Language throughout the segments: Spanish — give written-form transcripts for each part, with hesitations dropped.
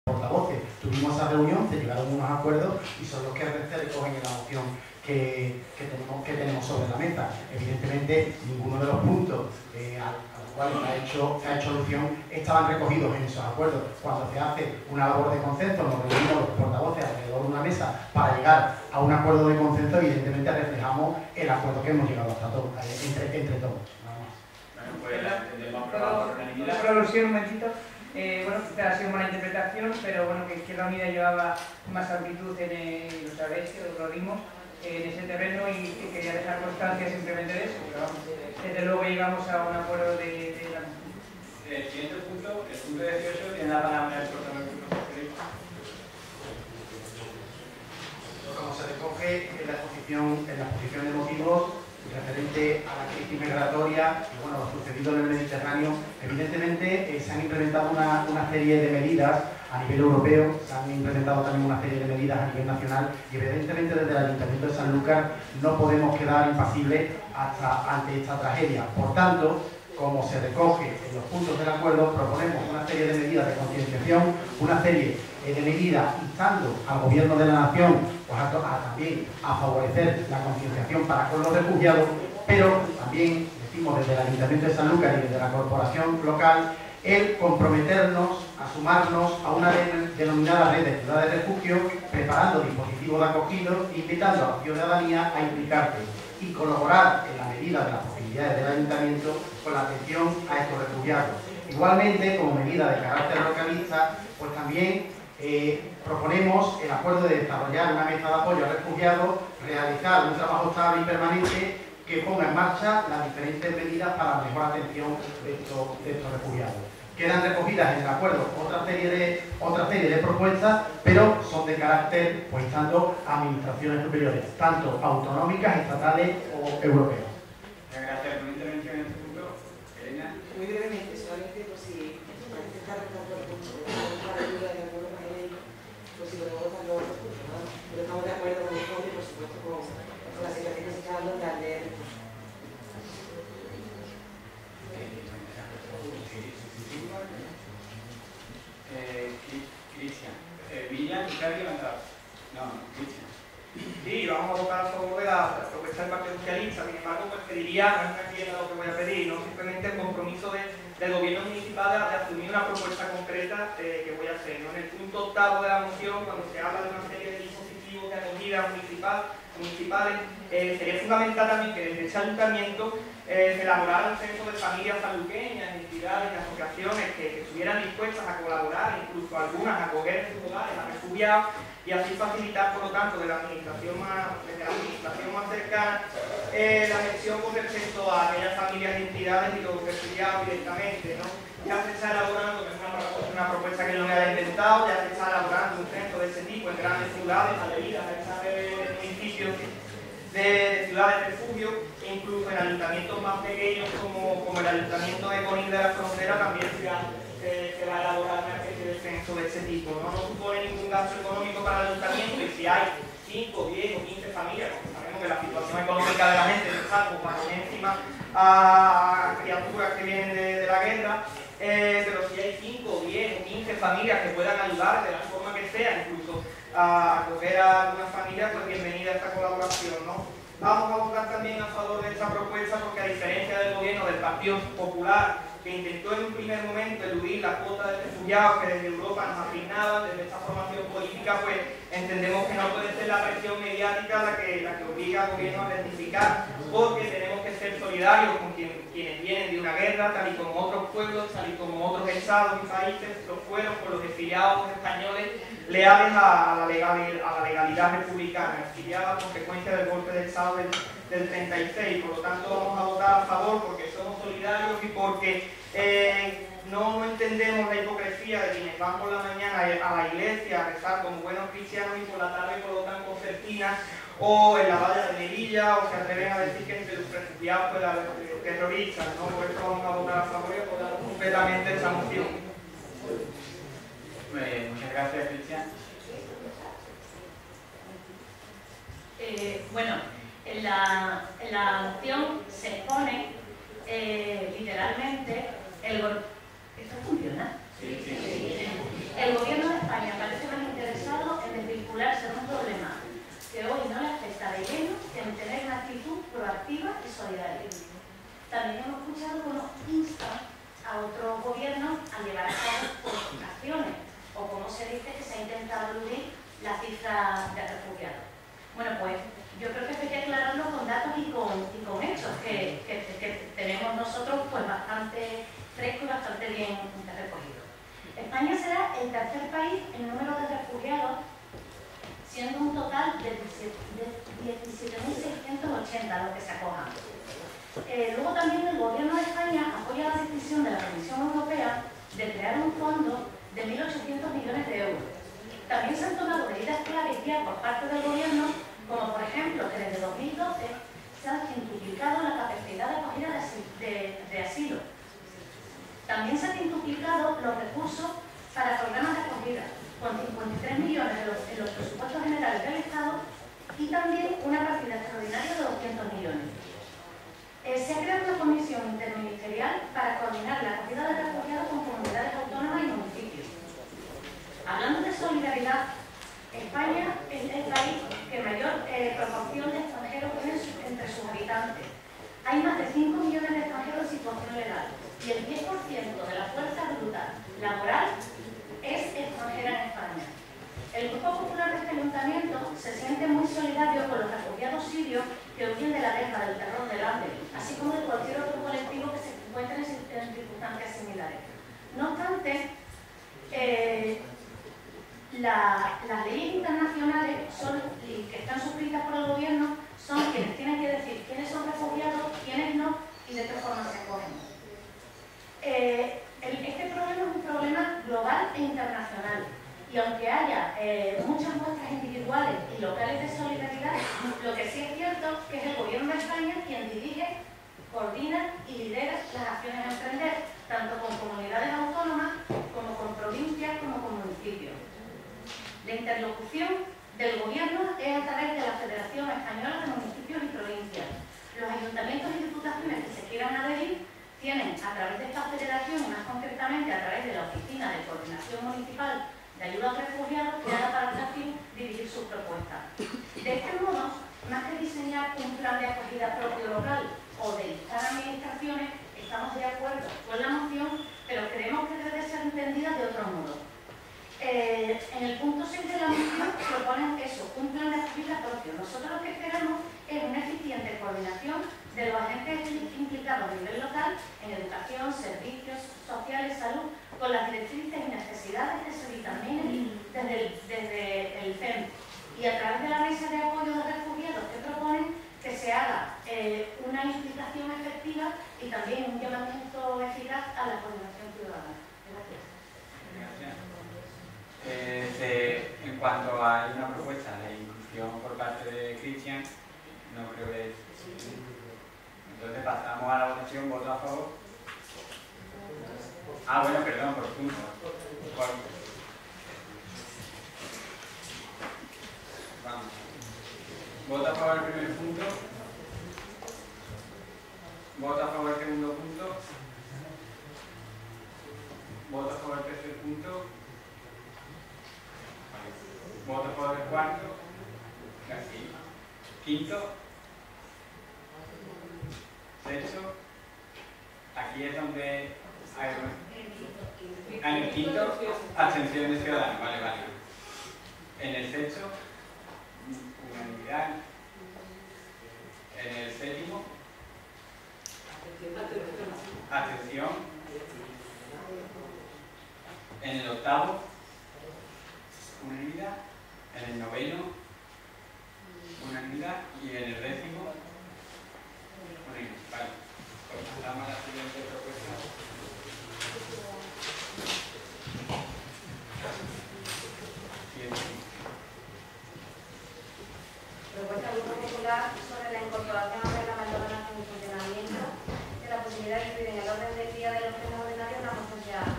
portavoces tuvimos esa reunión, se llegaron unos acuerdos y son los que se recogen en la moción que tenemos sobre la mesa. Evidentemente, ninguno de los puntos a los cuales se ha hecho alusión estaban recogidos en esos acuerdos. Cuando se hace una labor de consenso, nos reunimos los portavoces alrededor de una mesa para llegar a un acuerdo de consenso, evidentemente reflejamos el acuerdo que hemos llegado hasta todos, entre todos. Por alusión, un momentito. Bueno, quizás ha sido una interpretación, pero bueno, que Izquierda Unida llevaba más amplitud en los sabéis, lo vimos, en ese terreno y quería dejar constancia simplemente de eso. Pero vamos, desde luego llegamos a un acuerdo de la moción. El siguiente punto, el punto 18, tiene la palabra el portavoz del Grupo Socialista. Como se recoge en la exposición de motivos referente a la crisis migratoria y bueno, lo sucedido en el Mediterráneo, evidentemente se han implementado una serie de medidas a nivel europeo, se han implementado también una serie de medidas a nivel nacional y evidentemente desde el Ayuntamiento de Sanlúcar no podemos quedar impasibles ante esta tragedia. Por tanto, como se recoge en los puntos del acuerdo, proponemos una serie de medidas de concienciación, una serie de medidas instando al Gobierno de la Nación pues, también a favorecer la concienciación para con los refugiados, pero también decimos desde el Ayuntamiento de Sanlúcar y desde la corporación local el comprometernos a sumarnos a una denominada red de ciudades de refugio, preparando dispositivos de acogida, invitando a la ciudadanía a implicarse y colaborar en la medida de las posibilidades del Ayuntamiento con la atención a estos refugiados. Igualmente, como medida de carácter localista, pues también proponemos el acuerdo de desarrollar una mesa de apoyo a refugiados, realizar un trabajo estable y permanente que ponga en marcha las diferentes medidas para la mejor atención de estos refugiados. Quedan recogidas en el acuerdo otra serie de propuestas, pero son de carácter, pues tanto a administraciones superiores, tanto autonómicas, estatales o europeas. Gracias por la intervención en este punto. Elena. Muy brevemente, solamente por si parece estar tratando el punto para ayuda de acuerdo con el pues si podemos votar los otros puntos, ¿no? Pero estamos de acuerdo con el fondo y por supuesto con la situación que se está dando de darle recursos. Cristian. Villa, ¿usted ha levantado? No, Cristian. Sí, vamos a votar a favor de la propuesta del Partido Socialista. Sin embargo, pues pediría, no es aquí lo que voy a pedir, no simplemente el compromiso del gobierno municipal de asumir una propuesta concreta que voy a hacer, ¿no? En el punto 8 de la moción, cuando se habla de una serie de dispositivos de acogida municipales, sería fundamental también que desde ese ayuntamiento se elaborara un censo de familias sanluqueñas, entidades y asociaciones que estuvieran dispuestas a colaborar, incluso algunas a acoger en sus hogares a refugiados y así facilitar, por lo tanto, desde la administración más cercana la gestión con respecto a aquellas familias y entidades y los refugiados directamente, ¿no? Ya se está elaborando, es una propuesta que no me había inventado, ya se está elaborando un censo de ese tipo en grandes ciudades, adheridas a de municipios de ciudades de refugio, e incluso en ayuntamientos más pequeños como el ayuntamiento de Conín de la Frontera también se va a elaborar una especie de censo de ese tipo. No supone ningún gasto económico para el ayuntamiento y si hay 5, 10 o 15 familias, porque sabemos que la situación económica de la gente no está como para poner encima a criaturas que vienen de la guerra, pero si hay 5, 10 o 15 familias que puedan ayudar de la forma que sea, incluso a acoger a algunas familias, pues bienvenida a esta colaboración, ¿no? Vamos a votar también a favor de esta propuesta porque a diferencia del gobierno del Partido Popular, que intentó en un primer momento eludir la cuota de refugiados que desde Europa nos asignaban, desde esta formación política, pues entendemos que no puede ser la presión mediática la que obliga al gobierno a rectificar, porque tenemos que ser solidarios con quienes vienen de una guerra, tal y como otros pueblos, tal y como otros estados y países lo fueron por los exiliados españoles leales a la legalidad republicana, exiliados a consecuencia del golpe de Estado del 36. Por lo tanto, vamos a votar a favor porque somos solidarios y porque no entendemos la hipocresía de quienes van por la mañana a la iglesia a rezar como buenos cristianos y por la tarde colocan concertinas o en la valla de Melilla o se atreven a decir que entre los refugiados puede haber terroristas, ¿no? Por eso vamos a votar a favor y apoyar completamente esta moción. Muchas gracias, Cristian. Bueno, en la moción se expone literalmente ¿esto funciona? Sí. El gobierno de España solidario. También hemos escuchado cómo instan a otros gobiernos a llevar a cabo acciones, o como se dice que se ha intentado eludir la cifra de refugiados. Bueno, pues yo creo que hay que aclararlo con datos y con hechos que tenemos nosotros pues bastante fresco y bastante bien recogido. España será el tercer país en número de refugiados, siendo un total de 17.680 los que se acojan. Luego también el Gobierno de España apoya la decisión de la Comisión Europea de crear un fondo de 1.800 millones de euros. También se han tomado medidas claves ya por parte del Gobierno, como por ejemplo que desde 2012 se ha quintuplicado la capacidad de acogida de asilo. También se han quintuplicado los recursos para programas de acogida, con 53 millones en los presupuestos generales del Estado y también una partida extraordinaria de 200 millones. Se ha creado una comisión interministerial para coordinar la acogida de refugiados con comunidades autónomas y municipios. Hablando de solidaridad, España es el país que mayor proporción de extranjeros tiene entre sus habitantes. Hay más de 5 millones de extranjeros en situación legal y el 10% de la fuerza bruta laboral es extranjera en España. El Grupo Popular de este ayuntamiento se siente muy solidario con los refugiados sirios que huyen de la guerra, del terror, del hambre, así como de cualquier otro colectivo que se encuentre en circunstancias similares. No obstante, las leyes internacionales que están suscritas por el Gobierno son quienes tienen que decir quiénes son refugiados, quiénes no y de qué forma se acogen. Este problema es un problema global e internacional. Y aunque haya muchas muestras individuales y locales de solidaridad, lo que sí es cierto es que es el Gobierno de España quien dirige, coordina y lidera las acciones a emprender, tanto con comunidades autónomas como con provincias como con municipios. La interlocución del Gobierno es a través de la Federación Española de Municipios y Provincias. Los ayuntamientos y diputaciones que se quieran adherir tienen, a través de esta federación, más concretamente a través de la Oficina de Coordinación Municipal de Ayuda a Refugiados, creada para este fin dirigir sus propuestas. De este modo, más que diseñar un plan de acogida propio local o de listar administraciones, estamos de acuerdo con la moción, pero creemos que debe ser entendida de otro modo. En el punto 6 de la moción proponen eso, un plan de acogida propio. Nosotros lo que esperamos es una eficiente coordinación de los agentes implicados a nivel local en educación, servicios sociales, salud, con las directrices y necesidades que se determinen desde el FEM y a través de la mesa de apoyo de refugiados que proponen que se haga una implicación efectiva y también un llamamiento eficaz a la coordinación ciudadana. Gracias. En cuanto a una propuesta de inclusión por parte de Cristian, no creo que... Entonces pasamos a la votación. ¿Voto a favor? Ah, bueno, perdón, por puntos. Vamos. ¿Voto a favor del primer punto? ¿Voto a favor del segundo punto? ¿Voto a favor del tercer punto? ¿Voto a favor del cuarto? Casi. ¿Quinto? ¿Sexto? Aquí es donde hay... En el quinto, abstención de ciudadanos. Vale. En el sexto, unanimidad. En el séptimo, abstención. En el octavo, unanimidad. En el noveno, unanimidad. Y en el décimo, unanimidad. Vale. Pues pasamos a la siguiente propuesta. Propuesta del Grupo Popular sobre la incorporación al reglamento de ordenación y funcionamiento de la posibilidad de incluir en el orden del día de los plenos ordinarios una moción ciudadana.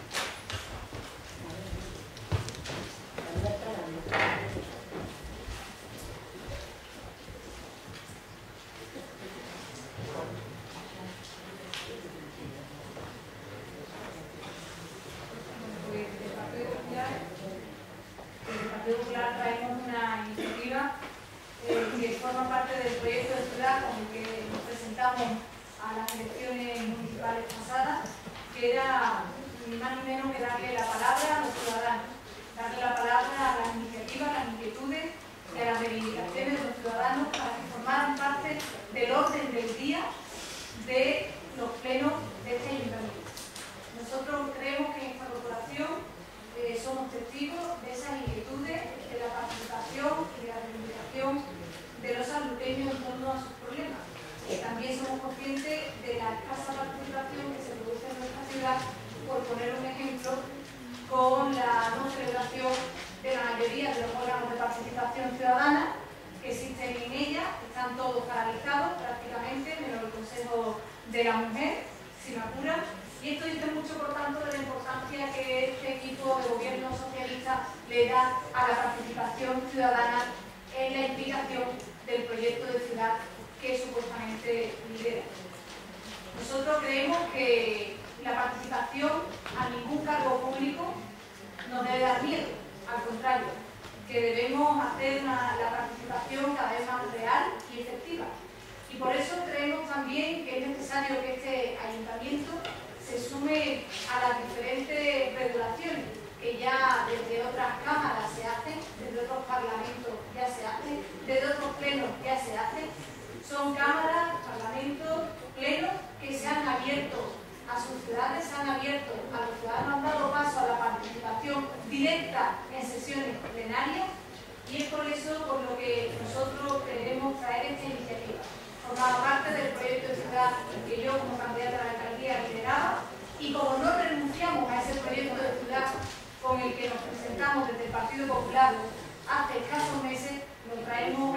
Traemos una iniciativa que forma parte del proyecto de ciudad con el que nos presentamos enfrentamos a las elecciones municipales pasadas, que era ni más ni menos que darle la palabra a los ciudadanos, darle la palabra a las iniciativas, a las inquietudes y a las reivindicaciones de los ciudadanos para que formaran parte del orden del día de los plenos de este ayuntamiento. Nosotros creemos que en esta corporación somos testigos de esas inquietudes, de la participación y de la reivindicación de los sanluqueños en torno a sus problemas. También somos conscientes de la escasa participación que se produce en nuestra ciudad, por poner un ejemplo, con la no celebración de la mayoría de los órganos de participación ciudadana que existen en ella. Están todos paralizados prácticamente, menos el Consejo de la Mujer, si me apuran. Y esto dice mucho, por tanto, de la importancia que este equipo de gobierno socialista le da a la participación ciudadana en la implicación del proyecto de ciudad que supuestamente lidera. Nosotros creemos que la participación a ningún cargo público nos debe dar miedo, al contrario, que debemos hacer la participación cada vez más real y efectiva. Y por eso creemos también que es necesario que este ayuntamiento se sume a las diferentes regulaciones que ya desde otras cámaras se hacen, desde otros parlamentos ya se hacen, desde otros plenos ya se hacen. Son cámaras, parlamentos, plenos que se han abierto a sus ciudades, se han abierto a los ciudadanos, han dado paso a la participación directa en sesiones plenarias, y es por eso por lo que nosotros queremos traer esta iniciativa. Formaba parte del proyecto de ciudad que yo como candidata a la alcaldía lideraba, y como no renunciamos a ese proyecto de ciudad con el que nos presentamos desde el Partido Popular hace escasos meses, lo traemos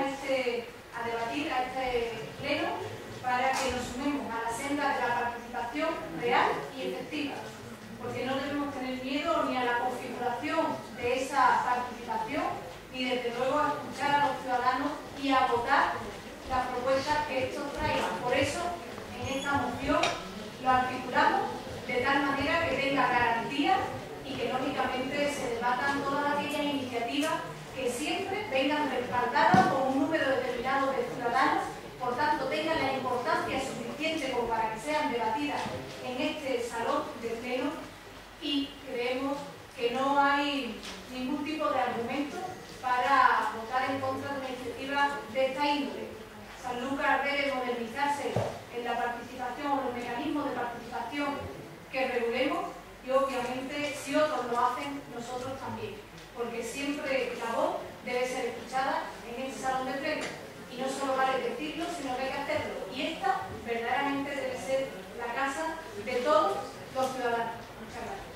a debatir a este pleno para que nos sumemos a la senda de la participación real y efectiva, porque no debemos tener miedo ni a la configuración de esa participación, ni desde luego a escuchar a los ciudadanos y a votar las propuestas que estos traigan. Por eso, en esta moción lo articulamos de tal manera que tenga garantía y que lógicamente se debatan todas aquellas iniciativas que siempre vengan respaldadas por un número determinado de ciudadanos, por tanto tengan la importancia suficiente como para que sean debatidas en este salón de pleno, y creemos que no hay ningún tipo de argumento para votar en contra de una iniciativa de esta índole. Sanlúcar debe modernizarse en la participación o los mecanismos de participación que regulemos, y obviamente si otros lo hacen, nosotros también, porque siempre la voz debe ser escuchada en este salón de pleno, y no solo vale decirlo, sino que hay que hacerlo, y esta verdaderamente debe ser la casa de todos los ciudadanos. Muchas gracias.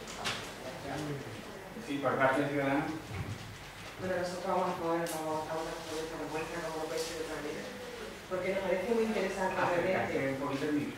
Sí, por parte del ciudadano. Bueno, nosotros vamos a una propuesta como propuesta de otra manera, porque nos parece muy interesante realmente. Un poquito el micro.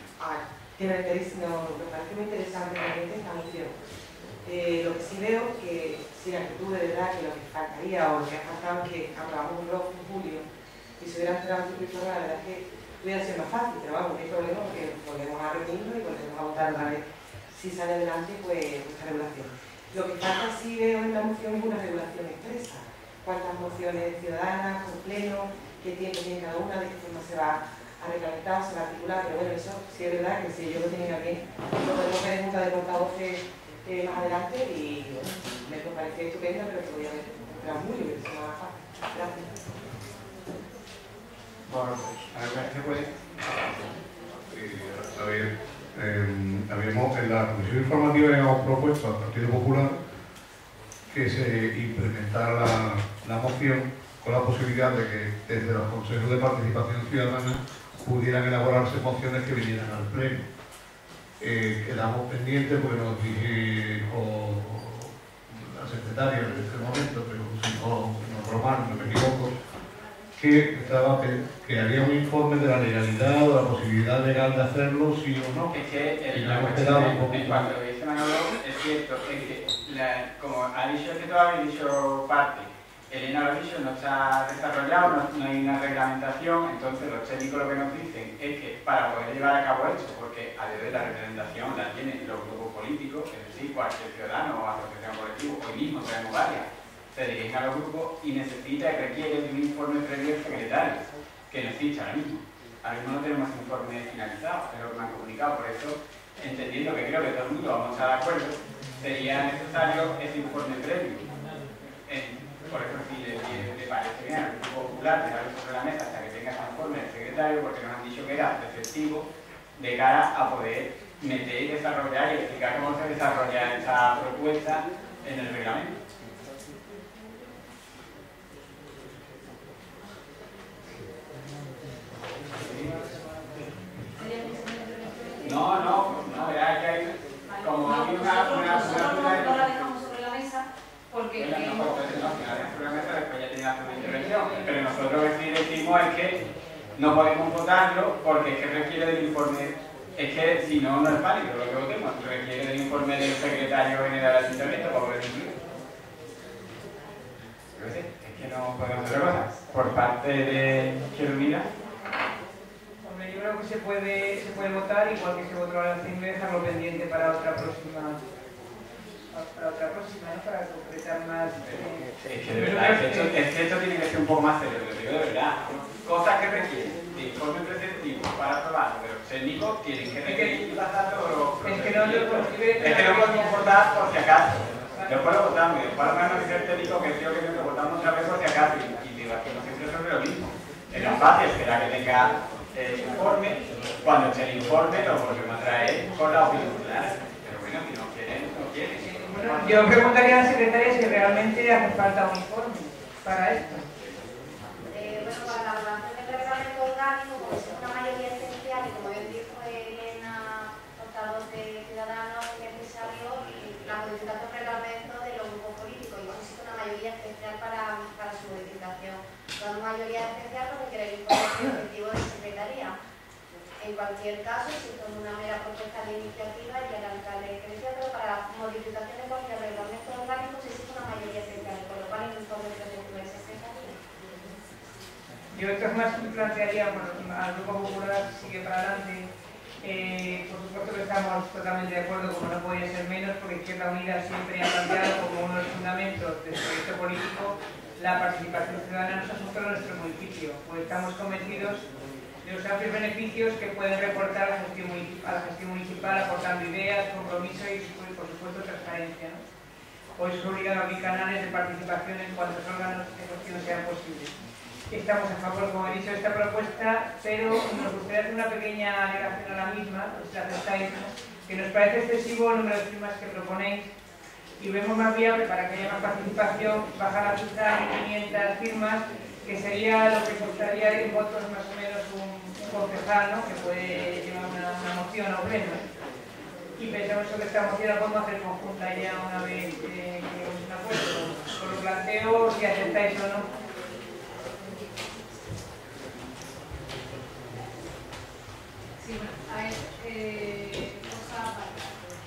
Me parece muy interesante realmente esta moción. Lo que sí veo que sin actitud de verdad, que lo que faltaría o lo que ha faltado es que aprobamos un blog en julio y se hubiera entrado en la verdad es que hubiera sido más fácil, pero vamos, no hay problema porque volvemos a reunirnos y volvemos a votar una vez si sale adelante pues esta regulación. Lo que falta sí veo en la moción es una regulación expresa. Cuántas mociones ciudadanas, con pleno, qué tiempo tiene cada una, de qué forma se va a reglamentar, se va a articular, pero bueno, eso sí es verdad que si ellos lo tienen aquí, lo podemos ver en junta de portavoces más adelante, y bueno, me parece estupendo, pero que obviamente será muy que sea más fácil. Gracias. Bueno, ¿se puede? A ver, en la comisión informativa habíamos propuesto al Partido Popular que se implementara la moción con la posibilidad de que desde los consejos de participación ciudadana pudieran elaborarse mociones que vinieran al pleno. Quedamos pendientes porque nos dijo la secretaria en este momento, pero si no Román, no me equivoco, que había un informe de la legalidad o la posibilidad legal de hacerlo, sí o no. Es que y nos hemos quedado un poco. en cuanto a lo que dice Manolo, es cierto, es que como ha dicho que todo habéis dicho parte, Elena lo ha dicho, no está desarrollado, no hay una reglamentación, entonces los técnicos lo que nos dicen es que para poder llevar a cabo esto, porque a día de la representación la tienen los grupos políticos, es decir, cualquier ciudadano o asociación colectiva, hoy mismo tenemos varias, se dirigen a los grupos y necesita y requiere de un informe previo secretario, que no existe ahora mismo. Ahora mismo no tenemos informe finalizado, es lo que me han comunicado, por eso, entendiendo que creo que todo el mundo vamos a estar de acuerdo, sería necesario ese informe previo. Por eso, si le parece bien al Grupo Popular dejarlo sobre la mesa hasta que tenga ese informe del secretario, porque nos han dicho que era efectivo de cara a poder meter y desarrollar y explicar cómo se desarrolla esa propuesta en el reglamento. No, verá que hay como hay nosotros no la dejamos sobre la mesa porque pero nosotros lo que sí decimos es que no podemos votarlo porque es que requiere del informe, es que si no, no es válido lo que votemos, requiere del informe del secretario general del ayuntamiento para poder incluir. Es que no podemos hacer cosas. Por parte de Izquierda Unida. Hombre, yo creo que se puede votar, igual que se votó a la CIMBE, dejarlo pendiente para otra próxima, ¿no? Para concretar más. Es que de verdad, esto tiene que ser un poco más serio, lo digo de verdad. Cosas que requieren de informe preceptivo para aprobarlo, pero los técnicos tienen que requerir y pasar todos los procesos. Es que no podemos votar por si acaso. Yo puedo votar, después a lo mejor dice el técnico que creo que no votamos otra vez por si acaso y digo, aquí no siempre sobre lo mismo. Es más fácil esperar que tenga el informe, cuando esté el informe lo volvemos a traer con la opinión clara. Pero bueno, si no quieren, no quieren. Bueno, yo preguntaría a la secretaria si realmente hace falta un informe para esto. Bueno, para la elaboración del reglamento orgánico, como es una mayoría esencial y como bien dijo Elena, portavoz de Ciudadanos, es necesario la modificación del reglamento de los grupos políticos y existe una mayoría especial para su modificación. Con una mayoría especial porque quiere el informe objetivo de secretaría. En cualquier caso, existe una mera propuesta de iniciativa y el alcalde que decía, pero para la modificación de cualquier reglamento orgánico existe una mayoría especial, con lo cual el informe preceptivo de secretaría. Yo de todas maneras plantearía, bueno, al Grupo Popular sigue para adelante. Por supuesto que estamos totalmente de acuerdo, como no podía ser menos, porque Izquierda Unida siempre ha planteado como uno de los fundamentos de su proyecto político la participación ciudadana en los asuntos de nuestro municipio, pues estamos convencidos de los amplios beneficios que pueden reportar a la gestión municipal, aportando ideas, compromiso y, por supuesto, transparencia, ¿no? Pues es obligado a abrir canales de participación en cuantos órganos de gestión sean posibles. Estamos a favor, como he dicho, de esta propuesta, pero nos gustaría hacer una pequeña alegación a la misma, si la aceptáis, ¿no? Que nos parece excesivo el número de firmas que proponéis y vemos más viable, para que haya más participación, bajar la cifra en 500 firmas, que sería lo que costaría en votos más o menos un concejal, ¿no? Que puede llevar una moción o pleno. Y pensamos que esta moción la podemos hacer conjunta ya una vez que lleguemos a un acuerdo. Os lo planteo si aceptáis o no. Sí, bueno, a ver, cosa aparte.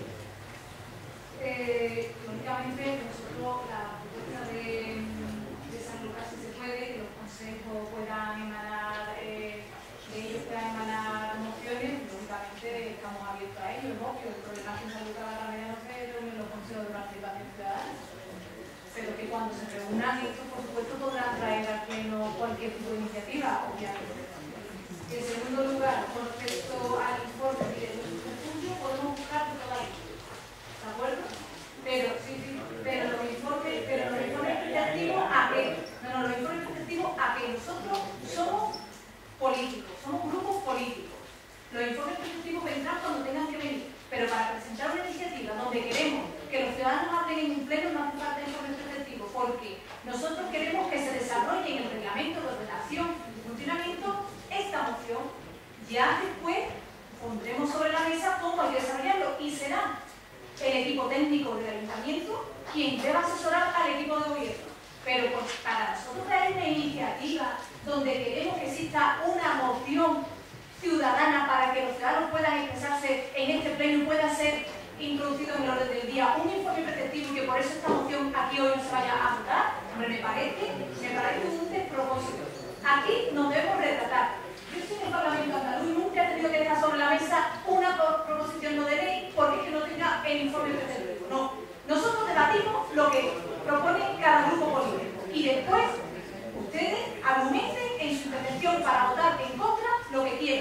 Lógicamente, nosotros la propuesta de San Lucas, si se puede, que los consejos puedan emanar, que ellos puedan emanar mociones, lógicamente estamos abiertos a ello, ¿no? Que el problema es que en San Lucas la Cámara no se reúnen los consejos de participación ciudadana, pero que cuando se reúnan estos, por supuesto, podrán traer al pleno cualquier tipo de iniciativa, obviamente. En segundo lugar, con respecto al informe de los estudios, podemos buscar toda la lista, ¿de acuerdo? Pero los informes preceptivos a que nosotros somos políticos, somos grupos políticos. Los informes preceptivos vendrán cuando tengan que venir, pero para presentar una iniciativa donde queremos que los ciudadanos hablen en un pleno no hace falta informes preceptivos, porque nosotros queremos que se desarrolle en el reglamento de ordenación y funcionamiento esta moción. Ya después pondremos sobre la mesa cómo hay que desarrollarlo y será el equipo técnico del ayuntamiento quien deba asesorar al equipo de gobierno. Pero para nosotros hay una iniciativa donde queremos que exista una moción ciudadana para que los ciudadanos puedan expresarse en este pleno y pueda ser introducido en el orden del día un informe preceptivo y que por eso esta moción aquí hoy no se vaya a votar. Hombre, me parece un despropósito. Aquí nos debemos retratar. Yo estoy en el Parlamento andaluz y nunca he tenido que dejar sobre la mesa una proposición no de ley porque es que no tenga el informe preceptivo. No. Nosotros debatimos lo que propone cada grupo político y después ustedes argumenten en su intervención para votar en contra lo que quieran.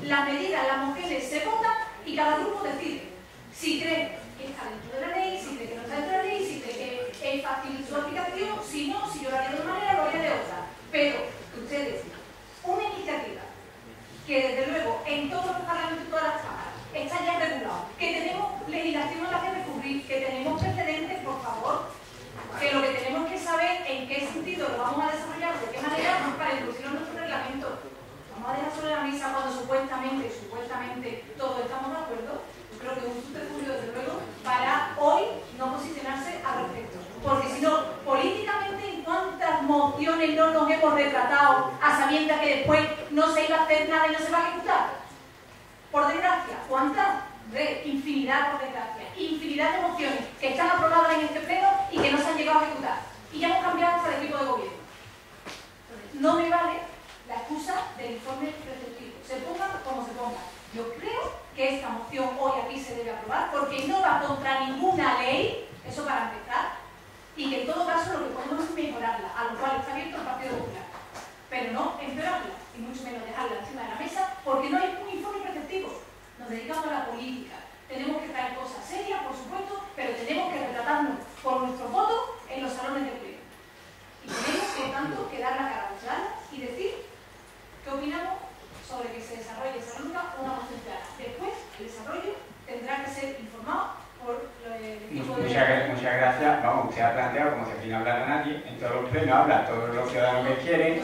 las medidas, las mociones se votan y cada grupo decide si cree que está dentro de la ley, si cree que no está dentro de la ley, si cree que es fácil su aplicación, si no, si yo lo haría de una manera, lo haría de otra. Pero que ustedes, una iniciativa que desde luego en todos los parlamentos y todas las cámaras está ya regulado, que tenemos legislación a la que recurrir, que tenemos precedentes, por favor, que lo que tenemos que saber en qué sentido lo vamos a desarrollar, de qué manera, para introducirlo en nuestro reglamento. Vamos a dejar sobre la mesa cuando supuestamente todos estamos de acuerdo. Yo creo que es un subterfugio, desde luego, para hoy no posicionarse al respecto. Porque si no, políticamente, ¿en cuántas mociones no nos hemos retratado a sabiendas que después no se iba a hacer nada y no se va a ejecutar? Por desgracia, ¿cuántas? Infinidad, por desgracia. Infinidad de mociones que están aprobadas en este pleno y que no se han llegado a ejecutar. Y ya hemos cambiado hasta el equipo de gobierno. Entonces, no me vale la excusa del informe preceptivo. Se pongan como se pongan. Yo creo que esta moción hoy aquí se debe aprobar porque no va contra ninguna ley, eso para empezar, y que en todo caso lo que podemos es mejorarla, a lo cual está abierto el Partido Popular. Pero no empeorarla, y mucho menos dejarla encima de la mesa, porque no hay un informe preceptivo. Nos dedicamos a la política. Tenemos que traer cosas serias, por supuesto, pero tenemos que retratarnos por nuestro voto en los salones de pleno. Y tenemos, por tanto, que dar la cara a los lados y decir qué opinamos sobre que se desarrolle esa ruta una moción clara. Después, el desarrollo tendrá que ser informado por el equipo de... Muchas gracias. Vamos, usted ha planteado, como si aquí no hablara nadie, en todos los plenos habla todos los ciudadanos que quieren.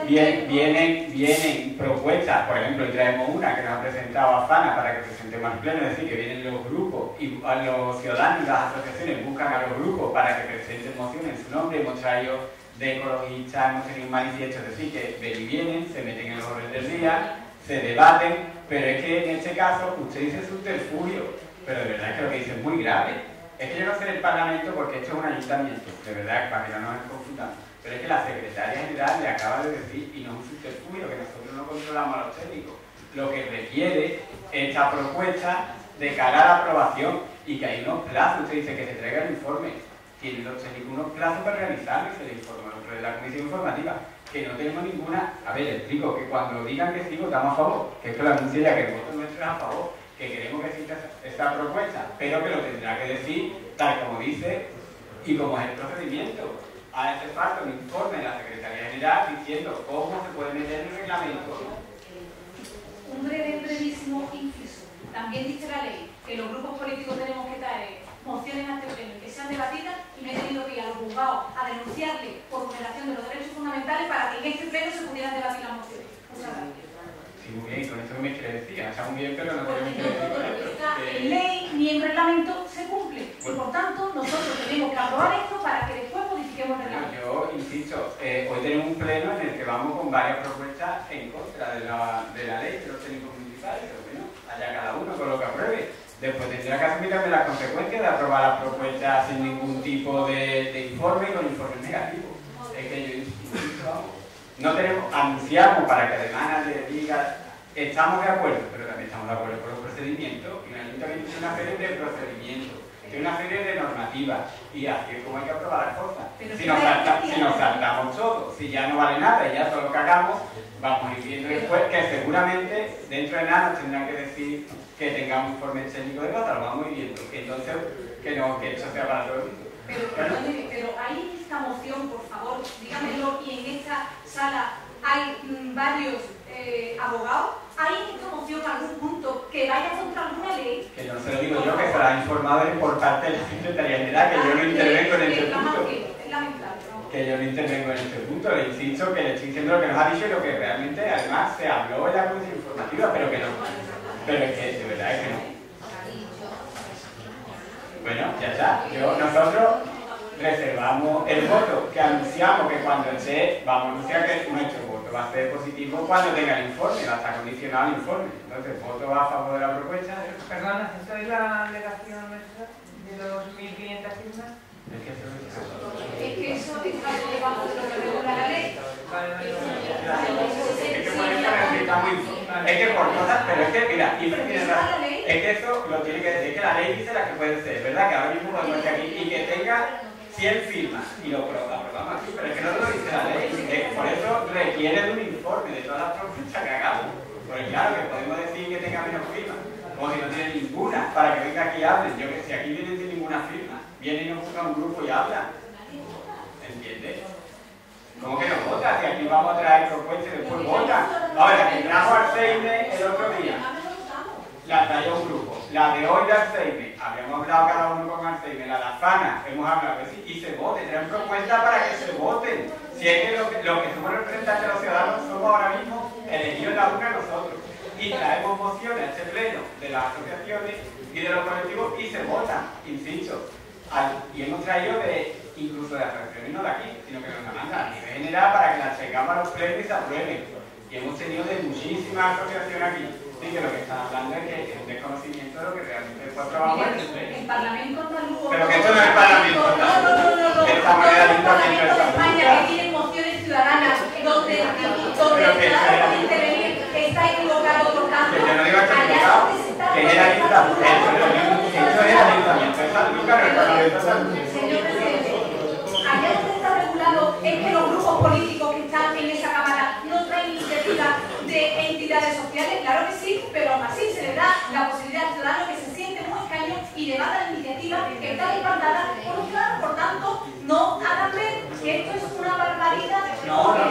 Vienen propuestas, por ejemplo, y traemos una que nos ha presentado Afana para que presentemos al pleno, es decir, que vienen los grupos y a los ciudadanos y las asociaciones buscan a los grupos para que presenten mociones en su nombre. Hemos traído de ecologistas, hemos tenido un manifiesto, es decir, que ven y vienen, se meten en los orden del día, se debaten, pero es que en este caso usted dice subterfugio, pero de verdad es que lo que dice es muy grave. Es que yo no sé del Parlamento porque esto es un ayuntamiento, de verdad, para que no nos confundamos. Pero es que la secretaria general le acaba de decir, y no es un subterfugio, que nosotros no controlamos a los técnicos, lo que requiere esta propuesta de cara a la aprobación y que hay unos plazos. Usted dice que se traiga el informe. Tienen los técnicos unos plazos para realizarlo y se le informa dentro de la comisión informativa. Que no tenemos ninguna... A ver, explico que cuando digan que sí, votamos a favor. Que esto lo anuncia ya que el voto nuestro es a favor. Que queremos que exista esta propuesta, pero que lo tendrá que decir tal como dice y como es el procedimiento. Hace falta un informe de la Secretaría General diciendo cómo se puede meter en el reglamento. Un brevísimo inciso. También dice la ley que los grupos políticos tenemos que traer mociones ante el pleno que sean debatidas y me he tenido que ir a los juzgados a denunciarle por vulneración de los derechos fundamentales para que en este pleno se pudieran debatir las mociones. Muchas gracias. Sí, muy bien, con eso me quiere decir. Está muy bien, pero no porque tenemos que no todo lo decir. que está en ley ni en reglamento se cumple. Y por tanto, nosotros tenemos que aprobar esto para que después modifiquemos el reglamento. Yo insisto, hoy tenemos un pleno en el que vamos con varias propuestas en contra de la ley de los técnicos municipales, pero bueno, allá cada uno con lo que apruebe. Después tendrá que asumir también las consecuencias de aprobar las propuestas sin ningún tipo de informe y con informes negativos. Es que yo insisto, vamos, no tenemos, anunciamos para que además nadie diga estamos de acuerdo, pero también estamos de acuerdo con los procedimientos, y un ayuntamiento tiene una serie de procedimientos, tiene una serie de normativas, y así es como hay que aprobar las cosas. Si nos saltamos todo, si ya no vale nada y ya todo lo que hagamos, vamos a ir viendo después que seguramente dentro de nada nos tendrán que decir que tengamos un informe técnico de cosas, lo vamos a ir viendo, entonces que esto sea para todo el mundo. Pero hay en esta moción, por favor, dígamelo, y en esta sala hay varios abogados. ¿Hay en esta moción algún punto que vaya contra alguna ley? Que no se lo digo yo, que será informado por parte de la Secretaría General, que yo no intervengo en este punto. Es lamentable, ¿no? Que yo no intervengo en este punto, le insisto que le estoy diciendo lo que nos ha dicho y lo que realmente además se habló en la comisión informativa, pero que no. Pero es que de verdad es que no. Bueno, ya está. Nosotros reservamos el voto, que anunciamos que cuando esté, vamos a anunciar que nuestro voto va a ser positivo cuando tenga el informe, va a estar condicionado el informe. Entonces, voto va a favor de la propuesta. Perdona, ¿esto es la alegación nuestra de los 1.500 firmas? Es que eso está debajo de lo que regula la ley. Es que por cosas, pero es que, mira, es que eso lo tiene que decir, es que la ley dice las que pueden ser, ¿verdad? Que ahora mismo podemos estar aquí y que tenga 100 firmas y lo aprobamos aquí, pero es que no lo dice la ley, por eso requiere de un informe de todas las propuestas que hagamos. Porque claro, que podemos decir que tenga menos firmas, como si no tiene ninguna, para que venga aquí y hable. Yo que si aquí vienen sin ninguna firma, vienen y nos buscan un grupo y hablan. ¿Entiendes? ¿Cómo que no vota? Si aquí vamos a traer propuestas y después votan. Ahora, que trajo al Seime el otro día, la traía un grupo. La de hoy de Alzheimer, habíamos hablado cada uno con Alzheimer, la de Afana, hemos hablado que sí, y se vote, traen propuestas para que se voten. Si es que lo que somos representantes de los ciudadanos somos ahora mismo elegidos la una nosotros. Y traemos mociones a este pleno de las asociaciones y de los colectivos y se votan, insisto. Y hemos traído incluso de asociaciones no de aquí, sino que nos la mandan a nivel general para que las tengamos a los plenos y se aprueben. Y hemos tenido de muchísimas asociaciones aquí. Sí, que lo que están hablando es que es un desconocimiento de lo que realmente fue aprobado en el pleno. El Parlamento andaluz. Pero que esto no es el Parlamento. No. Estamos en el Ayuntamiento de España, que tiene mociones ciudadanas donde el ciudadano puede intervenir, está equivocado, por tanto. Que yo no digo que equivocado, que es el Ayuntamiento. Eso es el Ayuntamiento de San Lucas, no el Parlamento de San Lucas. Señor presidente, allá donde está regulado es que los grupos políticos que están en esa Cámara no traen iniciativas de entidades sociales, claro que sí, pero aún así se le da la posibilidad al ciudadano que se siente muy escaño y debata la iniciativa que está respaldada por un ciudadano. Por tanto, no hagan ver que esto es una barbaridad, porque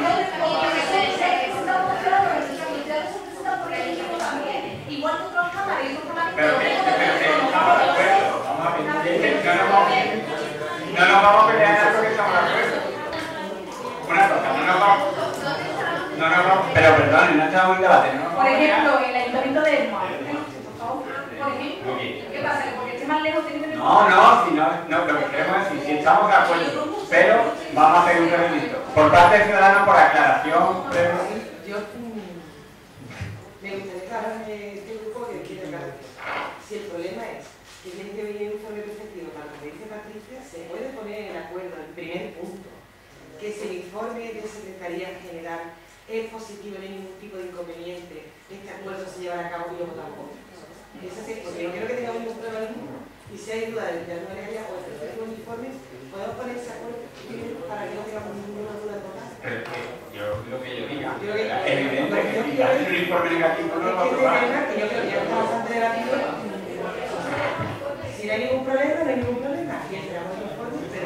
igual que otras cámaras y otros Pero estamos de acuerdo, vamos a ver, no nos vamos a pelear en algo que estamos de acuerdo. Una cosa, no nos vamos, pero perdón, no estamos en debate, ¿no? Por ejemplo, el Ayuntamiento de Hermoa, por favor, por ejemplo, ¿qué pasa? Porque esté más lejos tiene que... No, lo que queremos decir, si estamos de acuerdo, pero vamos a hacer un requerimiento. Por parte del ciudadano, por aclaración, Yo me gustaría aclarar este grupo que quiere hablar. Si el problema es que tiene que venir un informe preceptivo para lo que dice Patricia, se puede poner en acuerdo el primer punto, que si el informe de Secretaría General es positivo, no hay ningún tipo de inconveniente, este acuerdo se llevará a cabo y yo tampoco. Es así, porque no quiero que tengamos ningún problema ninguno. Y si hay duda de que alguna legalidad o el informe, podemos poner ese acuerdo para que no tengamos ninguna duda de votar. Pero lo que yo diga, es evidente que hacer un informe negativo no lo va a aprobar. Que yo creo que ya está bastante negativo. Si no hay ningún problema, no hay ningún problema. Y esperamos el informe, pero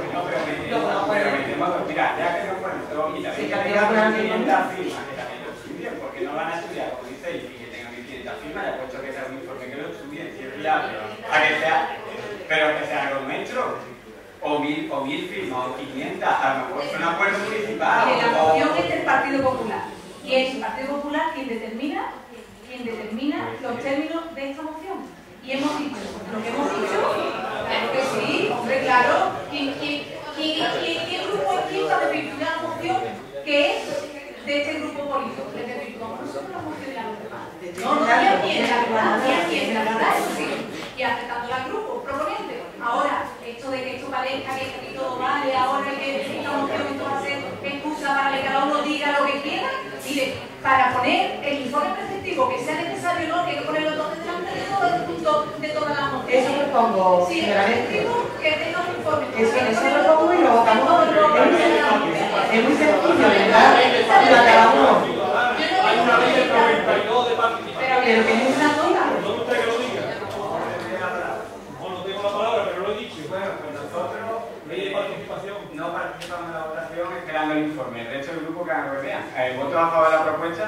mira, ya que no ponen todo, y también que tengan 500 firmas, que también lo estudien, porque no van a estudiar, como dice, y que tengan 500 firmas, ya puesto que sea un informe que lo estudien, si es viable, a que sea, pero que sea algo nuestro. O mil firmas, o 500, a lo mejor son acuerdos municipales. Y la moción es del Partido Popular. Y es el Partido Popular quien determina los términos de esta moción. Y hemos dicho lo que hemos dicho, claro que sí, hombre, claro. ¿Qué grupo es quien está definiendo una moción que es de este grupo político? Es decir, como nosotros la moción de la no atiende la verdad, eso sí, y aceptando al grupo proponente. Ahora, esto de que esto parezca que aquí todo vale, ahora que esta moción esto va a ser excusa para que cada uno diga lo que quiera, mire, para poner el informe preceptivo que sea necesario, no, que hay que ponerlo todo delante de todo el punto de todas las mociones. eso me pongo, sí, que tenga un informe. Eso lo pongo y lo votamos. Es muy sencillo, ¿verdad? Y lo acabamos. Hay una ley del 92 de participación. Pero que es una nota. ¿Dónde usted que lo diga? Bueno, tengo la palabra, pero lo he dicho. Bueno, pues nosotros Ley de participación. no participamos en la votación esperando el informe. El resto del grupo que hagan lo que vean. ¿El voto a favor de la propuesta?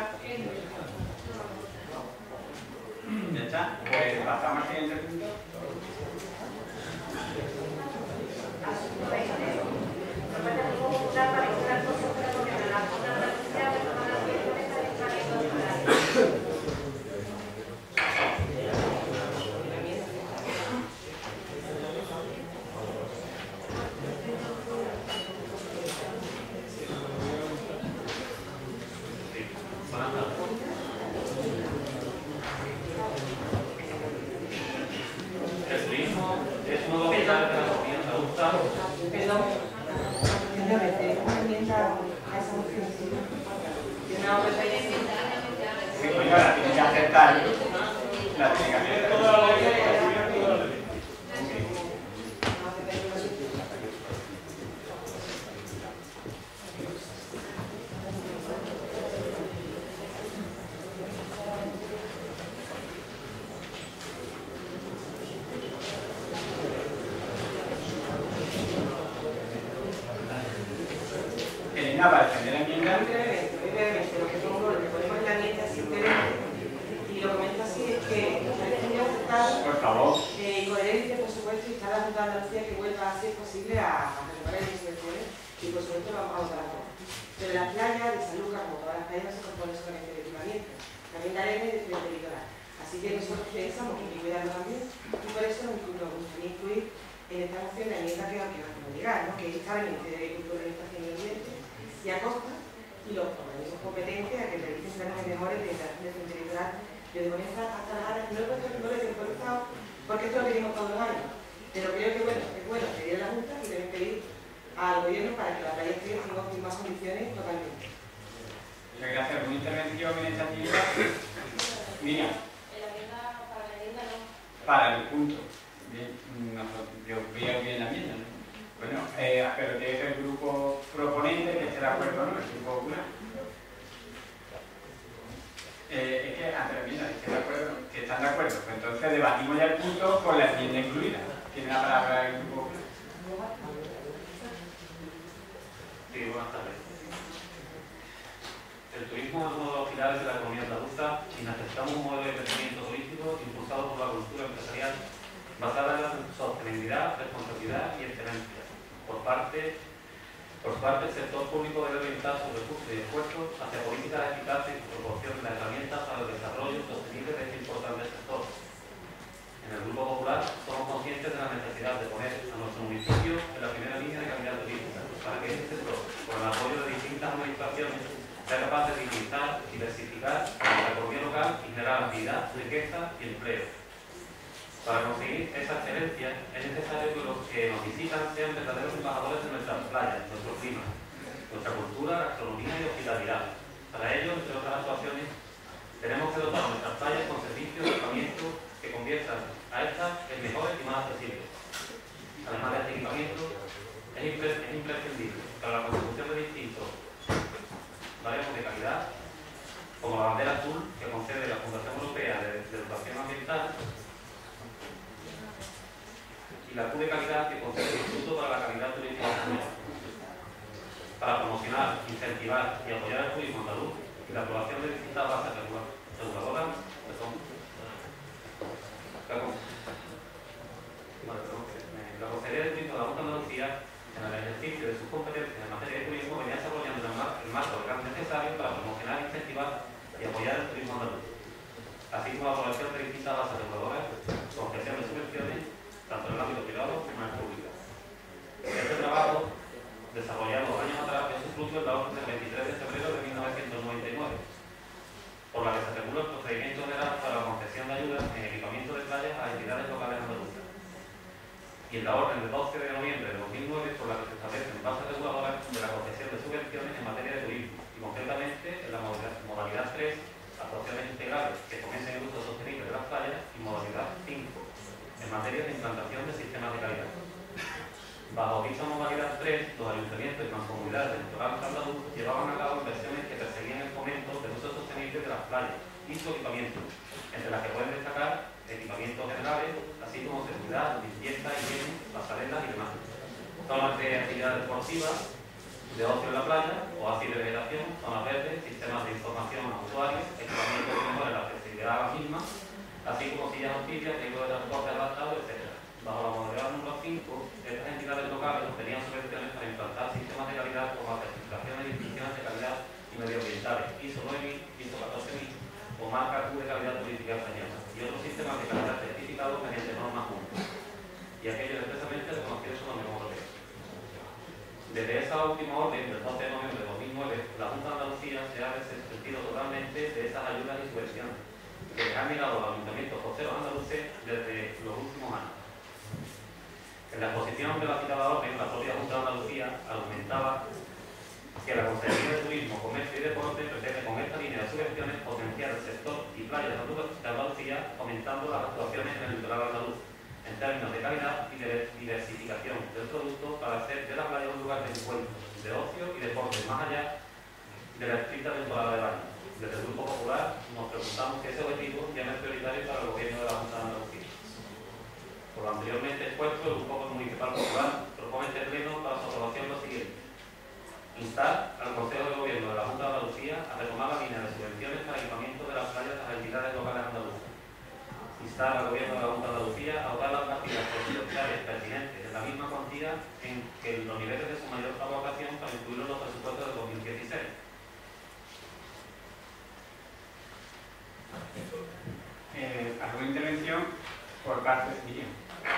Ya está. Pues pasamos al siguiente punto. Perdón. Una enmienda a esa moción. Sí, coño, la tiene que aceptar. La tiene que aceptar. Elena, para defender la enmienda. Muy brevemente, lo que ponemos en la enmienda simplemente, y lo comento así, es que nos parece muy acertado Por favor. y coherente, por supuesto, y está la Junta de Andalucía que vuelva, si es posible, a renovar las subvenciones, y por supuesto vamos a votar a favor. Pero las playas de San Lucas, como todas las playas, no se componen solamente de equipamiento, también de arena y de frío litoral. Así que nosotros pensamos que hay que cuidarlo también, y por eso nos gustaría incluir en esta moción la enmienda que vamos a llegar, ¿no? Que está el Ministerio de Agricultura, Alimentación y Ambiente y Acosta y los organismos competentes a que realicen planes de mejores de integración de frontera litoral desde Boneza hasta las áreas. No lo he temporizado porque esto lo pedimos todos los años, pero creo que es bueno pedir a la Junta y también pedir al Gobierno para que la playa esté en óptimas condiciones totalmente. Muchas gracias. ¿Alguna intervención en esta actividad? Mira. Para el punto. Bien, yo veo bien la enmienda, ¿no? Bueno, pero tiene que ser el grupo proponente que esté de acuerdo, ¿no? El grupo popular. Es que ante la enmienda, que están de acuerdo. Pues entonces debatimos ya el punto con la enmienda incluida. Tiene la palabra el grupo popular. Sí, buenas tardes. El turismo es uno de los pilares de la economía andaluza y necesitamos un modelo de crecimiento turístico impulsado por la cultura empresarial basada en la sostenibilidad, responsabilidad y excelencia. Por parte, el sector público debe orientar sus recursos y esfuerzos hacia políticas eficaces y proporcionen las herramientas para el desarrollo sostenible de este importante sector. En el Grupo Popular somos conscientes de la necesidad de poner a nuestro municipio en la primera línea de calidad turística para que este sector, con el apoyo de distintas administraciones, sea capaz de diversificar la economía local y generar actividad, riqueza y empleo. Para conseguir esa excelencia es necesario que los que nos visitan sean verdaderos embajadores de nuestras playas, nuestro clima, nuestra cultura, gastronomía y hospitalidad. Para ello, entre otras actuaciones, tenemos que dotar nuestras playas con servicios y equipamientos que conviertan a estas en mejores y más accesibles. Además de este equipamiento, es imprescindible para la consecución de distintos baremos de calidad, como la bandera azul que concede la Fundación Europea de Educación Ambiental y la Q de calidad que concede el Instituto para la Calidad Turística Española, para promocionar, incentivar y apoyar el turismo andaluz y la aprobación de distintas bases reguladoras. La Consejería de Turismo de la Junta de Andalucía, en el ejercicio de sus competencias en materia de turismo, venía desarrollando el marco legal necesario para promocionar, incentivar y apoyar el turismo andaluz, así como la aprobación de distintas bases reguladoras, concesión de subvenciones, tanto en el ámbito privado como en el público. Este trabajo, desarrollado años atrás, dio su fruto en la orden del 23 de febrero de 1999, por la que se regula el procedimiento general para la concesión de ayudas en equipamiento de playas a entidades locales andaluzas. Y en la orden del 12 de noviembre de 2009, por la que se establecen bases reguladoras de la concesión de subvenciones en materia de turismo, y concretamente en la modalidad 3, actuaciones integrales que fomenten el uso sostenible de las playas, y modalidad 5, en materia de implantación de sistemas de calidad. Bajo dicha modalidad 3, los ayuntamientos y mancomunidades del litoral andaluz llevaban a cabo inversiones que perseguían el fomento del uso sostenible de las playas y su equipamiento, entre las que pueden destacar equipamientos generales, así como seguridad, limpieza, higiene, pasarelas y demás. Zonas de actividad deportiva, de ocio en la playa, oasis de vegetación, zonas verdes, sistemas de información a usuarios, equipamientos que mejoren la accesibilidad a la misma, así como sillas anfibias, vehículos de transporte adaptado, etc. Bajo la modalidad número 5, estas entidades locales obtenían subvenciones para implantar sistemas de calidad como las certificaciones y distinciones de calidad y medioambientales, ISO 9000, ISO 14000 o marca Q de calidad turística española, y otros sistemas de calidad certificados mediante normas únicas, y aquellos expresamente reconocidos por la Unión Europea. Desde esa última orden del 12 de noviembre de 2009, la Junta de Andalucía se ha desentido totalmente de esas ayudas y subvenciones que han llegado a los ayuntamientos costeros andaluces desde los últimos años. En la exposición de la citada orden, la propia Junta de Andalucía argumentaba que la Consejería de Turismo, Comercio y Deporte pretende con esta línea de subvenciones potenciar el sector y playas de Andalucía, aumentando las actuaciones en el litoral andaluz, en términos de calidad y de diversificación del producto para hacer de la playa un lugar de encuentro, de ocio y deporte, más allá de la estricta temporada de baño. Desde el Grupo Popular nos preguntamos que ese objetivo ya no es prioritario para el Gobierno de la Junta de Andalucía. Por lo anteriormente expuesto, el Grupo Municipal Popular propone este pleno para su aprobación lo siguiente. Instar al Consejo de Gobierno de la Junta de Andalucía a retomar la línea de subvenciones para equipamiento de las playas de las entidades locales andaluzas. Instar al Gobierno de la Junta de Andalucía a dotar las partidas presupuestarias pertinentes en la misma cuantía en que los niveles de su mayor alocación para incluirlo en los presupuestos de 2016. ¿Alguna intervención por parte de Miriam?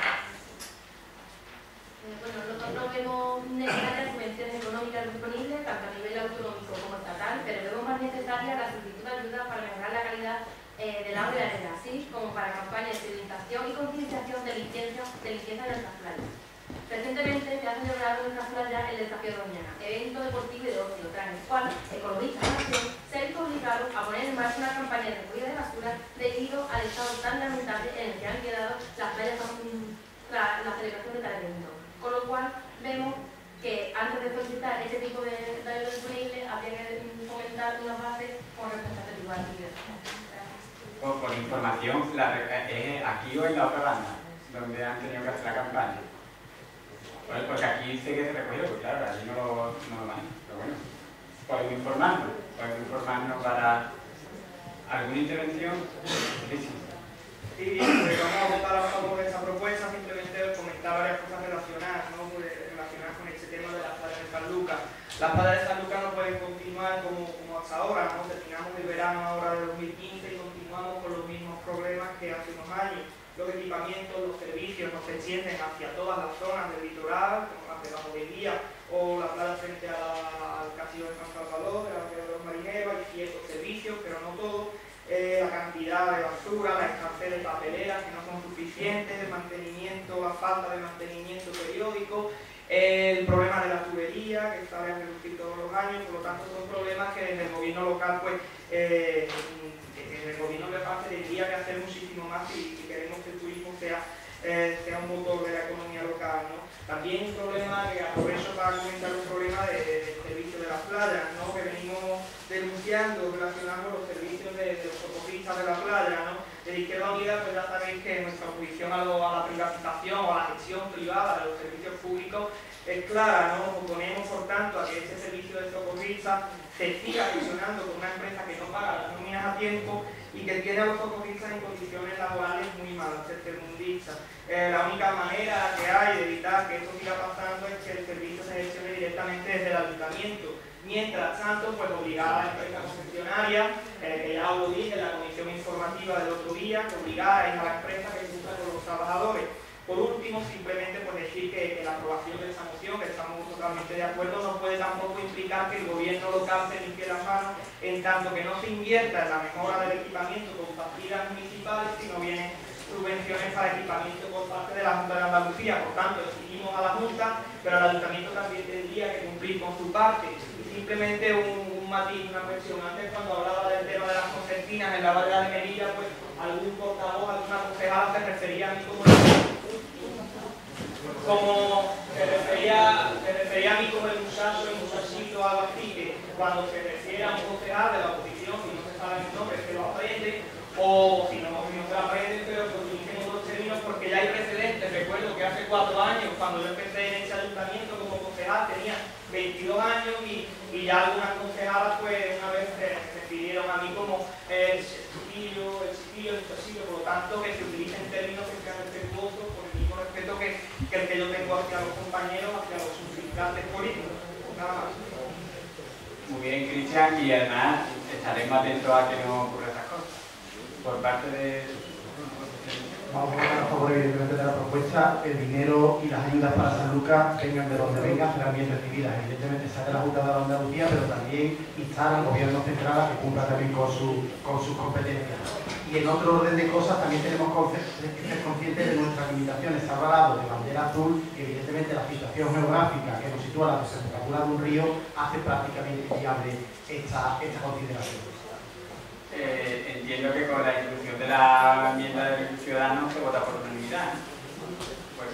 Bueno, nosotros vemos necesarias subvenciones económicas disponibles, tanto a nivel autonómico como estatal, pero vemos más necesaria la solicitud de ayuda para mejorar la calidad del agua y la arena, así como para campañas de sensibilización y concienciación de limpieza en nuestras playas. Recientemente se ha celebrado en nuestras playas el Desafío Doñana, evento deportivo y de ocio, tras el cual ecologistas de Acción se han visto obligados a poner en marcha una campaña de recogida de basura debido al estado tan lamentable en el que han quedado las playas tras la celebración de tal evento. Con lo cual, vemos que antes de solicitar este tipo de ayuda disponible, habría que fomentar unas bases con respecto a este tipo de actividades. Por información, aquí o en la otra banda, donde han tenido que hacer la campaña. Porque aquí sé que se recogió, pues claro, allí no lo manejo. Pero bueno, podemos informarnos para alguna intervención. Sí, vamos a votar a favor de esa propuesta, simplemente comentar varias cosas relacionadas con este tema de las playas de San Lucas. Las playas de San Lucas no pueden continuar como hasta ahora, ¿no? Terminamos el verano ahora de 2015 y continuamos con los mismos problemas que hace unos años. Los equipamientos, los servicios no se extienden hacia todas las zonas del litoral, como las de la Bodeguía o la playa frente al Castillo de San Salvador, de los marineros, hay ciertos servicios, pero no todos. La cantidad de basura, la escasez de papeleras que no son suficientes, el mantenimiento, la falta de mantenimiento periódico, el problema de la tubería que está a reducir todos los años, por lo tanto son problemas que desde el gobierno local el gobierno local tendría que hacer muchísimo más si queremos que el turismo sea un motor de la economía local, ¿no? También un problema, que aprovecho para comentar un problema del servicio de las playas, ¿no? Que venimos denunciando relacionado con los servicios de los socorristas de la playa, ¿no? De Izquierda Unida, pues ya sabéis que nuestra oposición a la privatización o a la gestión privada de los servicios públicos es clara, ¿no? Nos oponemos, por tanto, a que ese servicio de socorristas se siga gestionando con una empresa que no paga las nóminas a tiempo y que tiene a los socorristas en condiciones laborales muy malas, tercermundistas. La única manera que hay de evitar que esto siga pasando es que el servicio se gestione directamente desde el ayuntamiento. Mientras tanto, pues obligar a la empresa concesionaria, que ya os lo dije en la comisión informativa del otro día, que obligara a la empresa que cumpla con los trabajadores. Por último, simplemente pues decir que la aprobación de esa moción, que estamos totalmente de acuerdo, no puede tampoco implicar que el gobierno local se limpie las manos en tanto que no se invierta en la mejora del equipamiento con partidas municipales, sino vienen subvenciones para equipamiento por parte de la Junta de Andalucía. Por tanto, exigimos a la Junta, pero el Ayuntamiento también tendría que cumplir con su parte. Y simplemente un matiz, una cuestión. Antes, cuando hablaba del tema de las concertinas en la barrera de Melilla, pues algún portavoz, alguna concejala se refería a mí se refería a mí como el muchachito, algo así, que cuando se refiere a un concejal de la oposición, si no se sabe el nombre, se lo aprende, o si no se lo aprende, pero que utilicen otros términos porque ya hay precedentes. Recuerdo que hace 4 años, cuando yo empecé en ese ayuntamiento como concejal, tenía 22 años y ya algunas concejalas pues una vez se refirieron a mí como el chiquillo, el muchachillo, por lo tanto que se utilicen términos que sean respetuosos por el mismo respeto que el que yo tengo hacia los compañeros, hacia los suplicantes políticos. Nada más. Muy bien, Cristian, y además estaremos atentos a que no ocurra esas cosas. Por parte de... Vamos a votar a favor, evidentemente, de la propuesta. El dinero y las ayudas para San Lucas, vengan de donde vengan, serán bien recibidas. Evidentemente, sale la Junta de Andalucía, pero también instar al Gobierno central a que cumpla también con sus competencias. Y en otro orden de cosas, también tenemos que ser conscientes de nuestras limitaciones. Se ha hablado de bandera azul, y evidentemente la situación geográfica que nos sitúa la desembocadura de un río hace prácticamente inviable esta consideración. Entiendo que con la inclusión de la enmienda del Ciudadanos se vota por unanimidad, ¿no? Pues,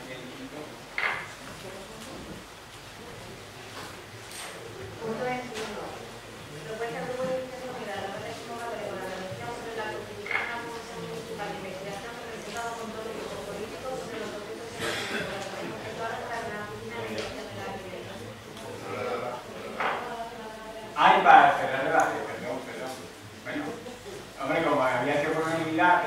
Punto es, propuesta del Grupo de Iniciativa Unida, la Red Convocatoria con la Organización sobre la constitución de la Comisión Municipal de Investigación representado con todo el grupo político sobre los procesos de la Comisión efectuados para la Oficina de Investigación de la Vivienda. unanimidad.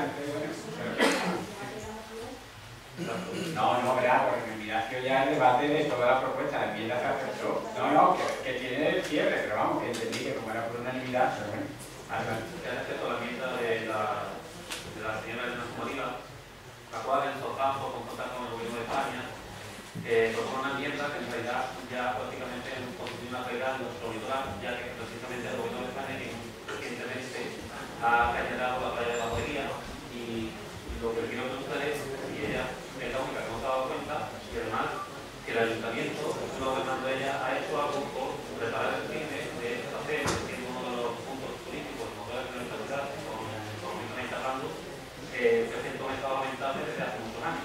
No, verá, porque en mi ha sido ya el debate de toda la propuesta, la enmienda se aceptó. No, que tiene el cierre, pero vamos, que entendí que como era por unanimidad, pero bueno. Respecto a la enmienda de la señora Elena Sumarina, la cual en su afán por confrontar con el gobierno de España, propone una enmienda que en realidad ya prácticamente constituye una realidad en nuestro litoral, ya que precisamente el gobierno de España recientemente ha generado la playa de la Bodería, y lo que quiero que ustedes, y ella es la única que no se ha dado cuenta, y además que el ayuntamiento, lo que manda ella, ha hecho algo por preparar el cine de esta fe, siendo uno de los puntos turísticos y motores de nuestra ciudad, como me está hablando, que siento que está aumentando desde hace muchos años.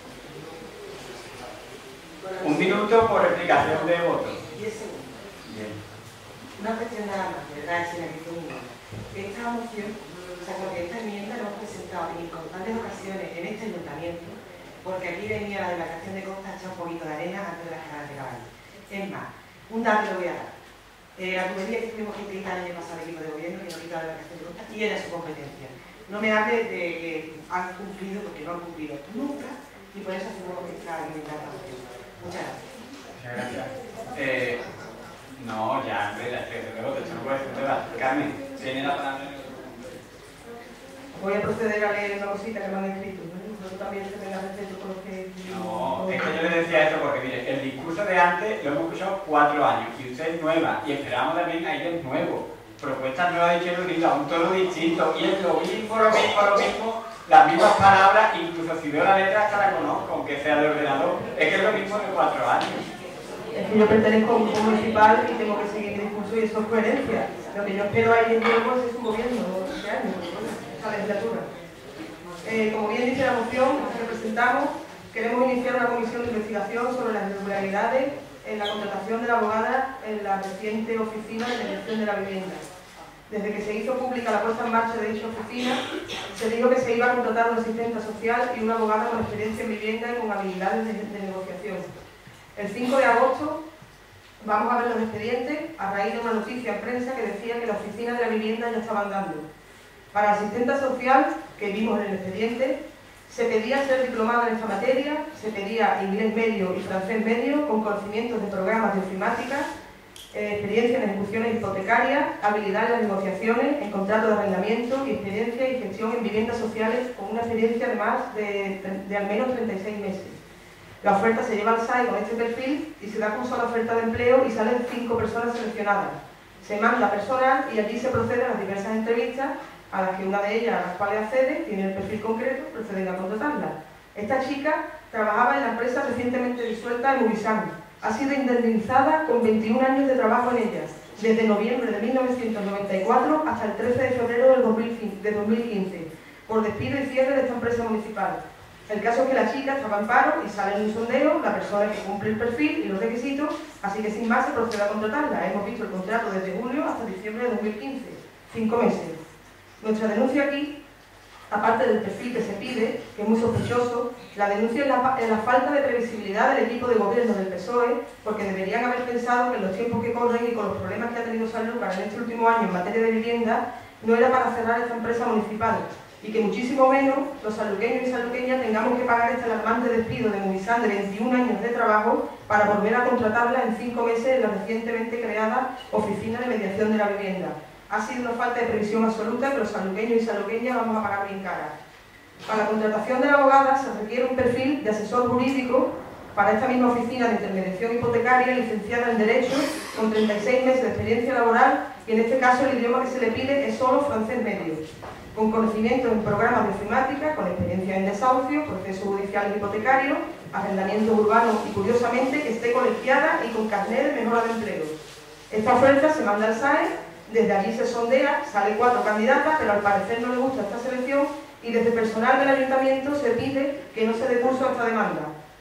Un minuto por explicación de voto. 10 segundos. Bien. Una cuestión nada más, de verdad, sin aquí mismo. Esta moción, o sea, porque esta enmienda la hemos presentado en incontables ocasiones en este ayuntamiento, porque aquí venía la demarcación de costa a echar un poquito de arena antes de las carreras de caballo. Es más, un dato le voy a dar. La tubería que tuvimos que quitar el año pasado el equipo de gobierno, que no quitaba la demarcación de costa, y era su competencia. No me hable de que han cumplido, porque no han cumplido nunca, y por eso hacemos la enmienda de la moción. Muchas gracias. Muchas gracias. No, ya, hombre, la expresión de voto, esto no puede ser un debate. Carmen, tiene la palabra. Voy a proceder a leer una cosita que me han escrito, ¿no? Yo también que tenga respeto por lo que... No, es que yo le decía esto porque, mire, el discurso de antes lo hemos escuchado 4 años, y usted es nueva, y esperamos también a ir nuevo. Propuestas nuevas de Izquierda Unida, un tono distinto, y es lo mismo, las mismas palabras, incluso si veo la letra hasta la conozco, aunque sea de ordenador. Es que es lo mismo de 4 años. Es que yo pertenezco a un grupo municipal y tengo que seguir mi discurso y eso es coherencia. Lo que yo espero ahí en nuevo es un gobierno este año, esta legislatura. Como bien dice la moción que presentamos, queremos iniciar una comisión de investigación sobre las irregularidades en la contratación de la abogada en la reciente oficina de mediación de la vivienda. Desde que se hizo pública la puesta en marcha de dicha oficina, se dijo que se iba a contratar una asistente social y una abogada con experiencia en vivienda y con habilidades de negociación. El 5 de agosto vamos a ver los expedientes a raíz de una noticia en prensa que decía que la oficina de la vivienda ya estaba andando. Para la asistente social, que vimos en el expediente, se pedía ser diplomada en esta materia, se pedía inglés medio y francés medio, con conocimientos de programas de ofimática, experiencia en ejecuciones hipotecarias, habilidad en las negociaciones, en contrato de arrendamiento y experiencia y gestión en viviendas sociales con una experiencia de más de al menos 36 meses. La oferta se lleva al SAE con este perfil y se da curso a la oferta de empleo y salen 5 personas seleccionadas. Se manda personal y allí se procede a las diversas entrevistas a las que una de ellas, a las cuales accede, tiene el perfil concreto, proceden a contratarla. Esta chica trabajaba en la empresa recientemente disuelta en Ubisan. Ha sido indemnizada con 21 años de trabajo en ella, desde noviembre de 1994 hasta el 13 de febrero de 2015, por despido y cierre de esta empresa municipal. El caso es que la chica estaba en paro y sale en un sondeo la persona que cumple el perfil y los requisitos, así que sin más se procede a contratarla. Hemos visto el contrato desde julio hasta diciembre de 2015, 5 meses. Nuestra denuncia aquí, aparte del perfil que se pide, que es muy sospechoso, la denuncia es la falta de previsibilidad del equipo de gobierno del PSOE, porque deberían haber pensado que en los tiempos que corren y con los problemas que ha tenido Sanlúcar en este último año en materia de vivienda, no era para cerrar esta empresa municipal, y que muchísimo menos los sanluqueños y sanluqueñas tengamos que pagar este alarmante despido de Movisán de 21 años de trabajo para volver a contratarla en 5 meses en la recientemente creada Oficina de Mediación de la Vivienda. Ha sido una falta de previsión absoluta que los sanluqueños y sanluqueñas vamos a pagar bien cara. Para la contratación de la abogada se requiere un perfil de asesor jurídico para esta misma oficina de intermediación hipotecaria, licenciada en Derecho, con 36 meses de experiencia laboral, y en este caso el idioma que se le pide es solo francés medio, con conocimientos en programas de ofimática, con experiencia en desahucio, procesos judiciales hipotecarios, arrendamiento urbano y, curiosamente, que esté colegiada y con carnet de mejora de empleo. Esta oferta se manda al SAE. Desde allí se sondea, sale 4 candidatas, pero al parecer no le gusta esta selección y desde personal del ayuntamiento se pide que no se dé curso a esta demanda.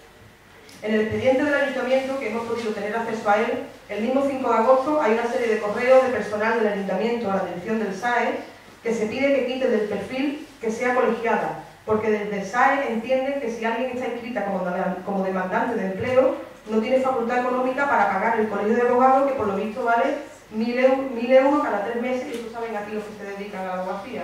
En el expediente del ayuntamiento, que hemos podido tener acceso a él, el mismo 5 de agosto hay una serie de correos de personal del ayuntamiento a la atención del SAE que se pide que quite del perfil que sea colegiada, porque desde el SAE entienden que si alguien está inscrita como demandante de empleo, no tiene facultad económica para pagar el colegio de abogados, que por lo visto vale 1.000 euros cada 3 meses, y eso saben aquí los que se dedican a la abogacía.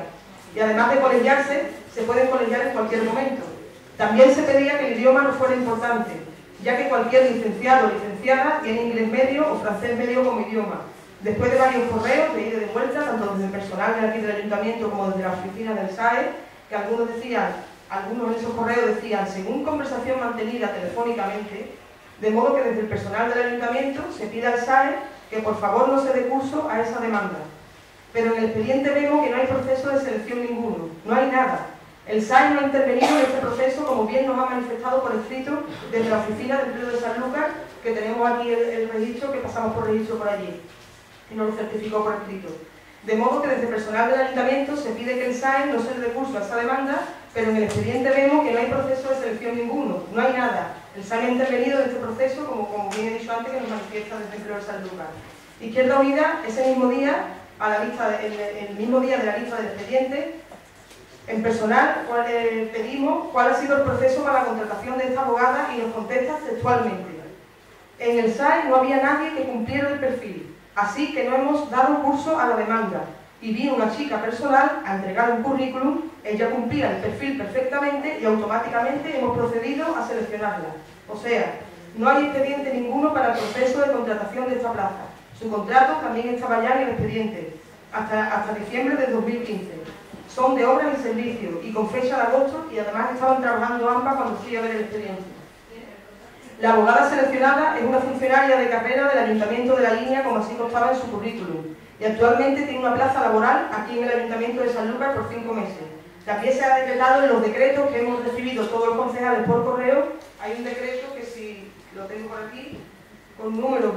y además de colegiarse, se pueden colegiar en cualquier momento. También se pedía que el idioma no fuera importante, ya que cualquier licenciado o licenciada tiene inglés medio o francés medio como idioma. Después de varios correos de ida y de vuelta, tanto desde el personal de aquí del ayuntamiento como desde la oficina del SAE, que algunos en esos correos decían, según conversación mantenida telefónicamente, de modo que desde el personal del ayuntamiento se pide al SAE que por favor no se dé curso a esa demanda. Pero en el expediente vemos que no hay proceso de selección ninguno, no hay nada. El SAE no ha intervenido en este proceso, como bien nos ha manifestado por escrito desde la oficina del empleo de Sanlúcar, que tenemos aquí el registro, que pasamos por registro por allí, y nos lo certificó por escrito. De modo que desde el personal del ayuntamiento se pide que el SAE no se le dé curso a esa demanda, pero en el expediente vemos que no hay proceso de selección ninguno, no hay nada. El SAE ha intervenido en este proceso, como bien he dicho antes, que nos manifiesta desde el empleo de Sanlúcar. Izquierda Unida, ese mismo día, el mismo día de la lista del expediente, en personal pedimos cuál ha sido el proceso para la contratación de esta abogada y nos contesta textualmente. En el SAE no había nadie que cumpliera el perfil, así que no hemos dado curso a la demanda. Y vino una chica personal a entregar un currículum, ella cumplía el perfil perfectamente y automáticamente hemos procedido a seleccionarla. O sea, no hay expediente ninguno para el proceso de contratación de esta plaza. Su contrato también estaba ya en el expediente, hasta diciembre de 2015. Son de obras y servicios y con fecha de agosto, y además estaban trabajando ambas cuando fui a ver el expediente. La abogada seleccionada es una funcionaria de carrera del Ayuntamiento de La Línea, como así constaba en su currículum, y actualmente tiene una plaza laboral aquí en el Ayuntamiento de Sanlúcar por 5 meses. También se ha decretado en los decretos que hemos recibido todos los concejales por correo. Hay un decreto que, si lo tengo por aquí, con número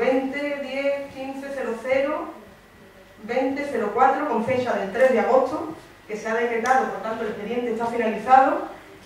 20.10.15.00.20.04, con fecha del 3 de agosto, que se ha decretado, por tanto el expediente está finalizado,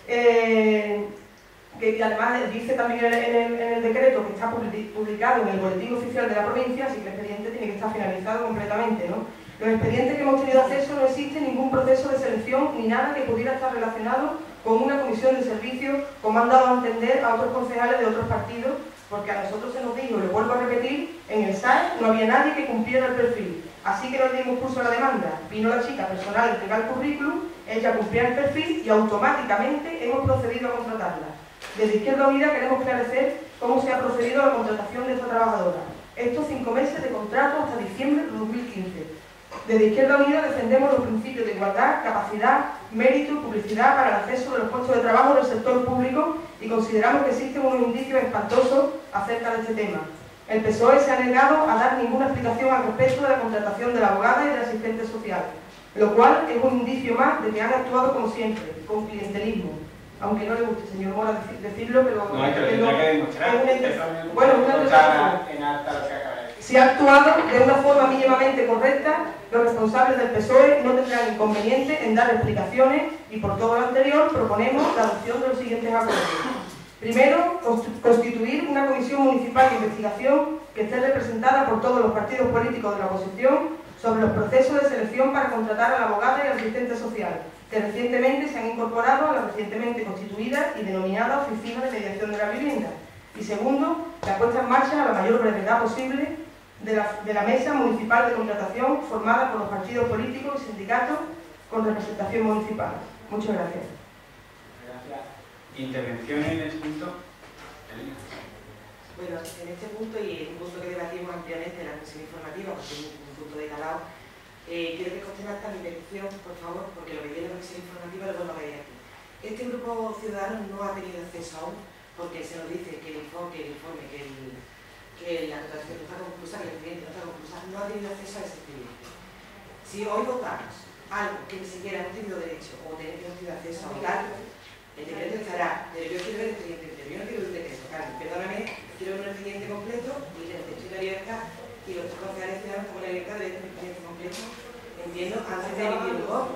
que además dice también en el decreto que está publicado en el boletín oficial de la provincia, así que el expediente tiene que estar finalizado completamente, ¿no? Los expedientes que hemos tenido acceso, no existe ningún proceso de selección ni nada que pudiera estar relacionado con una comisión de servicios, como han dado a entender a otros concejales de otros partidos, porque a nosotros se nos dijo, y lo vuelvo a repetir, en el SAE no había nadie que cumpliera el perfil. Así que no le dimos curso a la demanda. Vino la chica personal a entregar el currículum, ella cumplía el perfil y automáticamente hemos procedido a contratarla. Desde Izquierda Unida queremos esclarecer cómo se ha procedido a la contratación de esta trabajadora. Estos 5 meses de contrato hasta diciembre de 2015. Desde Izquierda Unida defendemos los principios de igualdad, capacidad, mérito y publicidad para el acceso de los puestos de trabajo del sector público y consideramos que existen unos indicios espantosos acerca de este tema. El PSOE se ha negado a dar ninguna explicación al respecto de la contratación de la abogada y del asistente social, lo cual es un indicio más de que han actuado como siempre, con clientelismo. Aunque no le guste, señor Mora, decirlo, pero... No, es que lo tendrá que demostrar. Bueno, si ha actuado de una forma mínimamente correcta, los responsables del PSOE no tendrán inconveniente en dar explicaciones y por todo lo anterior proponemos la adopción de los siguientes acuerdos. Primero, constituir una comisión municipal de investigación que esté representada por todos los partidos políticos de la oposición sobre los procesos de selección para contratar a la abogada y al asistente social, que recientemente se han incorporado a la recientemente constituida y denominada Oficina de Mediación de la Vivienda. Y segundo, la puesta en marcha a la mayor brevedad posible de la mesa municipal de contratación formada por los partidos políticos y sindicatos con representación municipal. Muchas gracias. Gracias. ¿Intervención en este punto? Bueno, en este punto y en un punto que debatimos ampliamente en la comisión informativa, porque es un punto de calado, quiero que conste en acta mi petición, por favor, porque lo que viene en la comisión informativa lo vuelvo a pedir aquí. Este grupo ciudadano no ha tenido acceso aún, porque se nos dice que la contratación no está conclusa, que el expediente no está conclusa, no ha tenido acceso a ese expediente. Si hoy votamos algo que ni siquiera hemos tenido derecho o hemos tenido acceso a votar, el decreto estará, pero yo quiero ver el expediente entero, yo no quiero ver un decreto, Carmen, perdóname, quiero ver un expediente completo y estoy en libertad y los concejales ciudadanos estamos en la libertad de ver un expediente completo, entiendo, antes de emitir un voto.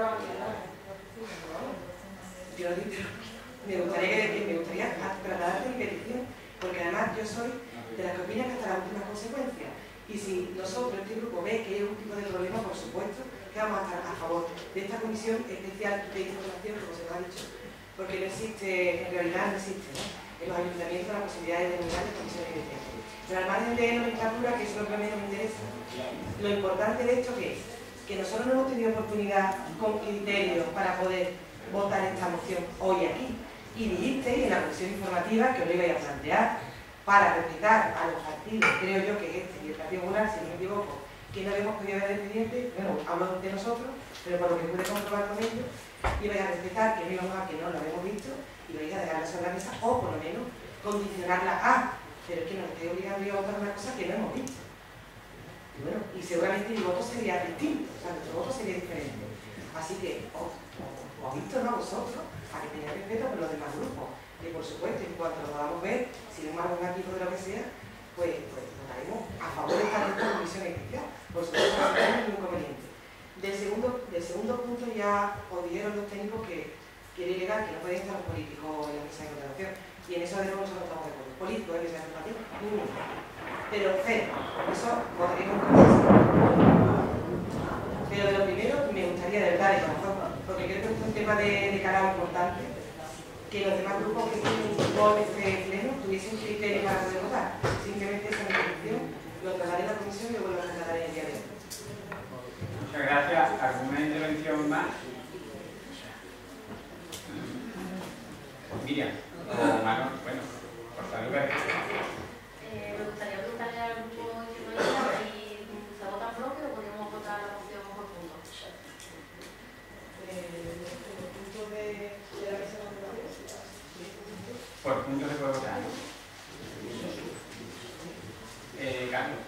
Yo no digo, me gustaría trasladarte mi petición, porque además yo soy de las que opinan que hasta las últimas consecuencias. Y si nosotros, este grupo, ve que hay algún tipo de problema, por supuesto que vamos a estar a favor de esta comisión especial de información, como se nos ha dicho, porque no existe, en realidad no existe, ¿no? En los ayuntamientos la posibilidad de denominar de comisiones de tiempo. Pero al margen de nomenclatura, que eso es lo que a mí no me interesa, lo importante de esto que es, que nosotros no hemos tenido oportunidad con criterios para poder votar esta moción hoy aquí. Y dijisteis en la comisión informativa que os lo ibais a plantear para respetar a los partidos, creo yo que este y el Partido Popular, si no me equivoco, que no habíamos podido ver expediente, bueno, hablo de nosotros, pero por lo que pude comprobar con ellos, ibais a respetar que no íbamos a que no lo habíamos visto, y vais a dejarla sobre la mesa, o por lo menos condicionarla a, pero es que nos estáis obligando a votar una cosa que no hemos visto. Y bueno, y seguramente el voto sería distinto, o sea, nuestro voto sería diferente. Así que, o visto no vosotros, a que tengáis respeto por los demás grupos. Y por supuesto, en cuanto lo podamos ver, si vemos algún equipo de lo que sea, pues votaremos a favor de esta comisión especial. Por supuesto, no tenemos ningún inconveniente. Del segundo punto ya os dijeron los técnicos que quiere llegar, que no pueden estar los políticos en la mesa de contratación. Y en eso de nuevo nosotros estamos de acuerdo. Políticos en la mesa de contratación, ninguno. Pero cero. Eso votaríamos con eso. Pero de lo primero me gustaría de verdad, de corazón, porque creo que es un tema de calado importante, que los demás grupos que tienen por este pleno tuviesen criterio para poder votar. Simplemente esa es mi petición, lo trasladaré a la comisión y lo vuelvo a trasladar en el día de hoy. Muchas gracias. ¿Alguna intervención más? Miriam, o Manon, bueno, por salud. Me gustaría preguntarle al grupo izquierdista si se vota en bloque o podríamos votar la moción por puntos. Por puntos se puede votar, ¿no? Carlos.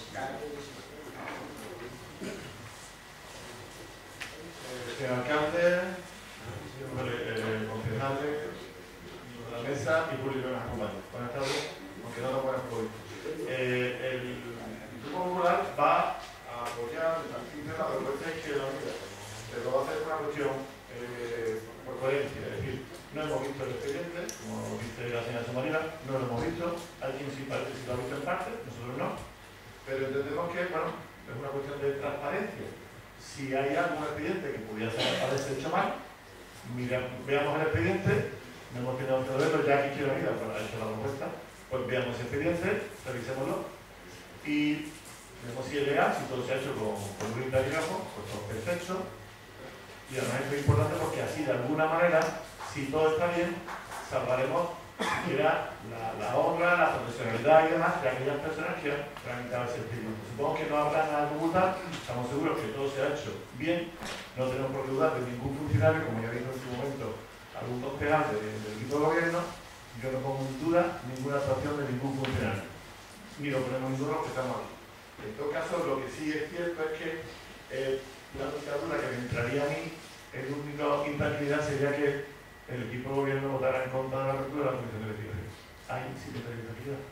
Señor alcalde, concejales, miembros de la mesa y público que nos acompaña. Buenas tardes, aunque no lo buenas por hoy. El Grupo Popular va a apoyar la propuesta de Izquierda Unida, pero va a hacer una cuestión por coherencia, es decir, no hemos visto el expediente, como dice la señora Somarina, no lo hemos visto, hay quien sí parece que lo ha visto en parte, nosotros no, pero entendemos que, bueno, es una cuestión de transparencia. Si hay algún expediente que pudiera ser parece hecho mal, veamos el expediente, no hemos tenido que verlo, ya que Izquierda Unida ha hecho la propuesta, pues veamos el expediente, revisémoslo y vemos si es legal, si todo se ha hecho con un taquígrafo, pues todo perfecto. Y además esto es importante porque así de alguna manera, si todo está bien, salvaremos siquiera la honra, la profesionalidad y demás de aquellas personas que han tramitado ese expediente. Supongo que no habrá nada que ocultar, estamos seguros que todo se ha hecho bien, no tenemos por qué dudar de ningún funcionario, como ya dijo en su momento algún concejal del equipo de gobierno. Yo no pongo en duda ninguna actuación de ningún funcionario, ni lo ponemos en duda los que estamos aquí. En todo caso, lo que sí es cierto es que la única duda que me entraría a mí, la única intranquilidad sería que el equipo de gobierno votara en contra de la apertura de la comisión de investigación. Ahí sí que estaría intranquilidad.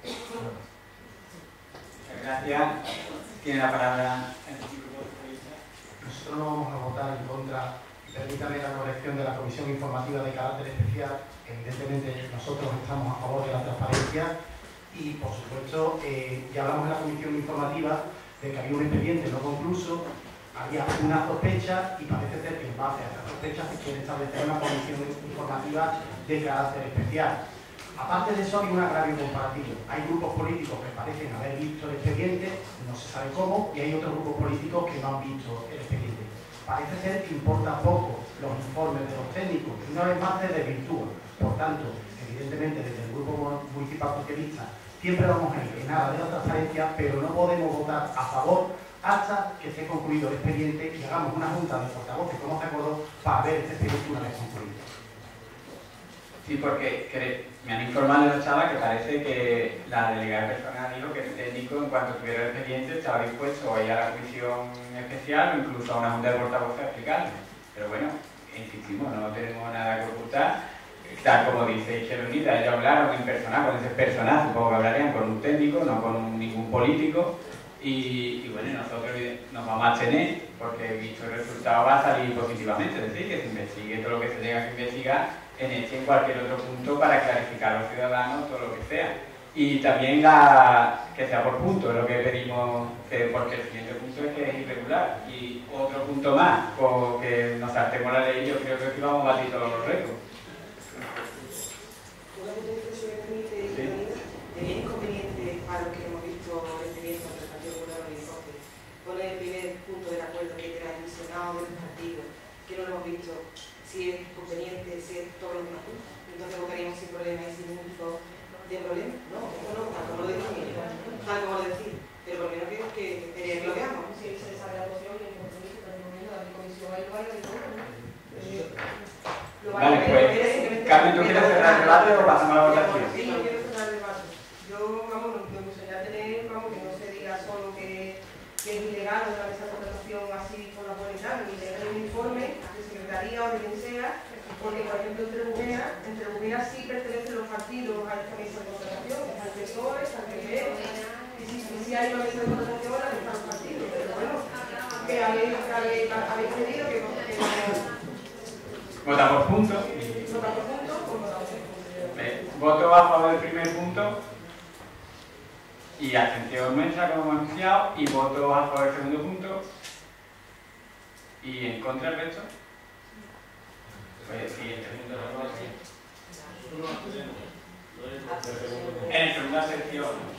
Muchas gracias. Tiene la palabra el grupo socialista. Nosotros no vamos a votar en contra. Permítame la corrección de la comisión informativa de carácter especial. Evidentemente nosotros estamos a favor de la transparencia y, por supuesto, ya hablamos en la comisión informativa de que había un expediente no concluso, había una sospecha y parece ser que en base a esa sospecha se quiere establecer una comisión informativa de carácter especial. Aparte de eso, hay un agravio comparativo. Hay grupos políticos que parecen haber visto el expediente, no se sabe cómo, y hay otros grupos políticos que no han visto el expediente. Parece ser que importa poco los informes de los técnicos y una vez más se desvirtúan. Por tanto, evidentemente desde el Grupo Municipal Socialista siempre vamos a ir en nada de la transparencia, pero no podemos votar a favor hasta que esté concluido el expediente y hagamos una junta de portavoces, como se acordó, para ver este expediente una vez concluido. Sí, porque me han informado en la sala que parece que la delegada personal dijo que el técnico, en cuanto tuviera el expediente, estaba dispuesto a ir a la comisión especial o incluso a una junta de portavoces a explicarle. Pero bueno, insistimos, no tenemos nada que ocultar. Tal como dice Izquierda Unida, ellos hablaron en personal, con ese personal, supongo que hablarían con un técnico, no con ningún político. Y bueno, nosotros nos vamos a abstener porque visto el resultado va a salir positivamente, es decir, que se investigue todo lo que se tenga que investigar en este y en cualquier otro punto para clarificar a los ciudadanos todo lo que sea. Y también que sea por punto, es lo que pedimos, porque el siguiente punto es que es irregular. Y otro punto más, porque nos saltemos la ley, yo creo que aquí vamos a batir todos los récords. Sería inconveniente para lo que hemos visto el expediente del Partido Popular Horizonte. ¿Cuál es el primer punto del acuerdo que queda delegado de los partidos, que no lo hemos visto si es conveniente, si es todo lo demás. Entonces votaríamos sin problema y sin ningún tipo de problema, ¿no? Eso no, tal como lo digo, tal como lo decir, pero por lo menos que lo veamos. Si se sabe la moción y el compromiso, pero no viendo la comisión, ahí lo vale de todo, ¿no? Vale, pues, Carmen, ¿tú quieres cerrar el debate o pasamos a la votación? Sí, yo quiero cerrar el debate. Yo, vamos, me gustaría tener, vamos, que no se diga solo que es ilegal otra vez esa contratación así por la buena, ni tener un informe de secretaría o de quien sea, porque, por ejemplo, entre Bujera sí pertenecen los partidos a esta mesa de contratación, al PSOE, al PP, y si hay una mesa de contratación, la están los partidos, pero bueno, que habéis pedido que Vota por puntos. vota por puntos, pues votamos por puntos. Voto a favor del primer punto y abstención nuestra, como hemos anunciado, y voto a favor del segundo punto y en contra el resto. Pues sí, el segundo no sí. En el segundo sección.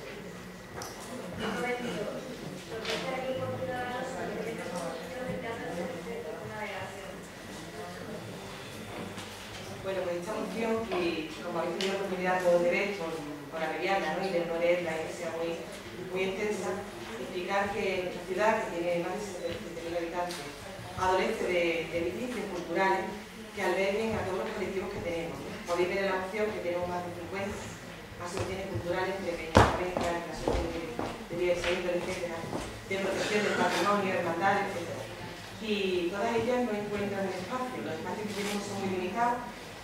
Bueno, pues esta moción, que como habéis tenido la oportunidad todos de ver, por abreviarla, ¿no? Y de no leerla y que sea muy extensa, explicar que nuestra ciudad, que tiene más de 7.000 habitantes, adolece de edificios culturales que alberguen a todos los colectivos que tenemos. Podéis ver en la moción que tenemos más de 50 asociaciones culturales de peñas, asociaciones de diversa índole, etcétera, de protección del patrimonio, hermandades, etcétera. Y todas ellas no encuentran un espacio. Los espacios que tenemos son muy limitados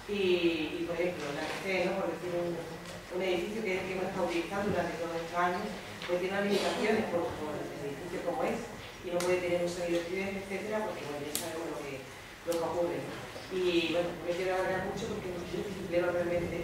y por ejemplo, la RC, ¿no? Por decir un edificio que hemos estado utilizando durante todos estos años, pues tiene unas limitaciones por el edificio como es y no puede tener un sonido estridente, etcétera, porque bueno, ya sabemos lo que ocurre. Y bueno, me quiero alargar mucho porque no quiero realmente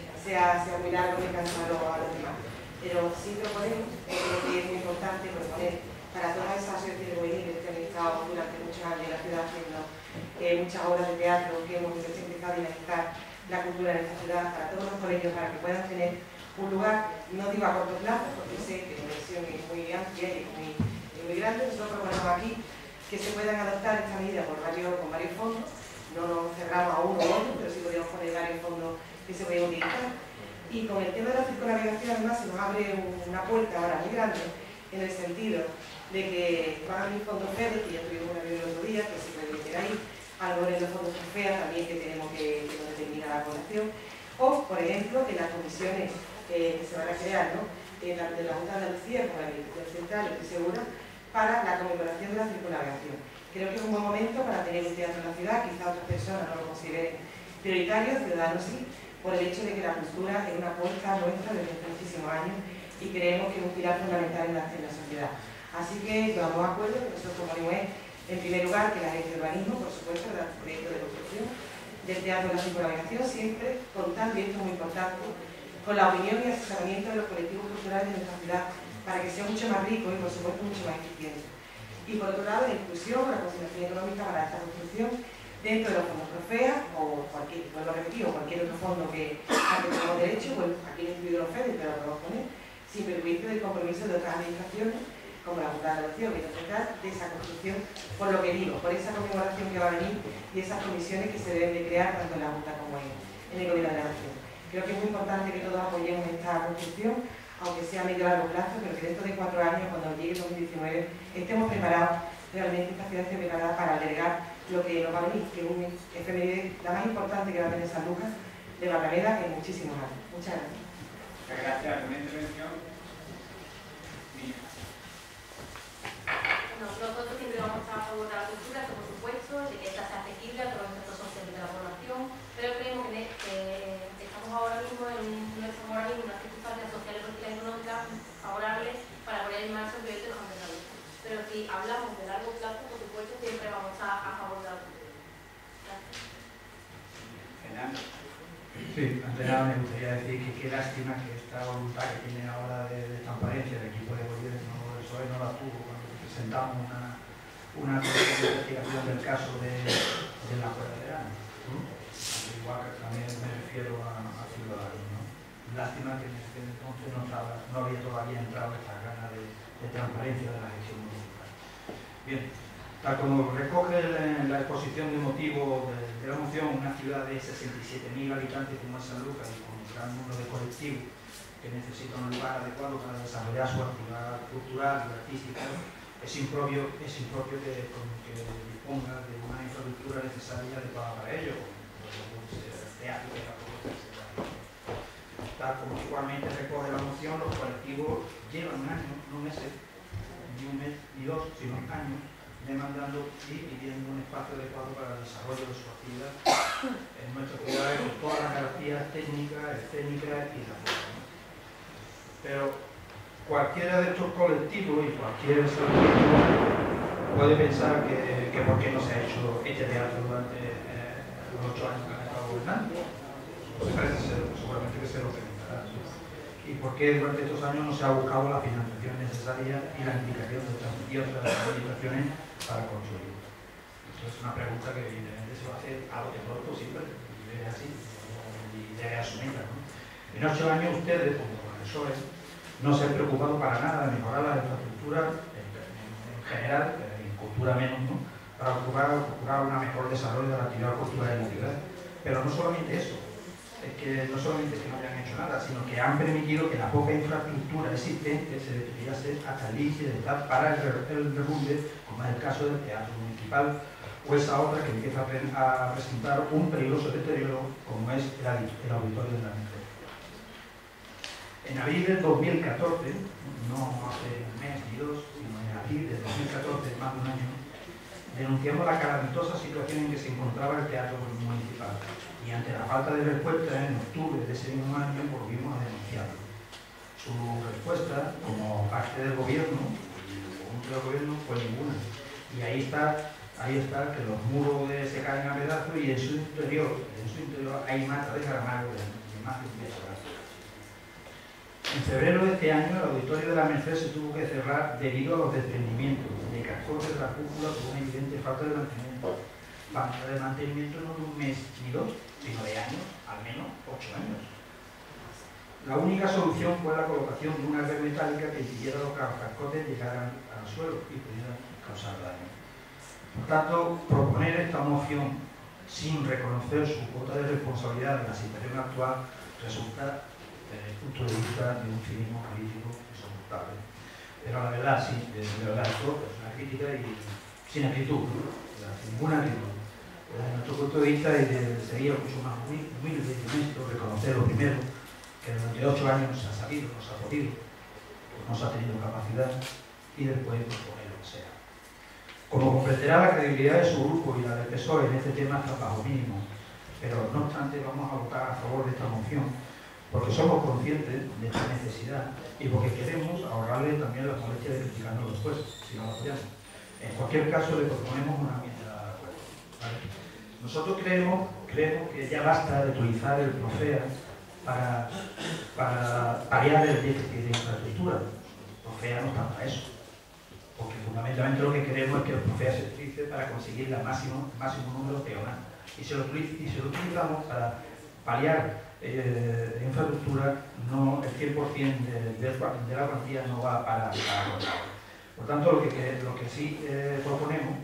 sea muy largo y cansar a los demás. Pero sí proponemos, creo que es muy importante proponer para todas esas asociaciones juveniles que han estado durante muchos años en la ciudad haciendo muchas obras de teatro, que hemos empezado a dinamizar la cultura en esta ciudad, para todos los colegios, para que puedan tener un lugar, no digo a corto plazo, porque sé que la inversión es muy amplia y es muy grande. Nosotros proponemos aquí que se puedan adoptar esta medida con varios fondos, no nos cerramos a uno u otro, pero sí podemos poner varios fondos que se pueden utilizar. Y con el tema de la circunnavegación, además, se nos abre una puerta ahora muy grande, en el sentido de que van a venir fondos FEDER, que ya tuvimos una reunión el otro día, que se puede meter ahí, algo en los fondos FEA también que tenemos que determinar la población, o, por ejemplo, en las comisiones que se van a crear, ¿no? Tanto de la Junta de Andalucía como la Dirección Central, estoy segura, para la conmemoración de la circunnavegación. Creo que es un buen momento para tener un teatro en la ciudad, quizá otras personas no lo consideren prioritario, ciudadanos sí, por el hecho de que la cultura es una apuesta nuestra desde hace muchísimos años y creemos que es un pilar fundamental en la sociedad. Así que estamos de acuerdo que nosotros proponemos en primer lugar que la ley de urbanismo, por supuesto, del proyecto de construcción del teatro de la circunnavegación, siempre contando, y esto es muy importante, con la opinión y asesoramiento de los colectivos culturales de nuestra ciudad, para que sea mucho más rico y, por supuesto, mucho más eficiente. Y por otro lado, la inclusión, la consignación económica para esta construcción dentro de los fondos PROFEA o cualquier, vuelvo a repetir, o cualquier otro fondo al que tenemos derecho, pues aquí no incluido los FEDER, pero lo podemos poner, sin perjuicio del compromiso de otras administraciones, como la Junta de Andalucía o Gobierno Central, de esa construcción, por lo que digo, por esa conmemoración que va a venir y esas comisiones que se deben de crear tanto en la Junta como en el Gobierno de la Nación. Creo que es muy importante que todos apoyemos esta construcción, aunque sea a medio largo plazo, pero que dentro de 4 años, cuando llegue 2019, estemos preparados, realmente esta ciudad esté preparada para albergar lo que nos va a venir, que es un efeméride la más importante que va a tener San Lucas de Barrameda en muchísimos años. Muchas gracias. Muchas gracias. ¿Alguna intervención? Nosotros siempre vamos a estar a favor de la cultura, por supuesto, de que esta sea asequible a todos los sectores sociales de la población, pero creemos que estamos ahora mismo en unas circunstancias sociales, políticas y económicas favorables para poner en marcha el proyecto de los Andaluces. Pero si hablamos de largo plazo, por supuesto, siempre vamos a favor de la cultura. Gracias. Fernando. Sí, antes nada me gustaría decir que qué lástima que esta voluntad que tiene ahora de transparencia del equipo de gobierno del PSOE no la tuvo cuando presentamos una investigación del caso de la Escuela de Verano. Igual que también me refiero a Ciudadanos, ¿no? Lástima que en entonces no había todavía entrado esta gana de transparencia de la gestión municipal. Bien. Tal como recoge en la exposición de motivos de la moción, una ciudad de 67.000 habitantes como es Sanlúcar y con un gran número de colectivos que necesitan un lugar adecuado para desarrollar su actividad cultural y artística, es impropio que disponga de una infraestructura necesaria adecuada para ello, como teatro de la propuesta. Tal como igualmente recoge la moción, los colectivos llevan un año, no meses, ni un mes ni dos, sino años, demandando y pidiendo un espacio adecuado para el desarrollo de su actividad en nuestras ciudades con todas las garantías técnicas, escénicas y la forma. Pero cualquiera de estos colectivos y cualquier ser humano puede pensar que por qué no se ha hecho este teatro durante los 8 años que han estado gobernando. Pues parece ser, seguramente que se lo preguntará. ¿Y por qué durante estos años no se ha buscado la financiación necesaria y la implicación de otras administraciones para construir? Eso es una pregunta que evidentemente se va a hacer a lo que mejor posible, y es así, y debe asumirla, ¿no? En 8 años ustedes, como profesores, no se han preocupado para nada de mejorar la infraestructura en general, en cultura menos, ¿no? Para procurar un mejor desarrollo de la actividad cultural en la ciudad. Pero no solamente eso, es que no solamente que no hayan hecho nada, sino que han permitido que la poca infraestructura existente se destruyese hasta el incidental para el derrumbe, como es el caso del Teatro Municipal, o esa otra que empieza a presentar un peligroso deterioro, como es el Auditorio de la Merced. En abril del 2014, no hace un mes ni dos, sino en abril del 2014, más de un año, denunciamos la calamitosa situación en que se encontraba el Teatro Municipal. Y ante la falta de respuesta, en octubre de ese mismo año volvimos a denunciarlo. Su respuesta, como parte del gobierno, fue ninguna. Y ahí está que los muros se caen a pedazos y en su interior hay mata de caramelo de más de 10 horas. En febrero de este año, el Auditorio de la Merced se tuvo que cerrar debido a los desprendimientos de cascos de la cúpula por una evidente falta de mantenimiento. Falta de mantenimiento no de un mes ni dos, sino de años, al menos 8 años. La única solución fue la colocación de una red metálica que impidiera los cascotes llegaran al suelo y pudieran causar daño. Por tanto, proponer esta moción sin reconocer su cuota de responsabilidad en la situación actual resulta, desde el punto de vista de un cinismo político, insoportable. Pero la verdad, sí, de verdad, esto es una crítica y sin actitud, sin ninguna actitud. Desde nuestro punto de vista sería mucho más humilde y honesto reconocer lo primero, que durante 8 años se ha sabido, no se ha podido, no se ha tenido capacidad, y después proponer lo que sea. Como comprenderá, la credibilidad de su grupo y la del PSOE en este tema está bajo mínimo, pero no obstante vamos a votar a favor de esta moción, porque somos conscientes de esta necesidad y porque queremos ahorrarle también la molestia de criticarnos después, si no lo apoyamos. En cualquier caso, le proponemos una enmienda de acuerdo, ¿vale? Nosotros creemos que ya basta de utilizar el Profea para paliar el déficit de infraestructura. El Profea no está para eso, porque fundamentalmente lo que queremos es que el Profea se utilice para conseguir el máximo número de peonadas. Y si lo utilizamos para paliar infraestructura, no, el 100% de la cuantía no va para por tanto, lo que sí proponemos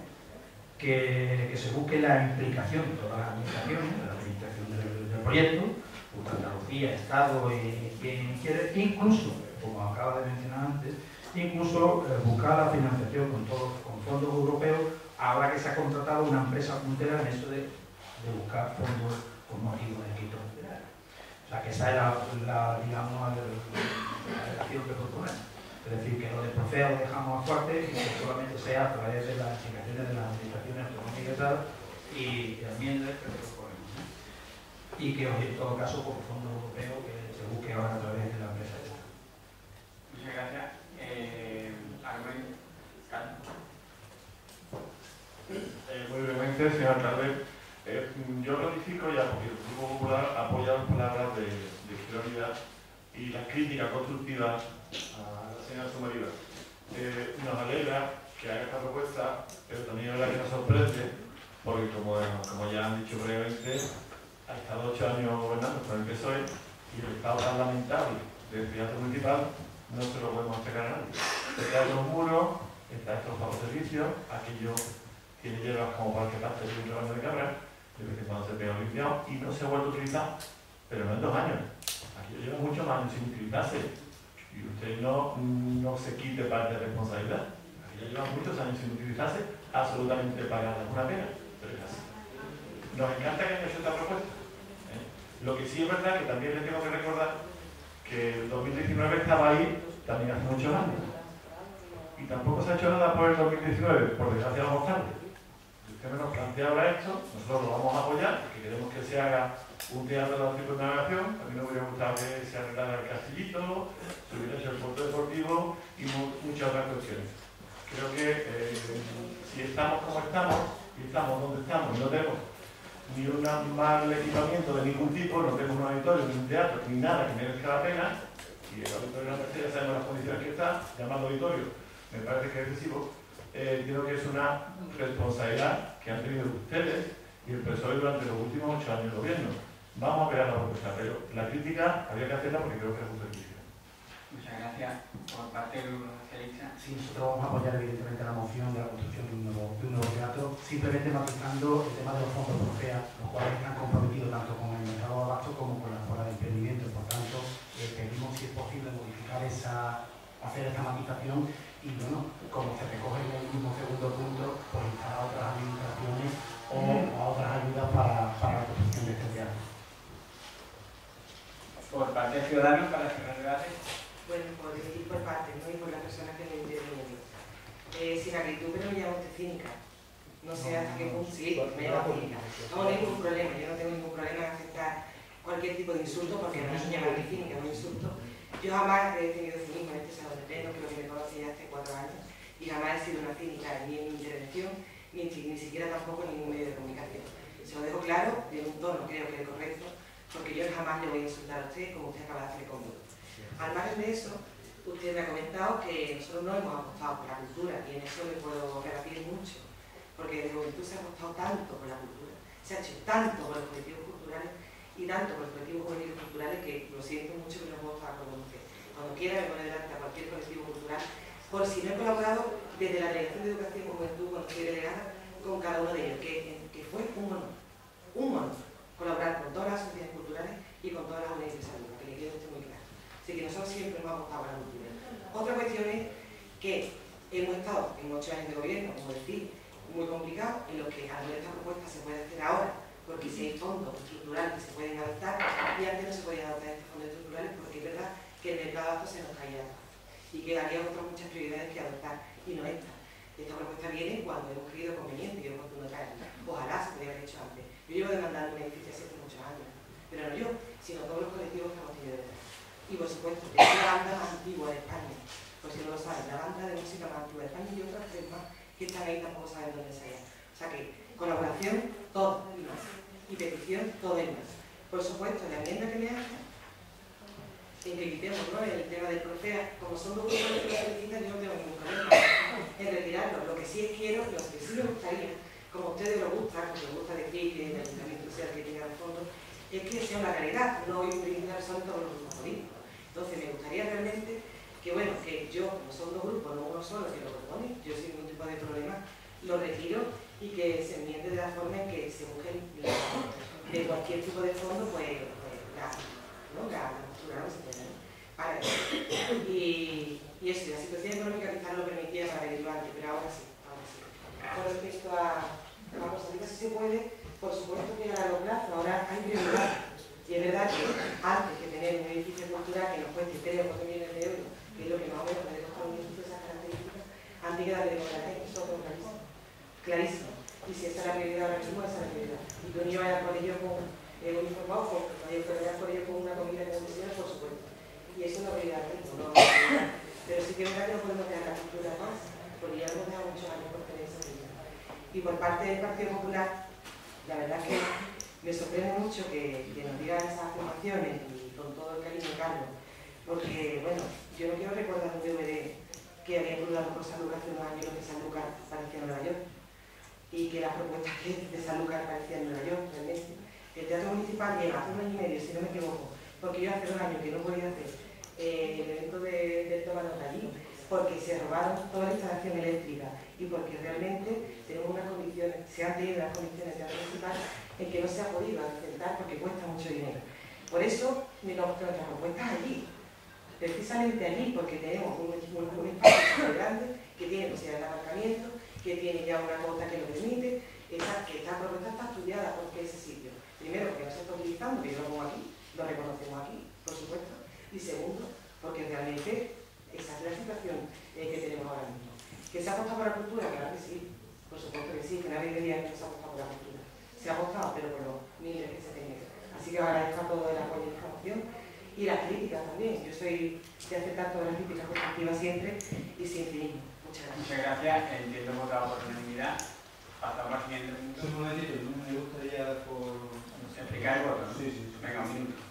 que se busque la implicación de todas las administraciones, la administración del proyecto, Andalucía, Estado y quien quiere, incluso, como acaba de mencionar antes, incluso buscar la financiación con fondos europeos, ahora que se ha contratado una empresa puntera en esto de buscar fondos con motivo de Quito. O sea, que esa es la relación que proponemos. Es decir, que lo de Profea lo dejamos aparte y que solamente sea a través de las indicaciones de las administraciones autonómicas y enmiendas que proponemos, ¿no? Y que en todo caso, por fondo europeo, que se busque ahora a través de la empresa. Muchas gracias. Muy brevemente, señor alcalde, yo ratifico ya porque el Grupo Popular apoya las palabras de Izquierda Unida y las críticas constructivas a la señora Somerida. Nos alegra que haga esta propuesta, pero también es verdad que nos sorprende, porque como ya han dicho brevemente, ha estado 8 años gobernando con el PSOE y el estado tan lamentable del teatro municipal no se lo podemos sacar a nadie. Está en los muros, está destrozado servicios, aquello tiene hierbas como para que pase de un rebaño de cabras, de vez en cuando se pega limpiado y no se ha vuelto a utilizar, pero no en 2 años. Aquí lleva muchos años sin utilizarse y usted no se quite parte de responsabilidad. Aquí ya lleva muchos años sin utilizarse, absolutamente pagada, es una pena, pero es así. Nos encanta que hayan hecho esta propuesta. Lo que sí es verdad que también les tengo que recordar que el 2019 estaba ahí también hace muchos años. Y tampoco se ha hecho nada por el 2019, por desgracia vamos tarde. Si usted nos plantea ahora esto, nosotros lo vamos a apoyar, porque queremos que se haga un teatro de la circunnavegación. A mí me hubiera gustado que se arreglara el castillito, se hubiera hecho el puerto deportivo y muchas otras cuestiones. Creo que si estamos como estamos, y estamos donde estamos, y no tenemos ni un mal equipamiento de ningún tipo, no tenemos un auditorio, ni un teatro, ni nada que merezca la pena, y el auditorio de la Merced ya sabemos las condiciones que está, llamando auditorio, me parece que es excesivo. Creo que es una responsabilidad que han tenido ustedes y el PSOE durante los últimos 8 años de gobierno. Vamos a apoyar la propuesta, pero la crítica había que hacerla porque creo que es un servicio. Muchas gracias. Por parte del Grupo Socialista. Sí, nosotros vamos a apoyar evidentemente la moción de la construcción de un nuevo teatro, simplemente matizando el tema de los fondos PROFEA, los cuales están comprometidos tanto con el mercado de abasto como con la escuela de emprendimiento. Por tanto, pedimos si es posible modificar hacer esta matización y, bueno, como se recoge en el mismo segundo punto, pues instar a otras administraciones o a otras ayudas para la construcción de este teatro. Por parte de Ciudadanos, para cerrar el debate. Bueno, por decir por parte, ¿no? Y por las personas que me intervienen. Sin acritud, pero me llamo usted cínica. No sé hasta qué punto, sí, me llamo cínica. No tengo ningún problema, yo no tengo ningún problema en aceptar cualquier tipo de insulto, porque no es llamarme cínica, es un insulto. Yo jamás he tenido cinismo en este salón de pleno, creo que me conocí hace 4 años, y jamás he sido una cínica ni en mi intervención, ni siquiera tampoco en ningún medio de comunicación. Se lo dejo claro, de un tono creo que es correcto, porque yo jamás le voy a insultar a usted como usted acaba de hacer conmigo. Al margen de eso, usted me ha comentado que nosotros no hemos apostado por la cultura, y en eso me puedo rebatir mucho, porque desde juventud se ha apostado tanto por la cultura, se ha hecho tanto por los colectivos culturales y tanto por los colectivos juveniles culturales que lo siento mucho que no puedo estar con usted. Cuando quiera me pone delante a cualquier colectivo cultural, por si no he colaborado desde la Delegación de Educación y Juventud, cuando fui delegada, con cada uno de ellos, que fue un honor colaborar con todas las sociedades culturales y con todas las unidades de salud, que le quede esto muy claro. Así que nosotros siempre hemos apostado por la cultura. Otra cuestión es que hemos estado en 8 años de gobierno, como decir, muy complicado, en los que alguna de estas propuestas se puede hacer ahora, porque si hay fondos estructurales que se pueden adoptar, y antes no se podían adoptar estos fondos estructurales porque es verdad que el mercado de datos se nos caía y que había otras muchas prioridades que adoptar, y no esta. Esta propuesta viene cuando hemos creído conveniente y oportuno caer. Ojalá se podía haber hecho antes. Yo llevo demandando un edificio hace muchos años, pero no yo, sino todos los colectivos que hemos tenido detrás. Y por supuesto, es la banda más antigua de España, por si no lo saben, la banda de música más antigua de España y otras 3 más que están ahí tampoco saben dónde se hallan. O sea que colaboración, todo y más. Y petición, todo y más. Por supuesto, la enmienda que me hace, en que quitemos, ¿no?, el tema del PROFEA, como son dos grupos que solicitan, yo no tengo ningún problema en retirarlo. Lo que sí quiero, lo que sí me gustaría, como a ustedes les gusta, como les gusta decir que el ayuntamiento sea el que tenga los fondos, es que sea una realidad, no hoy un brindis al sol todos los grupos políticos. Entonces me gustaría realmente que, bueno, que yo, como son 2 grupos, no uno solo que lo propone, yo sin ningún tipo de problema, lo retiro y que se enmiende de la forma en que se busquen de cualquier tipo de fondo, pues la postura, no se entiende, ¿no? Para eso. Y eso, la situación económica quizás no lo permitía para pedirlo antes, pero ahora sí. Con respecto a, vamos a ver si se puede, por supuesto que a largo plazo, ahora hay prioridad. Y es verdad que antes que tener un edificio cultural que nos cueste 3 o 4 millones de euros, que es lo que más o menos puede costar un edificio de esas características, antes que darle democracia, eso es clarísimo. Clarísimo. Y si esa es la prioridad ahora mismo, esa es la prioridad. Y que un niño vaya por ello con uniformado, porque vaya por ello con una comida que necesita, por supuesto. Y eso es una prioridad, no. Pero sí que es verdad que no podemos tener la cultura más, porque ya hemos dejado muchos años por tener esa prioridad. Y por parte del Partido Popular, la verdad es que me sorprende mucho que nos digan esas afirmaciones y con todo el cariño, Carlos, porque, bueno, yo no quiero recordar un DVD que había dudado por San Lucas hace unos años que San Lucas parecía Nueva York y que las propuestas de San Lucas parecían Nueva York, realmente. El Teatro Municipal lleva hace 1 año y medio, si no me equivoco, porque yo hace 2 años que no podía hacer el evento del Tómalo allí, porque se robaron toda la instalación eléctrica y porque realmente tenemos unas condiciones, se han tenido unas condiciones de participar en que no se ha podido aceptar porque cuesta mucho dinero. Por eso, nuestra propuesta es allí, precisamente allí, porque tenemos un espacio muy grande que tiene posibilidad de aparcamiento, que tiene ya una cota que lo permite, que esta propuesta está estudiada porque ese sitio, primero, que no se está utilizando, que yo lo pongo aquí, lo reconocemos aquí, por supuesto, y segundo, porque realmente esa es la situación que tenemos ahora mismo. ¿Que se ha apostado por la cultura? Claro que sí, por supuesto que sí, que nadie diría que no se ha apostado por la cultura. Se ha apostado, pero por los miles que se tienen. Así que agradezco a todo el apoyo y la información y las críticas también. Yo soy de aceptar todas las críticas constructivas siempre y sin cinismo. Muchas gracias. Muchas gracias. Entiendo votado por unanimidad. Pasamos al siguiente punto. Un momentito, no me gustaría explicar el voto, ¿no? Sí. Venga, un minuto.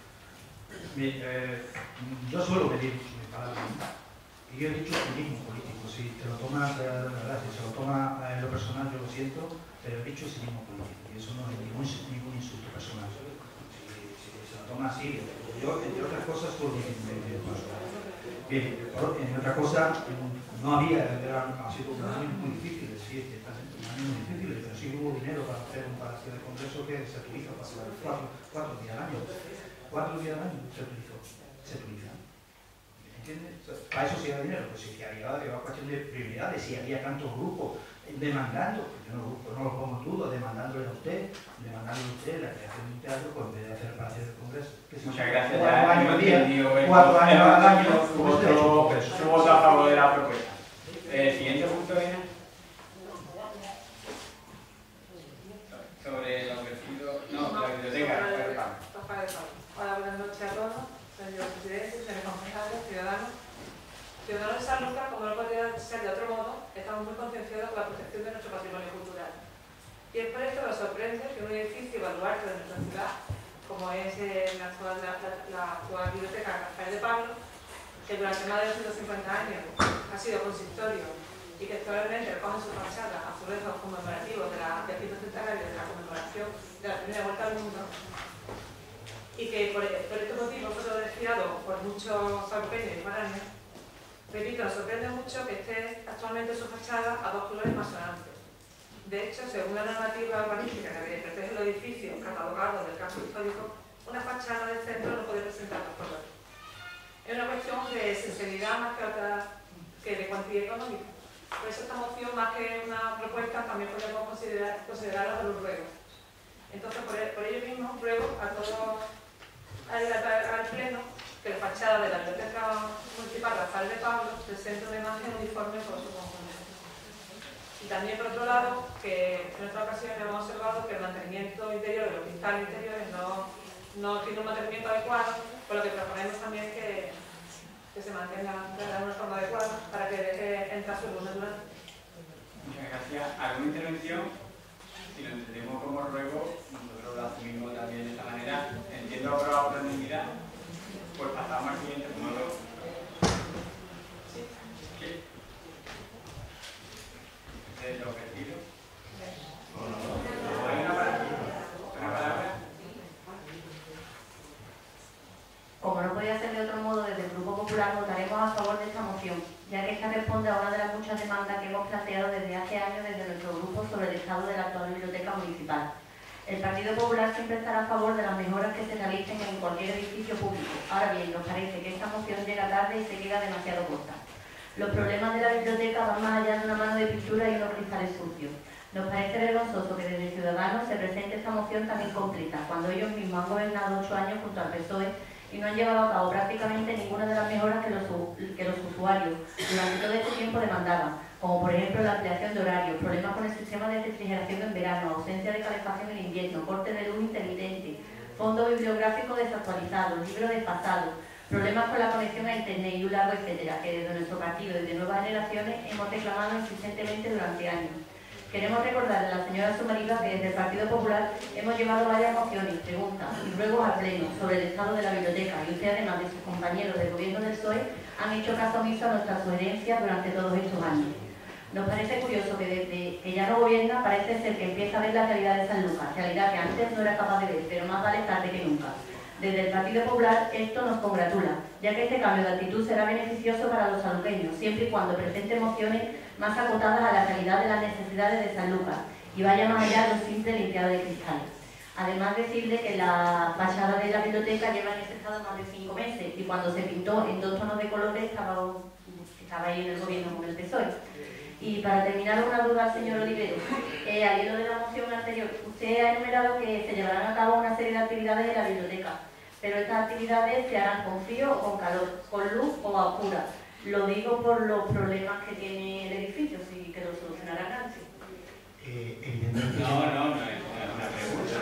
Yo suelo medir mis palabras. Y yo he dicho cinismo político. Si te lo tomas, si se lo toma en lo personal, yo lo siento, pero he dicho cinismo político. Y eso no es ningún insulto personal. Si se lo toma así, yo, entre otras cosas, suelo medir personal. Bien, en otra cosa, no había, ha sido un año muy difícil, sí, un año muy difícil, pero sí hubo dinero para hacer un palacio de congreso que se utiliza para 4 días al año. 4 días al año se utiliza. ¿Entiendes? Para eso sí había dinero, pues si había cuestión de prioridades, si había tantos grupos demandando, yo no lo pongo en duda, demandándole a usted la creación de un teatro, pues en vez de hacer el palacio del congreso. Muchas gracias. 4 años al día, 4 años al año, su voto a favor de la propuesta. Siguiente punto, Elena. Sobre los vestidos. No, la biblioteca. Hola, buenas noches a todos. Señor presidente, señores concejales, ciudadanos. Ciudadanos de San Lucas, como no podría ser de otro modo, estamos muy concienciados con la protección de nuestro patrimonio cultural. Y es por esto que nos sorprende que un edificio baluarte de nuestra ciudad, como es la actual biblioteca Rafael de Pablo, que durante más de 250 años ha sido consistorio y que actualmente recoge en su fachada azulejos conmemorativos del quinto centenario de la conmemoración de la primera vuelta al mundo, y que por este motivo fue todo desviado por muchos salpeños y foráneos. Repito, nos sorprende mucho que esté actualmente su fachada a 2 colores más sonantes. De hecho, según la normativa urbanística que protege los edificios catalogados del casco histórico, una fachada del centro no puede presentar 2 colores. Es una cuestión de sensibilidad más que de cuantía económica. Por eso esta moción, más que una propuesta, también podemos considerarla por un ruego. Entonces, por ello mismo, ruego a todos al Pleno que la fachada de la Biblioteca Municipal Rafael de Pablo presente una imagen uniforme por su conjunto. Y también, por otro lado, que en otras ocasiones hemos observado que el mantenimiento interior de los cristales interiores no tiene un mantenimiento adecuado, por lo que proponemos también que se mantenga de una forma adecuada para que deje entrar su luz natural. Muchas gracias. ¿Alguna intervención? Si lo entendemos como ruego, nosotros lo asumimos también de esta manera. Entiendo aprobado por unanimidad. Pues pasamos al siguiente punto. ¿Qué? ¿De los vestidos? ¿Hay una palabra? Como no podía ser de otro modo, desde el Grupo Popular votaremos a favor de esta moción, ya que esta responde a una de las muchas demandas que hemos planteado desde hace años desde nuestro grupo sobre el estado de la actual biblioteca municipal. El Partido Popular siempre estará a favor de las mejoras que se realicen en cualquier edificio público. Ahora bien, nos parece que esta moción llega tarde y se queda demasiado corta. Los problemas de la biblioteca van más allá de una mano de pintura y unos cristales sucios. Nos parece vergonzoso que desde Ciudadanos se presente esta moción tan incompleta, cuando ellos mismos han gobernado 8 años junto al PSOE y no han llevado a cabo prácticamente ninguna de las mejoras que los usuarios durante todo este tiempo demandaban, como por ejemplo la ampliación de horarios, problemas con el sistema de refrigeración en verano, ausencia de calefacción en invierno, corte de luz intermitente, fondo bibliográfico desactualizado, libros desfasados, problemas con la conexión a internet y un largo etcétera, que desde nuestro partido y de Nuevas Generaciones hemos reclamado insistentemente durante años. Queremos recordarle a la señora Sumariva que desde el Partido Popular hemos llevado varias mociones, preguntas y ruegos al Pleno sobre el estado de la biblioteca y usted, además de sus compañeros del gobierno del PSOE, han hecho caso omiso a nuestras sugerencias durante todos estos años. Nos parece curioso que desde que ya no gobierna parece ser que empieza a ver la realidad de San Lucas, realidad que antes no era capaz de ver, pero más vale tarde que nunca. Desde el Partido Popular esto nos congratula, ya que este cambio de actitud será beneficioso para los sanluqueños, siempre y cuando presente mociones más acotadas a la realidad de las necesidades de Sanlúcar y vaya más allá de un simple limpiado de cristales. Además, decirle que la fachada de la biblioteca lleva en este estado más de 5 meses y cuando se pintó en 2 tonos de colores estaba ahí en el gobierno con el PSOE. Y para terminar, una duda al señor Olivero. Al hilo de la moción anterior, usted ha enumerado que se llevarán a cabo una serie de actividades en la biblioteca, pero estas actividades se harán con frío o con calor, con luz o a oscuras. Lo digo por los problemas que tiene el edificio, y que lo solucionarán antes. Evidentemente. No es una pregunta.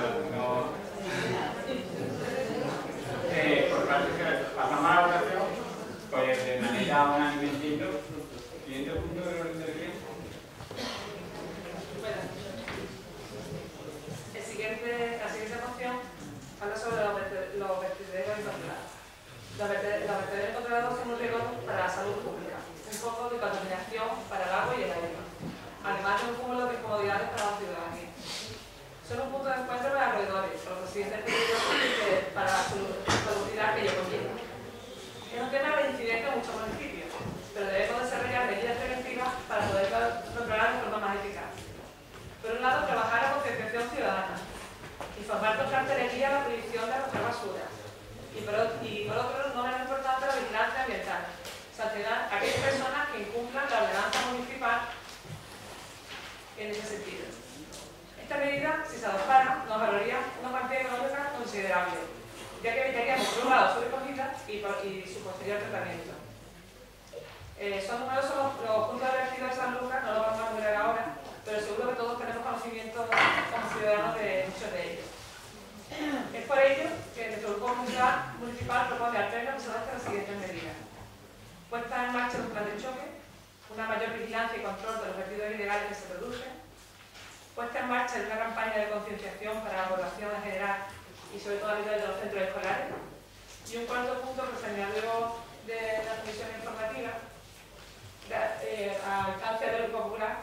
Por parte que pasamos a la votación, pues de manera unánime entiendo. Siguiente punto de orden del día. La siguiente moción habla sobre los vertederos incontrolados. Los vertederos incontrolados son un riesgo para la salud pública, un foco de contaminación para el agua y el aire, además de un cúmulo de incomodidades para la ciudadanía. Son un punto de encuentro para los roedores, para los residentes peligrosos y para la salubridad que ello conlleva. Es un tema de incidencia en muchos municipios, pero debemos desarrollar medidas preventivas para poder controlar de forma más eficaz. Por un lado, trabajar a concienciación ciudadana, informar con cartelería la prohibición de arrojar basura y por otro, no menos importante, la vigilancia ambiental, sancionar a aquellas personas que incumplan la ordenanza municipal en ese sentido. Esta medida, si se adoptara, nos ahorraría una partida económica considerable, ya que evitaríamos, por un lado, su recogida y su posterior tratamiento. Son numerosos los puntos de vertido de Sanlúcar, no lo vamos a enumerar ahora, pero seguro que todos tenemos conocimiento como ciudadanos de muchos de ellos. Es por ello que nuestro grupo municipal propone al Pleno las siguientes medidas. Puesta en marcha de un plan de choque, una mayor vigilancia y control de los vertidos ilegales que se producen, puesta en marcha de una campaña de concienciación para la población en general y sobre todo a nivel de los centros escolares, y un cuarto punto que se añadió de la comisión informativa al alcance del Grupo Popular,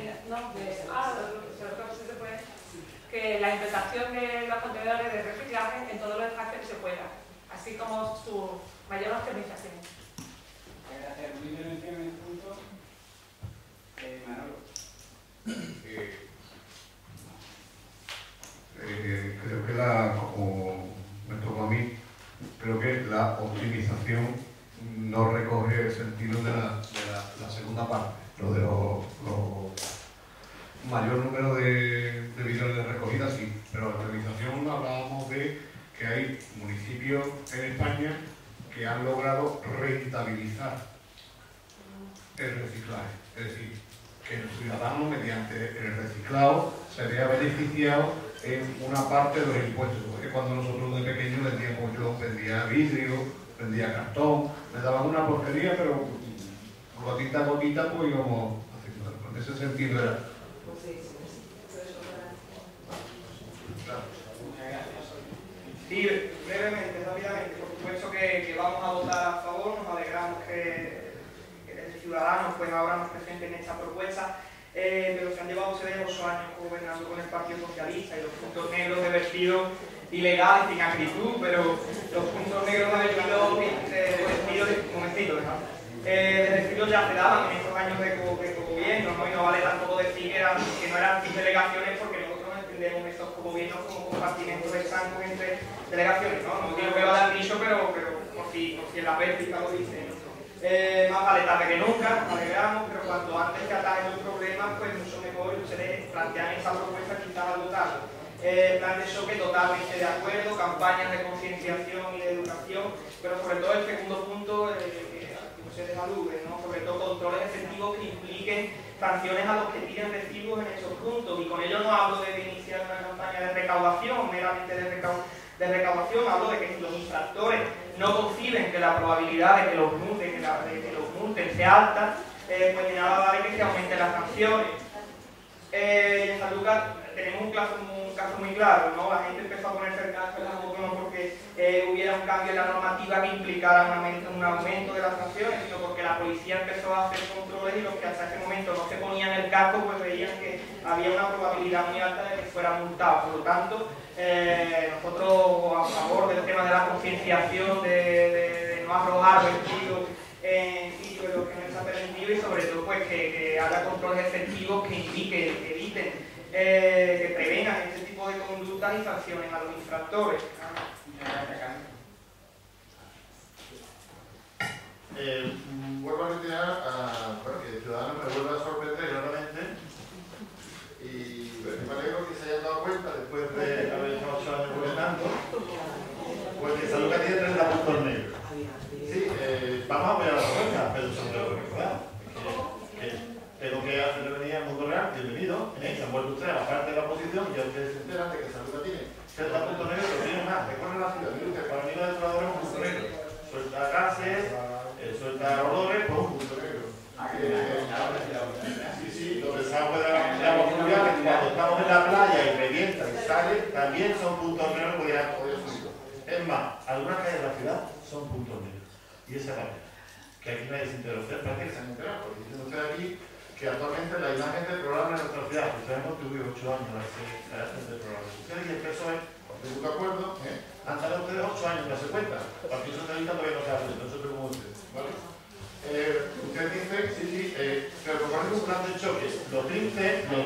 que la implementación de los contenedores de reciclaje en todos los espacios que se pueda, así como su mayor optimización. Gracias. ¿Una intervención en este punto? Manolo. Creo que como me tocó a mí, creo que la optimización no recoge el sentido de la segunda parte, lo de los mayor número de bidones de recogida, sí, pero la optimización hablábamos de que hay municipios en España que han logrado rentabilizar el reciclaje, es decir, que el ciudadano mediante el reciclado se vea beneficiado en una parte de los impuestos, porque cuando nosotros de pequeños vendíamos, yo vendía vidrio, vendía cartón, me daban una porquería, pero gotita a gotita pues íbamos haciendo. En ese sentido era. Sí, brevemente, rápidamente. Por supuesto que vamos a votar a favor, nos alegramos que desde Ciudadanos pues ahora nos presenten esta propuesta, pero se han llevado ustedes 8 años gobernando con el Partido Socialista y los puntos negros de vertido ilegal sin acritud, pero los puntos negros de vertido ya se daban en estos años de gobierno, ¿no? Y no vale tampoco decir que no eran delegaciones, porque nosotros entendemos estos gobiernos como compartimentos estancos entre delegaciones, ¿no? No digo que lo hayan dicho, pero por si en la práctica lo dicen. Más vale tarde que nunca, nos alegramos, pero cuanto antes que atajen los problemas, pues mucho mejor. Ustedes plantean esa propuesta quizás al votarlo. Plan de choque totalmente de acuerdo, campañas de concienciación y de educación, pero sobre todo el segundo punto que ustedes aluden, ¿no? Sobre todo controles efectivos que impliquen sanciones a los que tiren residuos en esos puntos, y con ello no hablo de iniciar una campaña de recaudación, meramente de recaudación, hablo de que si los infractores no conciben que la probabilidad de que los multen sea alta, pues de nada vale que se aumenten las sanciones. En Sanlúcar tenemos un caso muy claro, ¿no? La gente empezó a ponerse el casco en las motos no porque hubiera un cambio en la normativa que implicara un aumento de las sanciones, sino porque la policía empezó a hacer controles y los que hasta ese momento no se ponían el casco pues veían que había una probabilidad muy alta de que fueran multados. Por lo tanto, nosotros a favor del tema de la concienciación, de no arrojar vestidos en sitios en los que no está permitido y sobre todo pues que haga controles efectivos que indiquen, que eviten, que prevengan este tipo de conductas y sancionen a los infractores. Vuelvo a retirar bueno, que el ciudadano me vuelve a sorprender claramente y me alegro que se hayan dado cuenta después de haber estado 8 años gobernando pues que Sanlúcar tiene 30 puntos negros. Sí, vamos a apoyar a la propuesta, pero sobre todo recordar que lo que hace venir al mundo real, bienvenido, se han vuelto ustedes a la parte de la oposición y ya ustedes se enteran de que Sanlúcar tiene 30 puntos negros, pero tiene más. Recuerden la ciudad, mire usted, para mí los detonadores es un punto negro. Suelta gases, suelta olores, pues un punto negro. Sí, los desagües de agua fluvial, cuando estamos en la playa y revienta y sale, también son puntos negros que podría subir. Es más, algunas calles de la ciudad son puntos negros. Y esa es la pena. Que aquí nadie se entera. Ustedes parece que se han enterado, porque dicen ustedes aquí que actualmente la imagen del programa en nuestra ciudad, ustedes hemos contribuido 8 años a hacer el programa. Ustedes y el PSOE, de mutuo acuerdo, han tardado ustedes 8 años en darse cuenta, para que eso está evitando que no se hace, nosotros como ustedes, ¿vale? Ustedes dicen, sí, pero proponen un plan de choque. Lo triste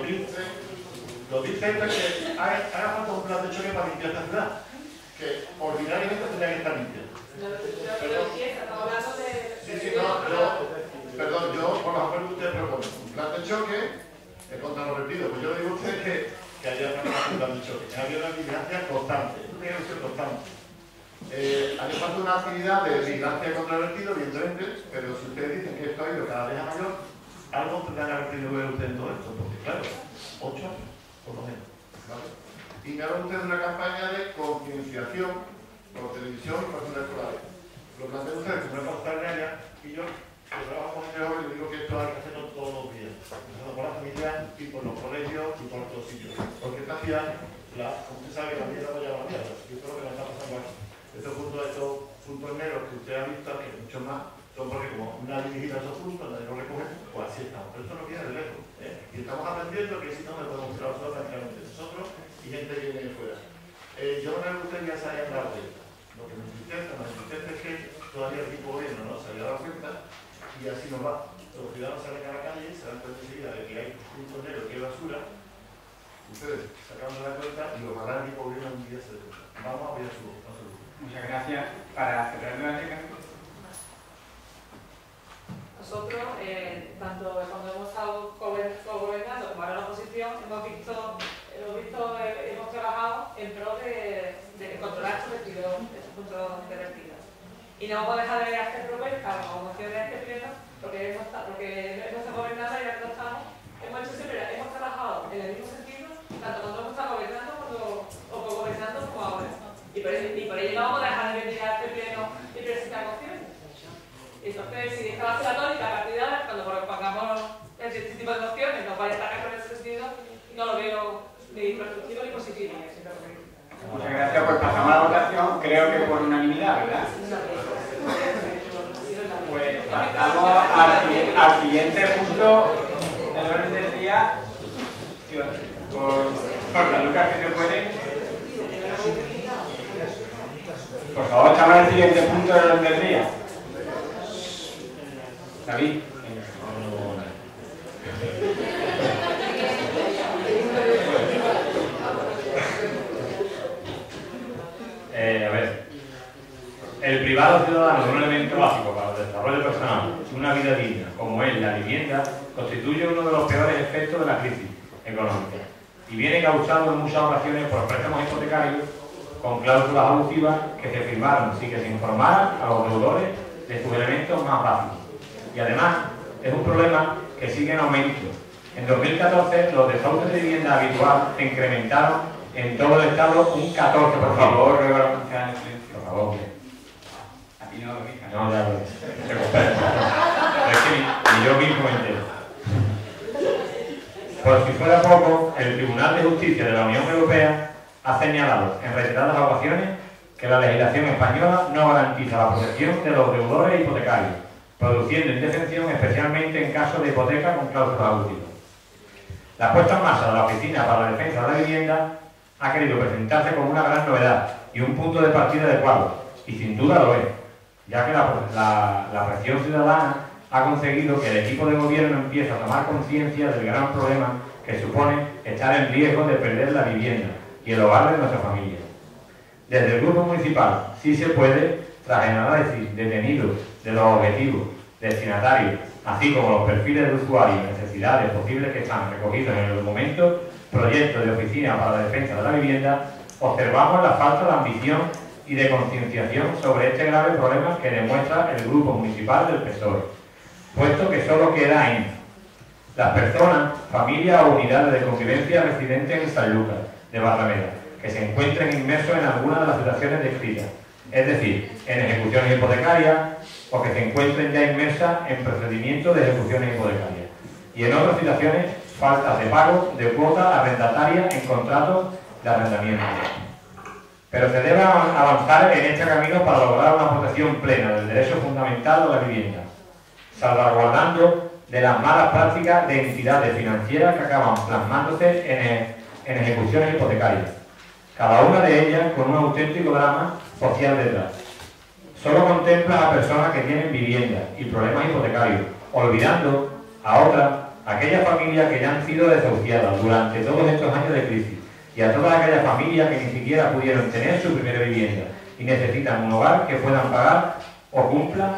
es que haga falta un plan de choque para limpiar esta ciudad, que ordinariamente tendría que estar limpia. Perdón, yo por la que ustedes proponen un plan de choque contra los vertidos. Pues yo le digo a ustedes que haya un plan de choque, que había una vigilancia constante, hace falta una actividad de vigilancia contra el vertido, evidentemente, pero si ustedes dicen que esto ha ido cada vez a mayor, algo tendrán que haber tenido que ver ustedes en todo esto, porque claro, 8 años, por lo menos, ¿vale? Y me hablan ustedes de una campaña de concienciación por televisión y por ciudades escolares. Lo plantean ustedes como una pauta ordinaria y yo trabajo con gente joven y le digo que esto hay que hacerlo todos los días, empezando por las familias y por los colegios y por otros sitios. Porque esta ciudad, como usted sabe, la mierda no lleva la mierda. Yo creo que nos está pasando aquí. Estos puntos negros que usted ha visto, que muchos más, son porque como nadie vigila esos puntos, nadie los recoge, pues así estamos. Pero esto no viene de lejos. Y estamos aprendiendo que si no, me podemos tirar nosotros tranquilamente. Nosotros y gente que viene de fuera. Yo no creo que ustedes ya se hayan dado cuenta. Lo que me entristece es que todavía el equipo gobierno no se haya dado cuenta y así nos va. Los ciudadanos salen a la calle, se dan cuenta enseguida de que hay puntos negros, que hay basura. Ustedes sacaron de la cuenta y ojalá el equipo gobierno un día se dé cuenta. Vamos a apoyar su voz. Muchas gracias. Para cerrar la debate. Nosotros, tanto cuando hemos estado gobernando como ahora en la oposición, hemos trabajado en pro de controlar estos puntos de vertido. Y no vamos a dejar de hacer propuestas o mociones de este pleno porque hemos estado gobernando y ya que no estamos, hemos trabajado en el mismo sentido, tanto cuando hemos estado gobernando o gobernando como ahora. Y por ello no vamos a dejar de venir a este pleno y presentar mociones. Entonces, si esta va a ser la tónica a partir de ahora, cuando pongamos este tipo de mociones, nos vaya a atacar con ese sentido, no lo veo ni constructivo ni positivo. Muchas gracias. Pues pasamos a la votación, creo que por unanimidad, ¿verdad? Pues pasamos al siguiente punto del orden del día. Por Sanlúcar, si se puede. Por favor, estamos en el siguiente punto del orden del día. David. A ver, el privado ciudadano es un elemento básico para el desarrollo personal y una vida digna, como es la vivienda, constituye uno de los peores efectos de la crisis económica y viene causando en muchas ocasiones por préstamos hipotecarios con cláusulas abusivas que se firmaron sin que se informara a los deudores de sus elementos más básicos. Y además, es un problema que sigue en aumento. En 2014, los desahucios de vivienda habitual se incrementaron en todo el Estado un 14%. Por favor, ruego a la concejal en silencio. Por favor. Aquí no lo fija. No, ya lo se comprende. Es que ni yo mismo me entero. Por si fuera poco, el Tribunal de Justicia de la Unión Europea ha señalado en reiteradas ocasiones que la legislación española no garantiza la protección de los deudores hipotecarios, produciendo indefensión especialmente en casos de hipoteca con cláusulas abusivas. La puesta en marcha de la Oficina para la Defensa de la Vivienda ha querido presentarse como una gran novedad y un punto de partida adecuado, y sin duda lo es, ya que la presión ciudadana ha conseguido que el equipo de gobierno empiece a tomar conciencia del gran problema que supone estar en riesgo de perder la vivienda y el hogar de nuestra familia. Desde el Grupo Municipal sí se puede, tras el análisis detenido de los objetivos, destinatarios, así como los perfiles de usuarios y necesidades posibles que están recogidos en el documento Proyecto de Oficina para la Defensa de la Vivienda, observamos la falta de ambición y de concienciación sobre este grave problema que demuestra el Grupo Municipal del PSOE, puesto que solo queda en las personas, familias o unidades de convivencia residentes en Sanlúcar de Barrameda, que se encuentren inmersos en alguna de las situaciones descritas, es decir, en ejecuciones hipotecarias o que se encuentren ya inmersas en procedimientos de ejecuciones hipotecarias, y en otras situaciones, faltas de pago de cuotas arrendatarias en contratos de arrendamiento. Pero se debe avanzar en este camino para lograr una protección plena del derecho fundamental a la vivienda, salvaguardando de las malas prácticas de entidades financieras que acaban plasmándose en ejecuciones hipotecarias, cada una de ellas con un auténtico drama social detrás. Solo contempla a personas que tienen vivienda y problemas hipotecarios, olvidando a otras, aquellas familias que ya han sido desahuciadas durante todos estos años de crisis, y a todas aquellas familias que ni siquiera pudieron tener su primera vivienda y necesitan un hogar que puedan pagar o cumpla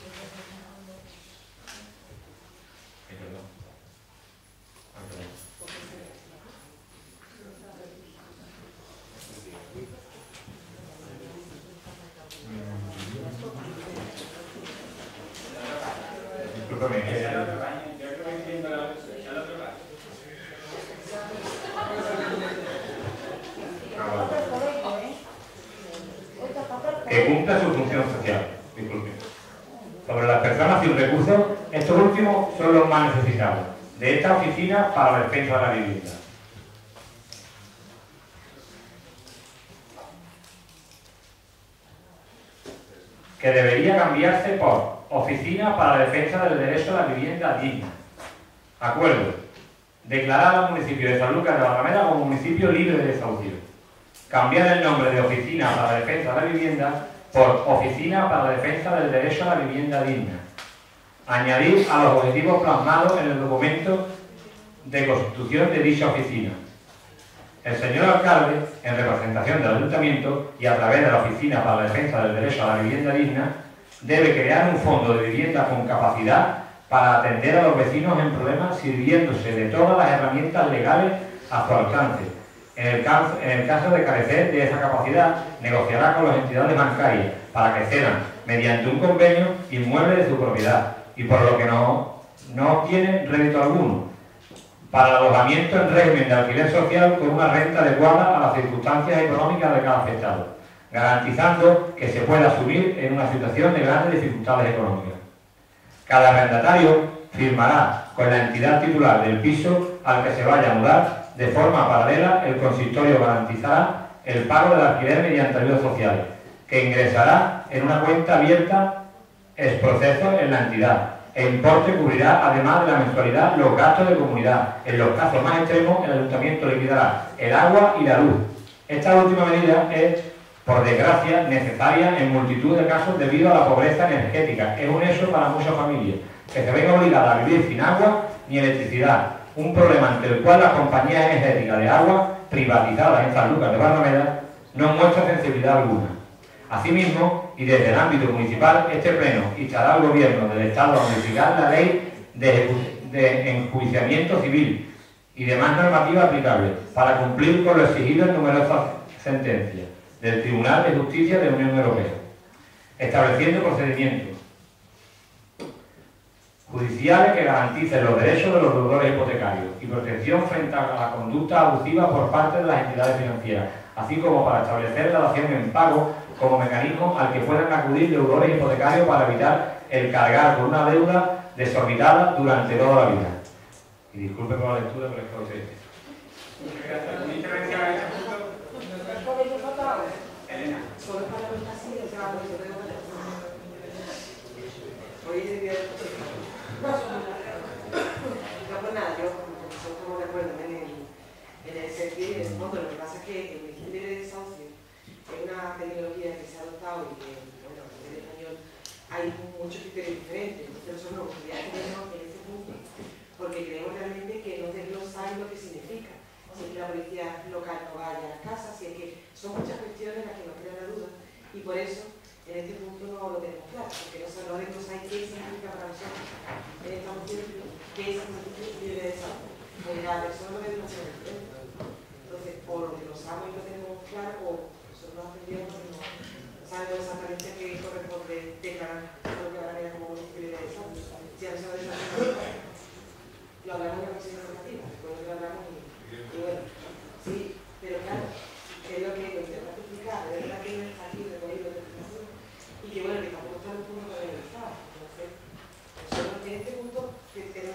que cumpla su función social. Disculpen. Sobre las personas sin recursos, estos últimos son los más necesitados de esta oficina para la defensa de la vivienda. Que debería cambiarse por Oficina para la Defensa del Derecho a la Vivienda Digna. Acuerdo. Declarar al municipio de Sanlúcar de Barrameda como municipio libre de desahucio. Cambiar el nombre de Oficina para la Defensa de la Vivienda por Oficina para la Defensa del Derecho a la Vivienda Digna. Añadir a los objetivos plasmados en el documento de constitución de dicha oficina. El señor alcalde, en representación del ayuntamiento y a través de la Oficina para la Defensa del Derecho a la Vivienda Digna, debe crear un fondo de vivienda con capacidad para atender a los vecinos en problemas, sirviéndose de todas las herramientas legales a su alcance. En el caso de carecer de esa capacidad, negociará con las entidades bancarias para que cedan, mediante un convenio, inmuebles de su propiedad, y por lo que no obtiene rédito alguno, para el alojamiento en régimen de alquiler social con una renta adecuada a las circunstancias económicas de cada afectado, garantizando que se pueda asumir en una situación de grandes dificultades económicas. Cada arrendatario firmará con la entidad titular del piso al que se vaya a mudar. De forma paralela, el consistorio garantizará el pago del alquiler mediante ayudas sociales, que ingresará en una cuenta abierta ex proceso en la entidad. El importe cubrirá, además de la mensualidad, los gastos de comunidad. En los casos más extremos, el ayuntamiento liquidará el agua y la luz. Esta última medida es, por desgracia, necesaria en multitud de casos debido a la pobreza energética. Es un hecho para muchas familias, que se ven obligadas a vivir sin agua ni electricidad. Un problema ante el cual la compañía energética de agua, privatizada en Sanlúcar de Barrameda, no muestra sensibilidad alguna. Asimismo, y desde el ámbito municipal, este pleno instará al Gobierno del Estado a modificar la ley de enjuiciamiento civil y demás normativas aplicables para cumplir con lo exigido en numerosas sentencias del Tribunal de Justicia de la Unión Europea, estableciendo procedimientos judiciales que garanticen los derechos de los deudores hipotecarios y protección frente a la conducta abusiva por parte de las entidades financieras, así como para establecer la dación en pago como mecanismo al que puedan acudir deudores hipotecarios para evitar el cargar con una deuda desorbitada durante toda la vida. Y disculpe por la lectura, pero es que hoy se dice. Gracias. ¿Una intervención a este punto? Elena. Solo para los pasillos, yo tengo que... Oye, no, pues nada, yo estamos de acuerdo en el sentido y en el fondo. Lo que pasa es que el municipio de desahucio es una tecnología que se ha adoptado y que, bueno, en español hay muchos criterios diferentes. Entonces nosotros nos gustaría tenernos en ese punto, porque creemos realmente que no desglosáis lo que significa. Si es que la policía local no vaya a las casas, si es que son muchas cuestiones las que nos crean la duda, y por eso en este punto no lo tenemos claro, porque no desglosáis qué significa para nosotros en esta moción, qué significa libre de desahucio. Porque cada persona lo ve de una manera diferente. Entonces, o lo desglosamos y lo tenemos claro, o nosotros nos aprendemos y no sabemos exactamente qué corresponde declarar lo que ahora queda como libre de desahucio. Si a nosotros lo hablamos en la comisión educativa, después lo hablamos y bueno, sí, pero claro, es lo que intentamos explicar, de verdad que no está aquí recogido la explicación y que bueno, que tampoco está en un punto de realizar. Entonces, nosotros en este punto que tenemos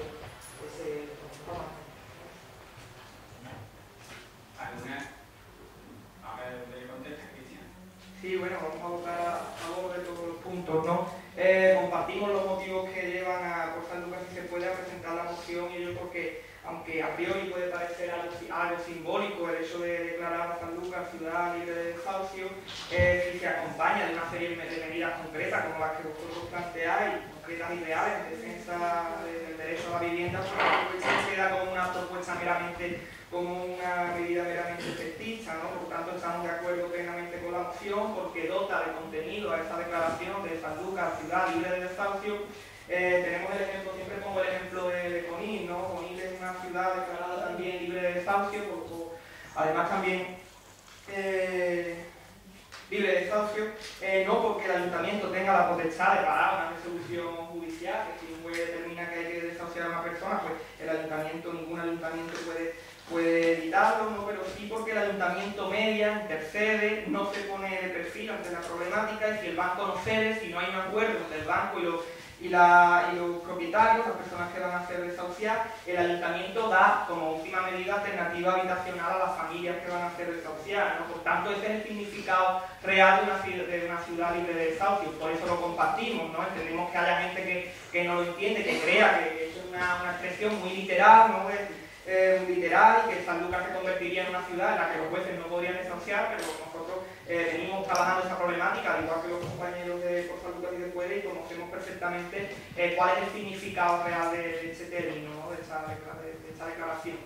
¿Alguna? A ver, ¿le contesta, Cristian? Sí, bueno, vamos a votar a favor de todos los puntos, ¿no? Compartimos los motivos que llevan a por San Lucas si se puede a presentar la moción y yo porque aunque a priori puede parecer algo simbólico el hecho de declarar a San Lucas ciudad libre de desahucio, si se acompaña de una serie de medidas concretas como las que vosotros planteáis, concretas y reales en defensa del derecho a la vivienda, pues se queda como una propuesta como una medida meramente efectista, ¿no? Por tanto, estamos de acuerdo plenamente con la moción porque dota de contenido a esta declaración de San Lucas ciudad libre de desahucio. Tenemos el ejemplo, siempre pongo el ejemplo de Conil, ¿no? Conil es una ciudad declarada también libre de desahucio, además también libre de desahucio, no porque el ayuntamiento tenga la potestad de parar una resolución judicial, que si un juez determina que hay que desahuciar a una persona, pues el ayuntamiento, ningún ayuntamiento puede evitarlo, ¿no? Pero sí porque el ayuntamiento media, intercede, no se pone de perfil ante la problemática y si el banco no cede, si no hay un acuerdo entre el banco y los propietarios, las personas que van a ser desahuciadas, el ayuntamiento da como última medida alternativa habitacional a las familias que van a ser desahuciadas, ¿no? Por tanto, ese es el significado real de una ciudad libre de desahucio, por eso lo compartimos, ¿no? Entendemos que haya gente que no lo entiende, que crea que es una expresión muy literal, ¿no? Literal y que San Lucas se convertiría en una ciudad en la que los jueces no podrían desahuciar, pero nosotros venimos trabajando esa problemática, al igual que los compañeros de por San Lucas y de Puebla, y conocemos perfectamente cuál es el significado real de este término, ¿no? de esta declaración.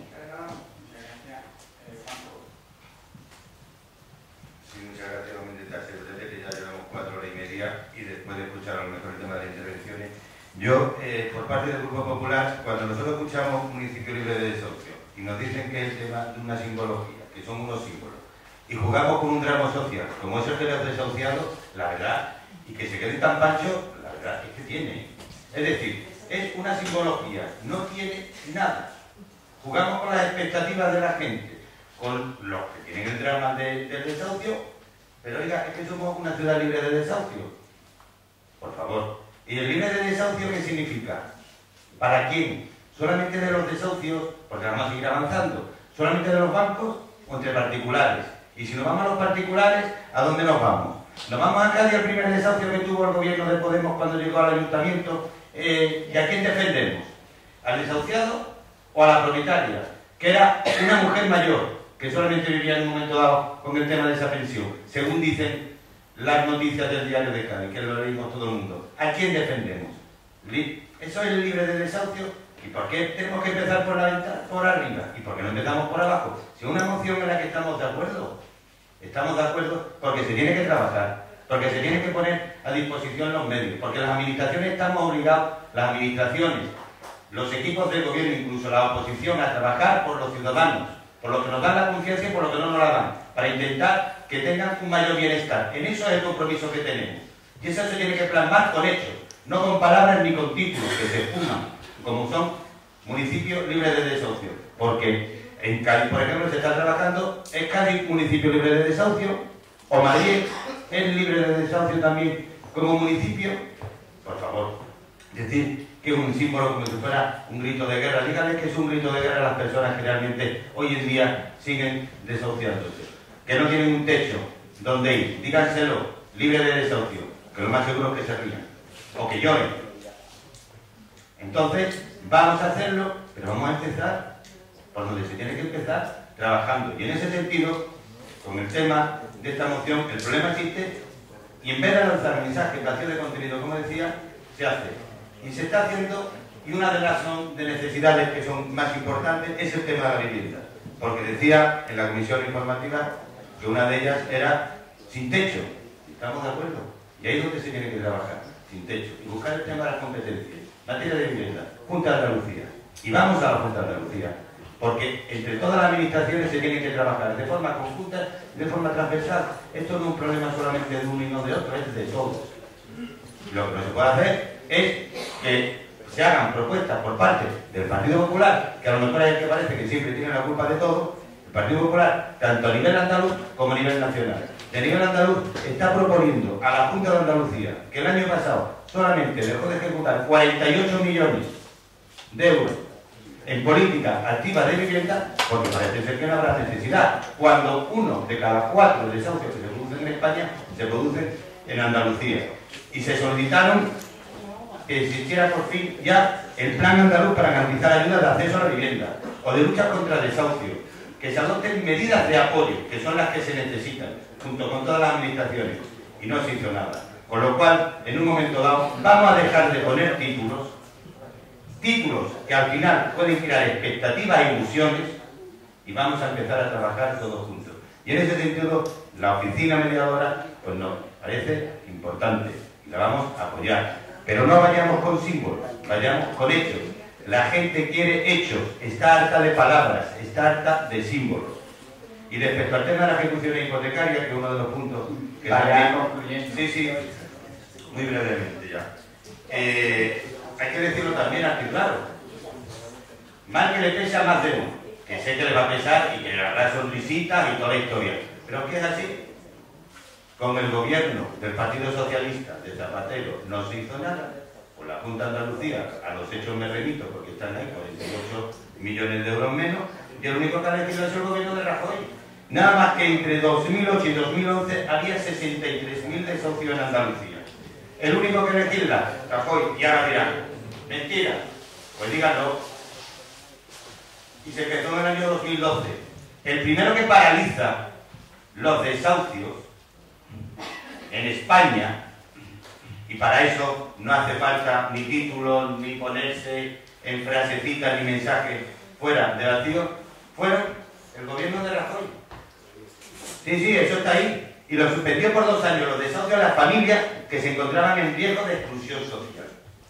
Sí, muchas gracias. Vamos a intentar ser breve, que ya llevamos 4 horas y media y después de escuchar a lo mejor el tema de las intervenciones. Yo, por parte del Grupo Popular, cuando nosotros escuchamos municipio libre de desahucio y nos dicen que es el tema de una simbología, que son unos símbolos, y jugamos con un drama social, como es el de los desahuciados, la verdad, y que se quede tan pancho, la verdad es que tiene. Es decir, es una simbología, no tiene nada. Jugamos con las expectativas de la gente, con los que tienen el drama del desahucio, pero oiga, es que somos una ciudad libre de desahucio. Por favor. ¿Y el libre de desahucio qué significa? ¿Para quién? ¿Solamente de los desahucios? Porque vamos a seguir avanzando. ¿Solamente de los bancos o entre particulares? Y si nos vamos a los particulares, ¿a dónde nos vamos? ¿Nos vamos a Cádiz al primer desahucio que tuvo el gobierno de Podemos cuando llegó al ayuntamiento? ¿Y a quién defendemos? ¿Al desahuciado o a la propietaria? Que era una mujer mayor, que solamente vivía en un momento dado con el tema de esa pensión, según dicen las noticias del diario de Cádiz, que lo leímos todo el mundo. ¿A quién defendemos? ¿Eso es el libre de desahucio? ¿Y por qué tenemos que empezar por arriba? ¿Y por qué no empezamos por abajo? Si es una moción en la que estamos de acuerdo. Estamos de acuerdo porque se tiene que trabajar, porque se tiene que poner a disposición los medios, porque las administraciones estamos obligados, las administraciones, los equipos del gobierno, incluso la oposición, a trabajar por los ciudadanos, por lo que nos dan la confianza y por lo que no nos la dan, para intentar que tengan un mayor bienestar. En eso es el compromiso que tenemos. Y eso se tiene que plasmar con hechos, no con palabras ni con títulos que se esfuman, como son municipios libres de desahucio. Porque en Cádiz, por ejemplo, se está trabajando, ¿es Cádiz municipio libre de desahucio? ¿O Madrid es libre de desahucio también como municipio? Por favor. Es decir, que es un símbolo como si fuera un grito de guerra. Díganle que es un grito de guerra a las personas que realmente hoy en día siguen desahuciándose, que no tienen un techo donde ir. Díganselo, libre de desahucio, que lo más seguro es que se rían o que lloren. Entonces, vamos a hacerlo, pero vamos a empezar por donde se tiene que empezar, trabajando. Y en ese sentido, con el tema de esta moción, el problema existe y en vez de lanzar mensajes vacíos de contenido, como decía, se hace. Y se está haciendo, y una de las de necesidades que son más importantes es el tema de la vivienda. Porque decía en la comisión informativa que una de ellas era sin techo. ¿Estamos de acuerdo? Y ahí es donde se tiene que trabajar, sin techo. Y buscar el tema de las competencias. Materia de vivienda, Junta de Andalucía. Y vamos a la Junta de Andalucía. Porque entre todas las administraciones se tienen que trabajar de forma conjunta y de forma transversal. Esto no es un problema solamente de uno y no de otro, es de todos. Lo que no se puede hacer es que se hagan propuestas por parte del Partido Popular, que a lo mejor es el que parece que siempre tiene la culpa de todo. El Partido Popular, tanto a nivel andaluz como a nivel nacional. De nivel andaluz está proponiendo a la Junta de Andalucía, que el año pasado solamente dejó de ejecutar 48 millones de euros en política activa de vivienda, porque parece ser que no habrá necesidad, cuando 1 de cada 4 desahucios que se producen en España se producen en Andalucía. Y se solicitaron que existiera por fin ya el plan andaluz para garantizar ayudas de acceso a la vivienda o de lucha contra el desahucio, que se adopten medidas de apoyo, que son las que se necesitan, junto con todas las administraciones, y no se hizo nada. Con lo cual, en un momento dado, vamos a dejar de poner títulos que al final pueden crear expectativas e ilusiones, y vamos a empezar a trabajar todos juntos. Y en ese sentido, la oficina mediadora, pues nos parece importante, y la vamos a apoyar. Pero no vayamos con símbolos, vayamos con hechos. La gente quiere hechos, está harta de palabras, está harta de símbolos. Y respecto al tema de la ejecución hipotecaria, que es uno de los puntos que vaya también... concluyendo. Sí, muy brevemente ya. Hay que decirlo también aquí, claro. Mal que le pesa más de uno, que sé que le va a pesar y que le habrá sonrisitas y toda la historia. Pero es que es así. Con el gobierno del Partido Socialista de Zapatero no se hizo nada. Con la Junta de Andalucía, a los hechos me remito porque están ahí 48 millones de euros menos, y el único que ha elegido es el gobierno de Rajoy. Nada más que entre 2008 y 2011 había 63.000 desahucios en Andalucía. El único que elegirla, Rajoy, y ahora dirán, mentira, pues díganlo. Y se empezó en el año 2012. El primero que paraliza los desahucios en España, y para eso no hace falta ni títulos, ni ponerse en frasecitas, ni mensajes fuera de vacío, fueron el gobierno de Rajoy. Sí, eso está ahí. Y lo suspendió por 2 años los desahucios a las familias que se encontraban en riesgo de exclusión social.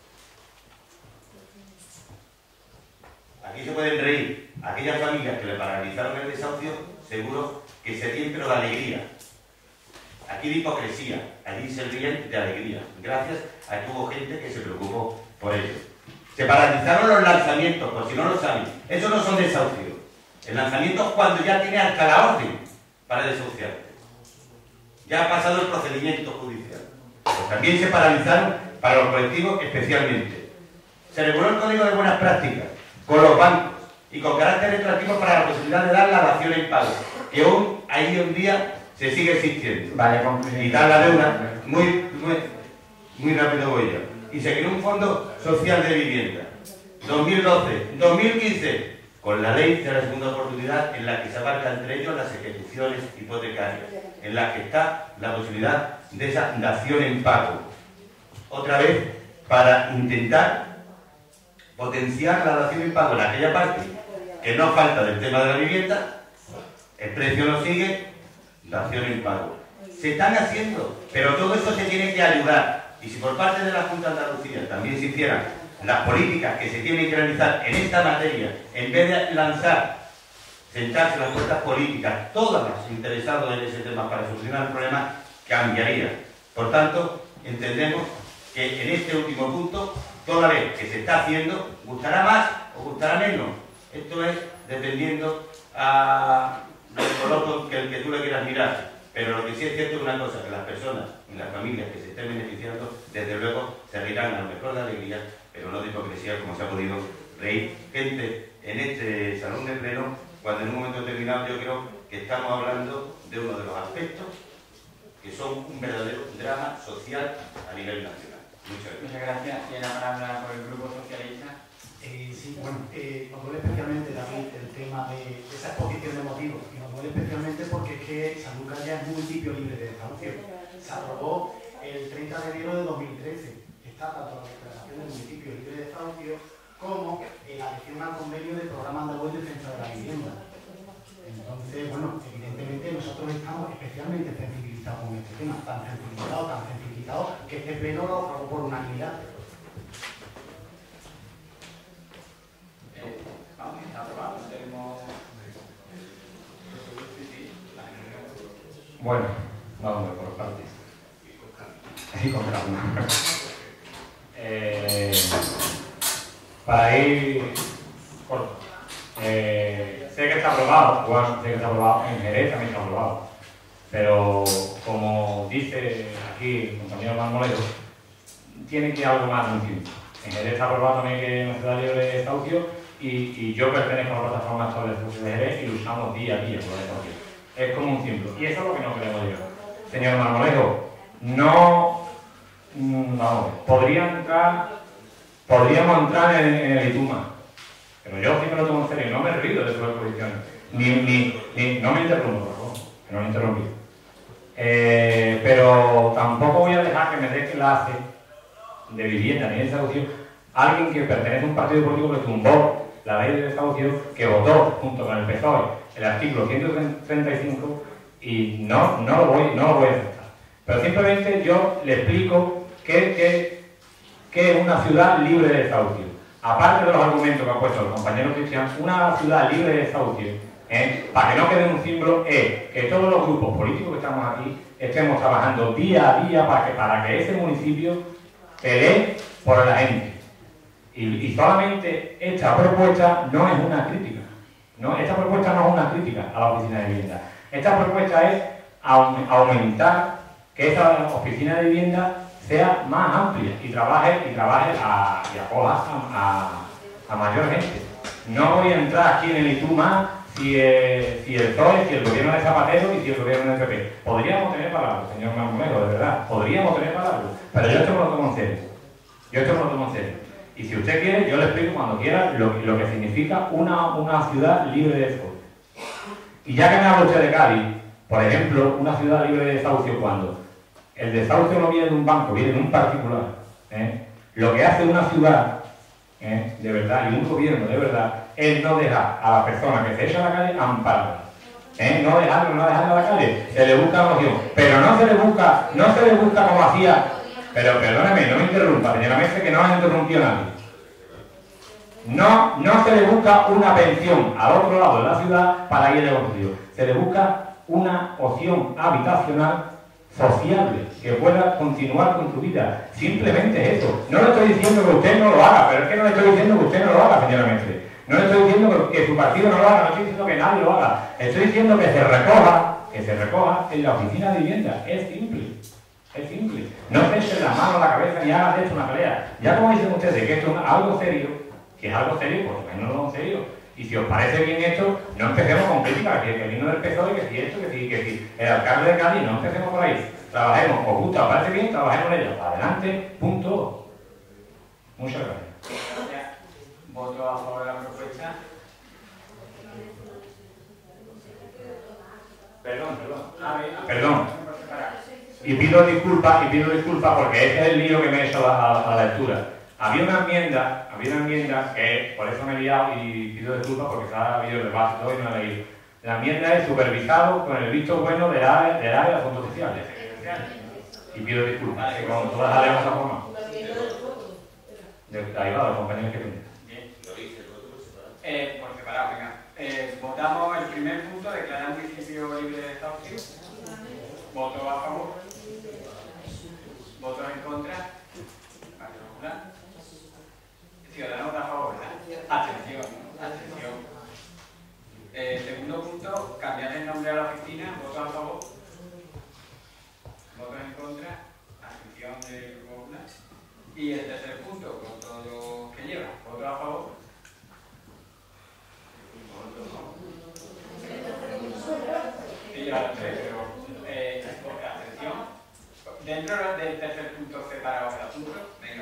Aquí se pueden reír. Aquellas familias que le paralizaron el desahucio, seguro que se ríen, pero de alegría. Aquí de hipocresía, allí se ríen de alegría. Gracias a que hubo gente que se preocupó por ello. Se paralizaron los lanzamientos, por si no lo saben. Eso no son desahucios. El lanzamiento es cuando ya tiene hasta la orden para desahuciar. Ya ha pasado el procedimiento judicial. Pues también se paralizaron para los colectivos especialmente. Se reguló el Código de Buenas Prácticas con los bancos y con carácter retroactivo para la posibilidad de dar la dación en pago, que aún ahí un día se sigue existiendo. Vale, y dar la deuda muy rápido voy yo. Y se creó un fondo social de vivienda. 2012, 2015, con la ley de la segunda oportunidad, en la que se abarca entre ellos las ejecuciones hipotecarias, en la que está la posibilidad de esa dación en pago. Otra vez, para intentar potenciar la dación en pago en aquella parte que no falta del tema de la vivienda, el precio no sigue, dación en pago. Se están haciendo, pero todo eso se tiene que ayudar. Y si por parte de la Junta de Andalucía también se hicieran las políticas que se tienen que realizar en esta materia, en vez de lanzar, sentarse las fuerzas políticas, todas las interesadas en ese tema para solucionar el problema, cambiaría. Por tanto, entendemos que en este último punto, toda vez que se está haciendo, gustará más o gustará menos. Esto es dependiendo a del color que el que tú le quieras mirar. Pero lo que sí es cierto es una cosa, que las personas y las familias que se estén beneficiando, desde luego, se rirán a lo mejor de alegría, pero no de hipocresía, como se ha podido reír gente en este salón de pleno, cuando en un momento determinado yo creo que estamos hablando de uno de los aspectos que son un verdadero drama social a nivel nacional. Muchas gracias. Tiene la palabra por el Grupo Socialista. Sí, bueno, nos duele especialmente, David, el tema de esa exposición de motivos, y nos duele especialmente porque es que Sanlúcar ya es municipio libre de desahucio. Se aprobó el 30 de enero de 2013. Está tanto la declaración del municipio libre de desahucio como la adhesión al convenio del Programa Andaluz de Defensa de la Vivienda. Entonces, bueno, evidentemente nosotros estamos especialmente sensibilizados con este tema, tan sensibilizados que este pleno lo aprobó por unanimidad. Vamos, está aprobado. Bueno, vamos por partes. Y con calma. Para ir corto. Sé que está aprobado, bueno, sé que está aprobado, en Jerez también está aprobado. Pero como dice aquí el compañero Marmolejo, tiene que ir algo más de un tiempo. En Jerez está aprobado también que es una ciudad libre de desahucio y yo pertenezco a la plataforma sobre el desahucio de Jerez y lo usamos día a día por el desahucio. Es como un símbolo. Y eso es lo que no queremos llegar. Señor Marmolejo, no... vamos, podríamos entrar en el Ituma. Pero yo sí me lo tomo en serio, no me río de sus exposiciones. No me interrumpo, por favor, que no me interrumpí. Pero tampoco voy a dejar que me dé clase de vivienda ni de desahucio alguien que pertenece a un partido político que tumbó la ley de desahucio, que votó junto con el PSOE el artículo 135 y no lo voy a aceptar. Pero simplemente yo le explico qué es una ciudad libre de desahucio. Aparte de los argumentos que ha puesto el compañero Cristian, una ciudad libre de desahucio, para que no quede un símbolo, es que todos los grupos políticos que estamos aquí estemos trabajando día a día para que ese municipio pelee por la gente. Y solamente esta propuesta no es una crítica. Esta propuesta no es una crítica a la oficina de vivienda. Esta propuesta es aumentar que esa oficina de vivienda sea más amplia y trabaje y acoja a mayor gente. No voy a entrar aquí en el Ituma si el PSOE, si el gobierno de Zapatero y si el gobierno del PP. Podríamos tener palabras, señor Marmolejo, de verdad, podríamos tener palabras, pero yo esto me lo tomo en serio. Y si usted quiere, yo le explico cuando quiera lo que significa una ciudad libre de desahucio. Y ya que me habla usted de Cádiz, por ejemplo, una ciudad libre de desahucio, cuando el desahucio no viene de un banco, viene de un particular, lo que hace una ciudad, de verdad, y un gobierno de verdad, es no dejar a la persona que se echa a la calle amparada. No dejarlo a la calle, se le busca una opción, pero no se le busca como hacía. Pero perdóneme, no me interrumpa, señora Mese, que no ha interrumpido nadie. No se le busca una pensión al otro lado de la ciudad para ir de bolsillo. Se le busca una opción habitacional sociable que pueda continuar con su vida. Simplemente eso. No le estoy diciendo que usted no lo haga, pero es que no le estoy diciendo que usted no lo haga, señora Mese. No le estoy diciendo que su partido no lo haga, no estoy diciendo que nadie lo haga. Estoy diciendo que se recoja en la oficina de vivienda. Es simple. Es simple. No se echen la mano a la cabeza ni hagan de esto una pelea. Ya como dicen ustedes que esto es algo serio, que es algo serio, pues menos en serio. Y si os parece bien esto, no empecemos con críticas, que vino del PSOE, que si esto, que si el alcalde de Cádiz, no empecemos por ahí. Trabajemos, os gusta, os parece bien, trabajemos en ello. Adelante, punto. Muchas gracias. ¿Voto a favor de la propuesta? Perdón. Y pido disculpas porque ese es el lío que me he hecho a la lectura. Había una enmienda que por eso me he liado y pido disculpas porque ha habido debate hoy y no he leído. La enmienda es supervisado con el visto bueno del área de asuntos sociales. Y pido disculpas, que como todas las leemos a forma. Ahí va, los compañeros que vienen. Bien. Por separado, venga. Votamos el primer punto, declarar municipio libre de desahucio. ¿Voto a favor? ¿Votos en contra? Partido Popular. Ciudadanos a favor, ¿verdad? Abstención. Segundo punto, cambiar el nombre a la oficina. ¿Votos a favor? ¿Votos en contra? Abstención del Grupo Popular. Y el tercer punto, con todo lo que lleva. ¿Voto a favor? Sí, ya lo sé, pero atención. Dentro del tercer punto separado cada punto, venga,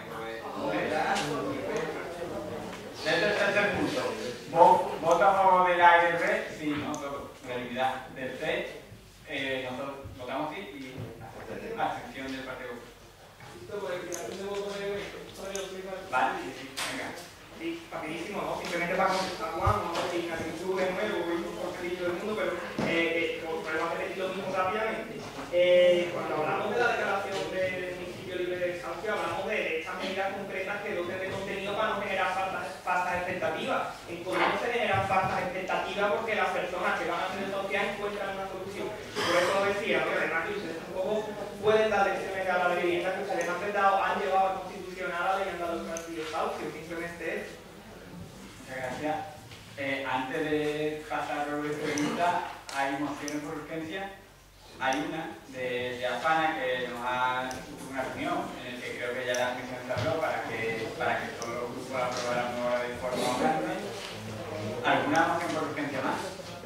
dentro del tercer punto, ¿voto a favor del A y del B? Sí, no, todo. Unanimidad. Del C, nosotros votamos sí y abstención del Partido Popular. Vale, sí, venga. Sí, rapidísimo, ¿no? Simplemente para contestar a Juan, no sin actitud de nuevo, voy por pedir todo el mundo, pero podemos repetir lo mismo rápidamente. Cuando hablamos de la declaración del municipio libre de desahucio, hablamos de estas medidas concretas que doten de contenido para no generar falsas expectativas. En Podemos se generan falsas expectativas porque las personas que van a ser desahuciadas encuentran una solución. Por eso lo decía, porque además que ustedes tampoco pueden dar lecciones a la vivienda que ustedes han llevado a constitucional a la ley andaluza del desahucio, simplemente eso. Muchas gracias. Antes de pasar a la pregunta, hay mociones por urgencia. Hay una de Afana que nos ha hecho una reunión en la que creo que ya la comisión se habló para que todos los grupos aprobaran de forma unánime. ¿Alguna moción por urgencia más?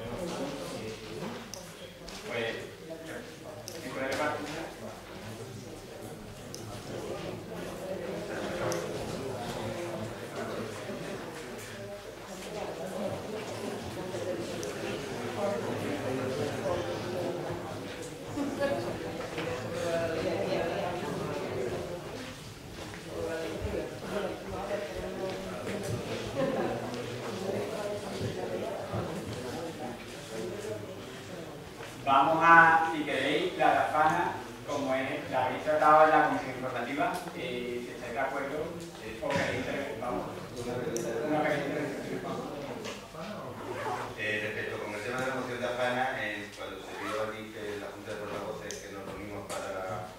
Pues, ¿en cuál parte? Vamos a, si queréis, la Rafana, como es, la habéis tratado en la comisión informativa, si estáis de acuerdo, o queréis, vamos, una pequeña intervención. Respecto con el tema de la moción de Afana, cuando se dio aquí que la Junta de Portavoces que nos reunimos para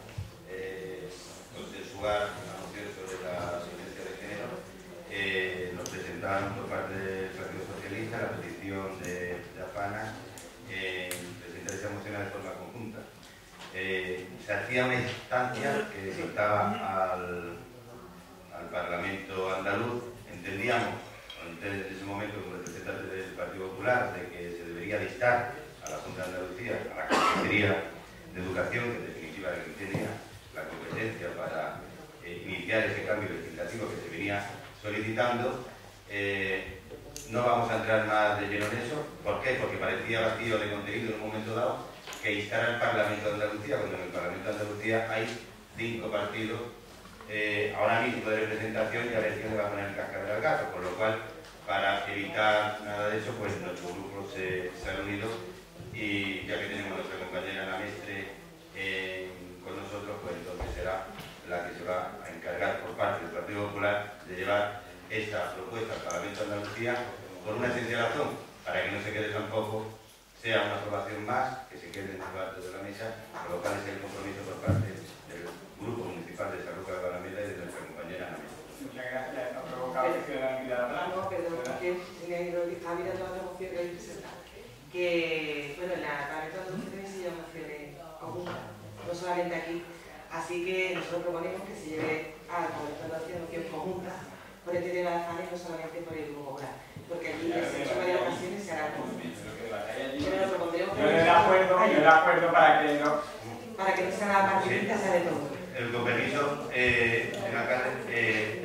consensuar una moción sobre la violencia de género, nos presentaron por parte del Partido Socialista la petición de Afana presentar esa moción de forma conjunta. Se hacía una instancia que soltaba al Parlamento andaluz. Entendíamos en ese momento como representantes del Partido Popular de que se debería dictar a la Junta de Andalucía, a la Consejería de Educación, que en definitiva era que tenía la competencia para iniciar ese cambio legislativo que se venía solicitando. No vamos a entrar más de lleno en eso. ¿Por qué? Porque parecía vacío de contenido en un momento dado que instar al Parlamento de Andalucía, cuando en el Parlamento de Andalucía hay 5 partidos ahora mismo de representación y a ver quién le va a poner el cascabel al gato, por lo cual, para evitar nada de eso, pues nuestro grupo se ha reunido y ya que tenemos a nuestra compañera Ana Mestre con nosotros, pues entonces será la que se va a encargar por parte del Partido Popular de llevar esta propuesta al Parlamento de Andalucía por una sencilla razón, para que no se quede tampoco, sea una aprobación más, que se quede en el debate de la mesa, por lo cual es el compromiso por parte del Grupo Municipal de Sarruca de Baramela y de nuestra compañera Ana Mestre. Muchas gracias. Ha provocado que se la mirada atrás. No, perdón, porque estaba mirando otra moción que hay presentada. Que, bueno, en la Parlamento de Andalucía también se llaman mociones conjuntas, no solamente aquí. Así que nosotros proponemos que se lleve al Parlamento de Andalucía moción conjunta por el tema de la FANE, no solamente por el Grupo Popular, porque aquí en varias ocasiones se hará como. Pero lo propondremos yo de acuerdo para que no sea la partidista, sea de todo. Con permiso, señor alcalde,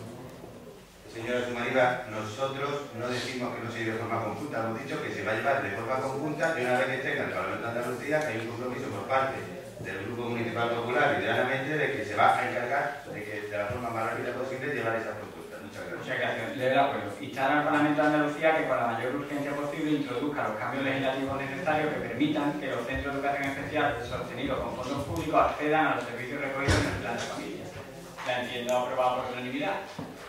señora Sumariva, nosotros no decimos que no se lleve de forma conjunta, hemos dicho que se va a llevar de forma conjunta y una vez que esté en el Parlamento de Andalucía hay un compromiso por parte del Grupo Municipal Popular y de Ana Mestre de que se va a encargar de que de la forma más rápida posible llevar esa propuesta. Muchas gracias. Muchas gracias. Le doy acuerdo. Instar al Parlamento de Andalucía que con la mayor urgencia posible introduzca los cambios legislativos necesarios que permitan que los centros de educación especial sostenidos con fondos públicos accedan a los servicios recogidos en el plan de familia. La entiendo aprobada por unanimidad.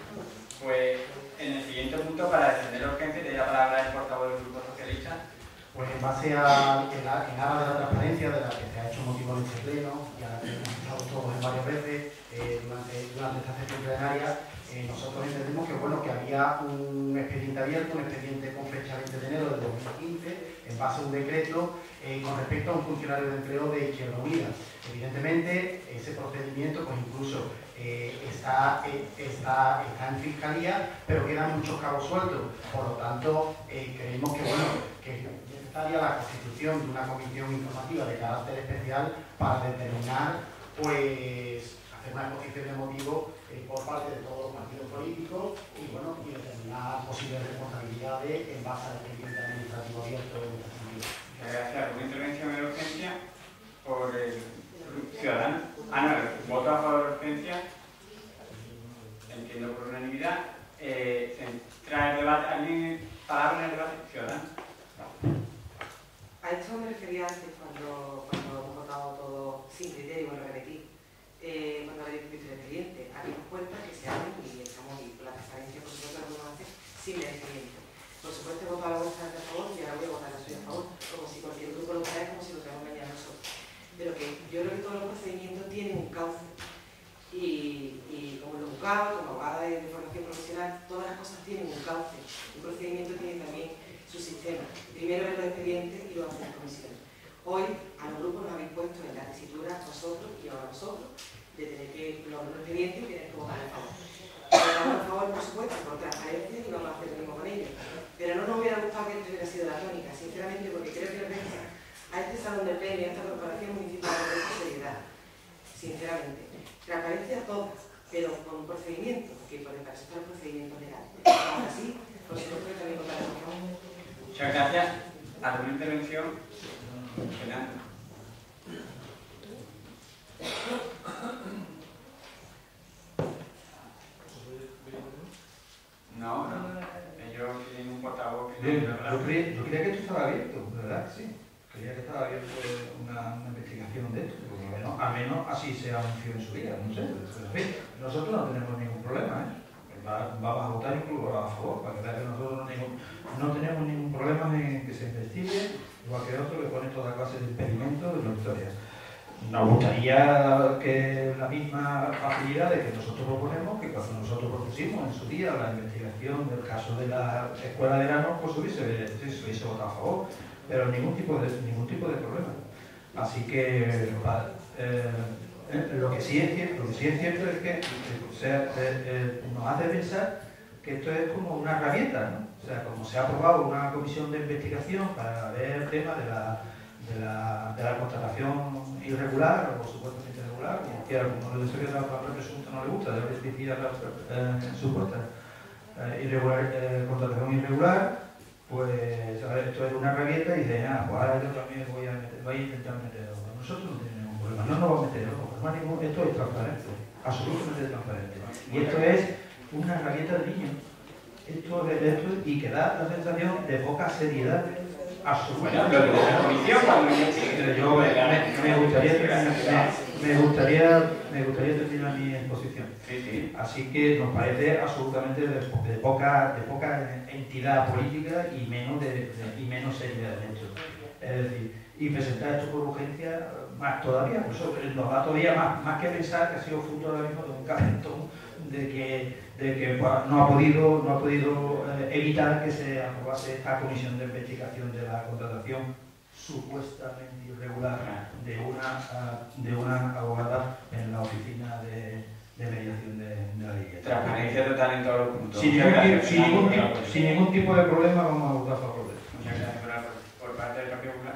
Pues en el siguiente punto, para defender la urgencia, tiene la palabra el portavoz del Grupo Socialista Pues en base a en aras de la transparencia de la que se ha hecho motivo en este pleno, ya que hemos estado todos en varias veces durante esta sesión plenaria, nosotros entendemos que, bueno, que había un expediente abierto, un expediente con fecha 20 de enero del 2015, en base a un decreto con respecto a un funcionario de empleo de Izquierda Unida. Evidentemente, ese procedimiento pues incluso está en fiscalía, pero quedan muchos cabos sueltos. Por lo tanto, creemos que, bueno, que es necesaria la constitución de una comisión informativa de carácter especial para determinar, pues, hacer una exposición de motivos por parte de todos los partidos políticos y, bueno, y determinar posibles responsabilidades en base al expediente administrativo abierto en este sentido. Gracias. Una intervención de urgencia por el ciudadano. Ana, ¿voto a favor de urgencia? Entiendo por unanimidad. ¿Trae el debate? ¿Alguien palabra en el debate? ¿Ciudadano? A esto me refería antes cuando hemos votado todo sin criterio, bueno, repetí. Cuando habéis visto el expediente, abrimos puertas que se abren y estamos y la transparencia, por supuesto, la podemos hacer sin el expediente. Por supuesto, he votado la vuestra a favor y ahora voy a votar la suya a favor, como si cualquier grupo lo trae, como si lo traemos mañana nosotros. Pero que yo creo que todos los procedimientos tienen un cauce. Y como los abogados, como abogada de formación profesional, todas las cosas tienen un cauce. Un procedimiento tiene también su sistema. Primero ver los expedientes y luego hacer comisiones. Hoy a los grupos nos habéis puesto en la tesitura vosotros y ahora vosotros de tener que los expedientes y tener que votar a favor. Votamos a favor, por supuesto, por transparencia y vamos a hacer lo mismo con ellos. Pero no nos hubiera gustado que esto hubiera sido la tónica, sinceramente, porque creo que a este salón de pleno y a esta corporación municipal de seriedad, sinceramente. Transparencia todas, pero con un procedimiento, que por el caso están los procedimientos legales. Ahora sí, por supuesto que también votaremos a favor. Muchas gracias. ¿Alguna intervención? Fernando. No. Ellos tienen un portavoz que Bien, yo creía que esto estaba abierto, ¿verdad? Sí. Creía que estaba abierto una investigación de esto, porque al menos así se anunció en su día, no sé. En fin, nosotros no tenemos ningún problema, ¿eh? Vamos a votar incluso a favor, para que vean que nosotros no tenemos ningún problema en que se investigue, igual que otro que pone toda clase de experimentos de la historia. Nos gustaría que la misma facilidad de que nosotros proponemos, que cuando nosotros propusimos en su día la investigación del caso de la escuela de verano, pues se hubiese votado a favor, pero ningún tipo de problema. Así que lo que sí es cierto es que nos hace pensar que esto es como una herramienta, ¿no? O sea, como se ha aprobado una comisión de investigación para ver el tema de la contratación irregular o supuestamente irregular, como quiera, como le dice que la palabra presunta no le gusta, debe decir supuesta contratación irregular, pues a ver, esto es una herramienta y dice, pues ahora yo también voy a intentar meterlo. Nosotros no tenemos ningún problema, no nos vamos a meter, esto es transparente, absolutamente transparente. Y esto es una herramienta de niño. Esto y que da la sensación de poca seriedad absoluta. Yo me gustaría terminar mi exposición. Así que nos parece absolutamente de poca entidad política y menos seriedad dentro. Es decir, y presentar esto por urgencia más todavía, por eso nos da todavía más que pensar que ha sido fruto ahora mismo de un calentón de que no ha podido evitar que se aprobase esta comisión de investigación de la contratación supuestamente irregular de una abogada en la oficina de mediación de la ley. Transparencia total en todos los puntos. Sin ningún tipo de problema vamos a votar a favor de esto. Muchas gracias por parte del Partido Popular.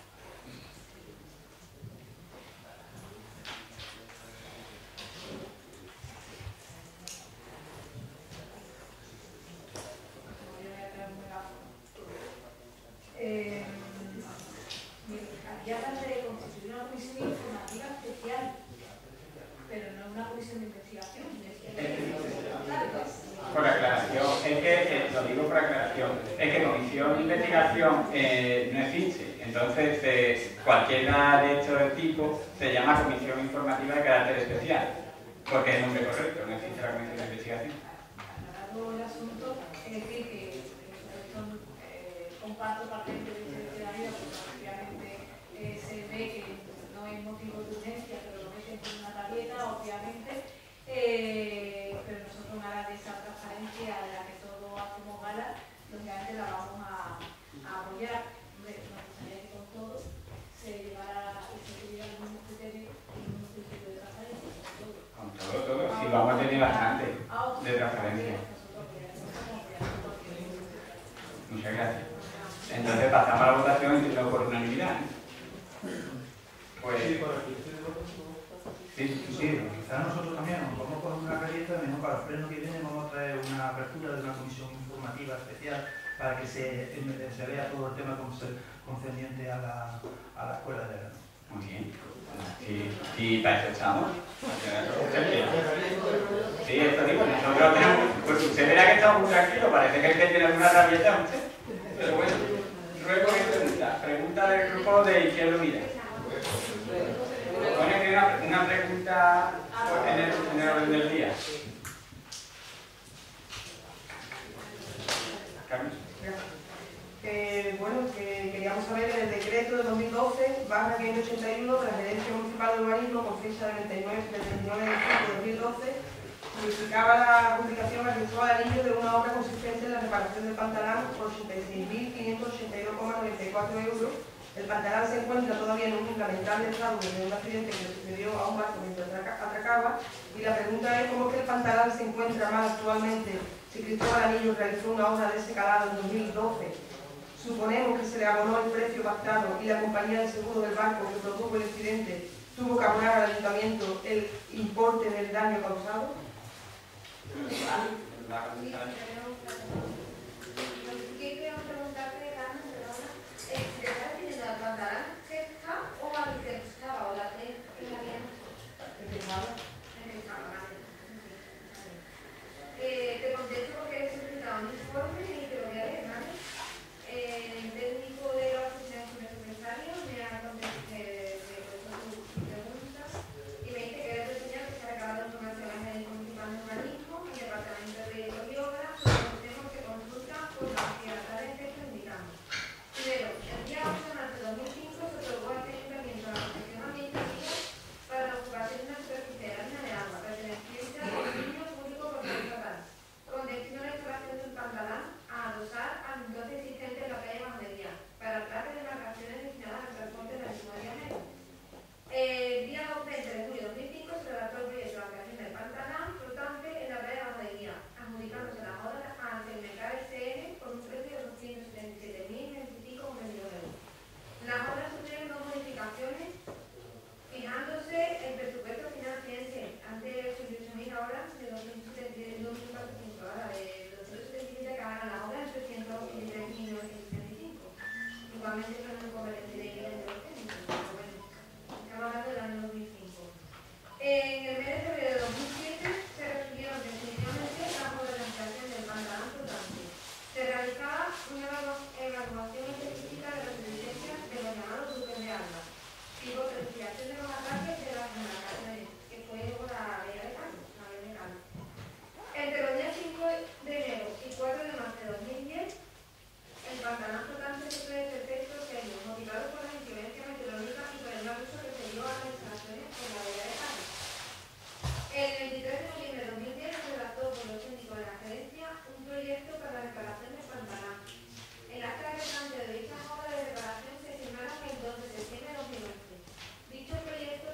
Aquí hablan de constituir una comisión informativa especial, pero no una comisión de investigación. Por aclaración, es que, lo digo por aclaración, es que comisión de investigación no existe. Entonces, cualquiera de estos tipos se llama comisión informativa de carácter especial, porque es el nombre correcto, no existe la comisión de investigación. Aclarado el asunto, es decir, que comparto parte de vamos a tener bastante de transferencia. Muchas gracias. Entonces pasamos a la votación y entiendo por unanimidad. Pues... Sí, quizás nosotros también nos vamos con una caliente, mejor para el pleno que viene vamos a traer una apertura de una comisión informativa especial para que se vea todo el tema concerniente a la escuela de verano. Muy bien. Y para eso estamos. Sí, esto digo, nosotros tenemos, pues usted verá que estamos muy tranquilos, parece que tiene alguna rabieta usted. Pero bueno, ruego que pregunta del grupo de Izquierda Unida. Pone que una pregunta en el orden del día. Carmen. Bueno, que queríamos saber en el decreto de 2012/581 de la Gerencia Municipal de Urbanismo con fecha del 29 de julio de 2012 modificaba la publicación a Cristóbal Arillo de una obra consistente en la reparación del Pantalán por 86.582,94 euros. El Pantalán se encuentra todavía en un lamentable estado desde un accidente que le sucedió a un barco mientras atracaba, y la pregunta es cómo que el Pantalán se encuentra mal actualmente si Cristóbal Arillo realizó una obra de ese calado en 2012. Suponemos que se le abonó el precio pactado y la compañía de seguro del barco que produjo el accidente tuvo que abonar al ayuntamiento el importe del daño causado. ¿Al Pantalán que está o al que estaba o la que la habían empezado? Te contesto porque he solicitado un informe y te lo voy a leer, ¿vale? El técnico de la oficina de secretario me ha contestado su pregunta y me dice que debe enseñar que se ha recabado información en el municipal de urbanismo y el departamento de proyectos y obras sobre los temas que consultan por las actividades que indicamos. Primero, el día 8 de marzo de 2005 se otorgó al ayuntamiento la concesión administrativa para la ocupación de una superficie de lámina de agua perteneciente al dominio público por el estatal, con destino a la instalación de un pantalán a adosar al entonces existente en la calle Bandería, para tratar de demarcaciones destinadas al transporte de la misma viajero. El día 20 de julio de 2005 se redactó el proyecto de ampliación del pantalán flotante en la calle Bandería, adjudicándose la obra a Telmecar SN por un precio de 277.025,22 euros. Las obras sufrieron dos modificaciones, fijándose el presupuesto financiero antes de 88.000 horas de 2.400, ahora de 277 que hagan las obras en 323.975. Igualmente son un convertible de los técnicos, pero bueno, estamos hablando del año 2005. En el mes de febrero de 2007 se recibieron definitivamente las obras de ampliación del pantalón flotante. Se realizaba una evaluación específica de las resistencias de los llamados buques de alba y potenciación de los ataques de las embarcaciones, que fue luego la vía de Cali, la vía de Cali. Entre los días 5 de enero y 4 de marzo de 2010, el pantalón flotante sufre efectos serios motivados por la influencia meteorológica y por el mal uso que se dio a las instalaciones por la vía de Cali. El 23 de noviembre de 2010 se redactó por los técnicos de la gerencia un proyecto para la reparación del pantalón. El acta restante de dicha obra de reparación se firmaron el 2 de septiembre de 2011. Dicho proyecto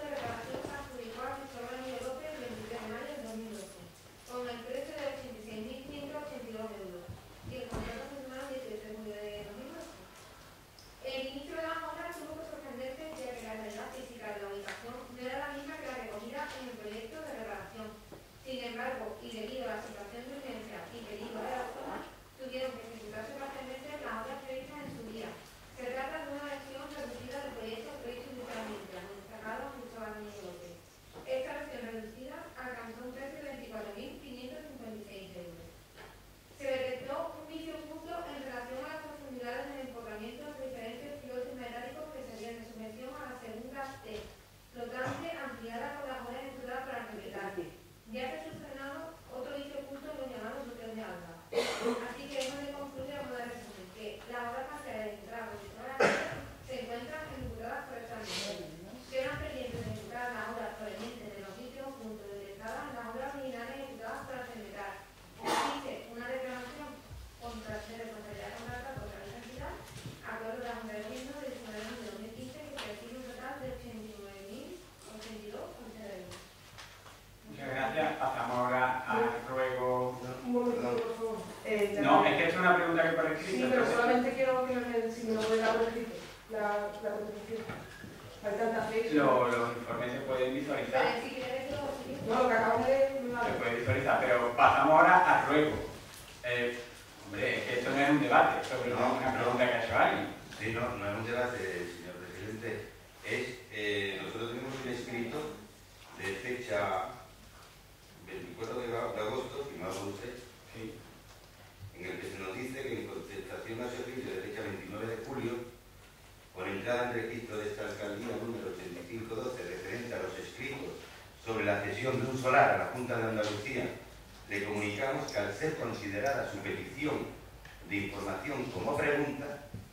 Hay tanta fecha. Los informes se pueden visualizar. No, lo que acabamos de... Se puede visualizar, pero pasamos ahora a ruego. Hombre, es que esto no es un debate sobre una pregunta que ha hecho alguien. Sí, no es un debate, señor presidente. Nosotros tenemos un escrito de fecha 24 de agosto, firmado por usted, en el que se nos dice que en contestación a su escrito de fecha 29 de julio, por entrada en registro de esta alcaldía número 8512, referente a los escritos sobre la cesión de un solar a la Junta de Andalucía, le comunicamos que al ser considerada su petición de información como pregunta,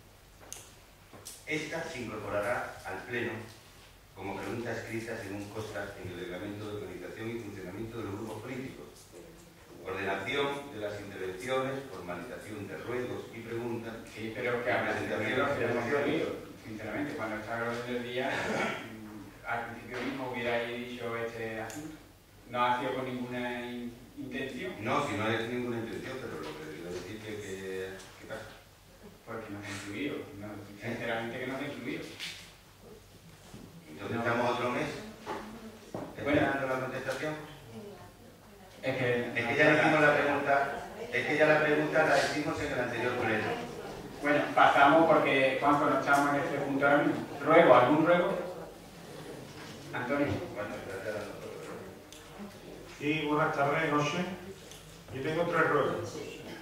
esta se incorporará al Pleno como pregunta escrita según consta en el Reglamento de Organización y Funcionamiento de los Grupos Políticos. Ordenación de las intervenciones, formalización de ruegos y preguntas. Sí, pero que a sinceramente, cuando está el orden del día, al principio mismo hubierais dicho este asunto. No ha sido con ninguna intención. No, si no ha hecho ninguna intención, pero lo que quiero decir que ¿qué pasa? Porque no se ha incluido. Sinceramente que no se ha incluido. Entonces estamos otro mes esperando la contestación. Es que ya hicimos la pregunta, la pregunta la hicimos en el anterior pleno. Bueno, pasamos porque Juanjo no estamos en este punto ahora mismo. ¿Ruego? ¿Algún ruego? Antonio. Bueno, gracias a nosotros. Sí, buenas tardes, noche. Yo tengo 3 ruegos.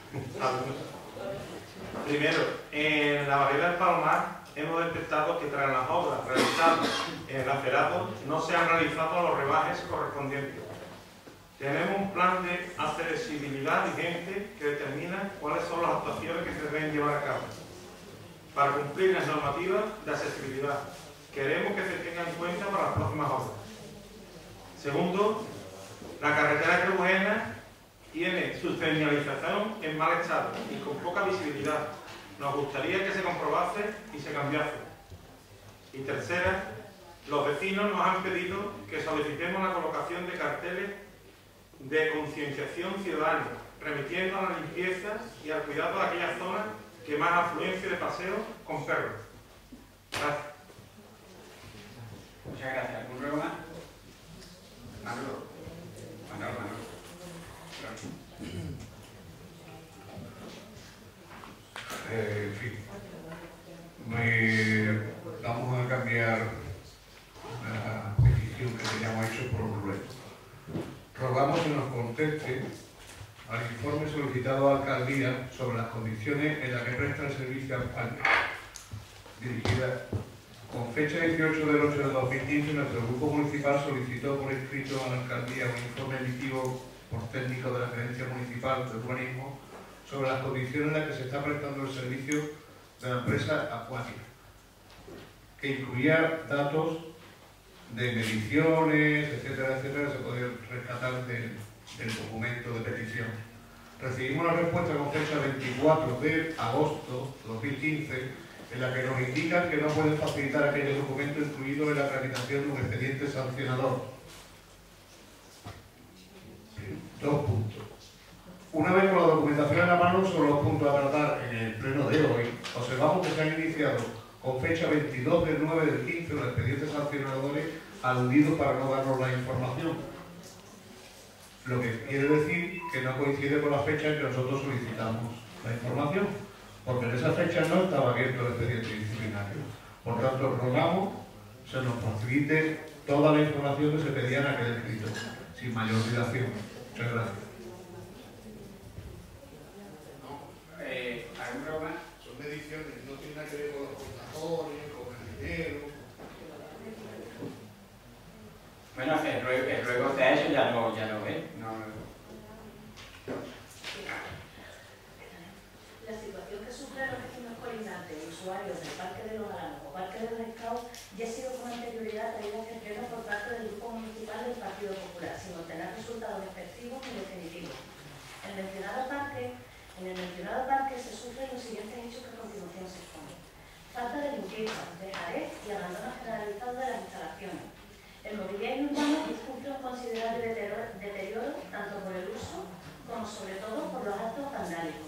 Primero, en la barrera del Palmar hemos detectado que tras las obras realizadas en el aferado no se han realizado los rebajes correspondientes. Tenemos un plan de accesibilidad vigente que determina cuáles son las actuaciones que se deben llevar a cabo para cumplir las normativas de accesibilidad. Queremos que se tengan en cuenta para las próximas obras. Segundo, la carretera Crebujena tiene su señalización en mal estado y con poca visibilidad. Nos gustaría que se comprobase y se cambiase. Y tercera, los vecinos nos han pedido que solicitemos la colocación de carteles de concienciación ciudadana, remitiendo a la limpieza y al cuidado de aquellas zonas que más afluencia de paseos con perros. Gracias. Muchas gracias. ¿Algún ruego más? Manolo. En fin, vamos a cambiar la petición que teníamos hecho por un ruego. Rogamos que nos conteste al informe solicitado a la alcaldía sobre las condiciones en las que presta el servicio al parque. Dirigida con fecha 18 del 8 de 2015, nuestro grupo municipal solicitó por escrito a la alcaldía un informe emitido por técnico de la Gerencia Municipal de Urbanismo sobre las condiciones en las que se está prestando el servicio de la empresa acuática, que incluía datos de mediciones, etcétera, etcétera, que se puede rescatar del documento de petición. Recibimos la respuesta con fecha 24 de agosto de 2015, en la que nos indican que no pueden facilitar aquellos documentos incluidos en la tramitación de un expediente sancionador. Dos puntos. Una vez con la documentación en la mano sobre los puntos a tratar en el pleno de hoy, observamos que se han iniciado con fecha 22 del 9 del 15 los expedientes sancionadores aludidos para no darnos la información. Lo que quiere decir que no coincide con la fecha en que nosotros solicitamos la información, porque en esa fecha no estaba abierto el expediente disciplinario. Por tanto, rogamos se nos facilite toda la información que se pedía en aquel escrito, sin mayor dilación. Muchas gracias. ¿Algún problema? Son mediciones, no tiene nada que ver con los contadores, con el dinero. Bueno, el ruego se ha hecho, ya lo ve. La situación que sufren los vecinos colindantes y usuarios del Parque de los Alanos o Parque de los Escados ya ha sido con anterioridad traída a pleno por parte del Grupo Municipal del Partido Popular, sin obtener resultados efectivos y definitivos. En el mencionado parque se sufren los siguientes hechos que a continuación se exponen. Falta de limpieza, dejadez y abandono generalizado de las instalaciones. El mobiliario urbano sufre un considerable deterioro tanto por el uso como sobre todo por los actos vandálicos.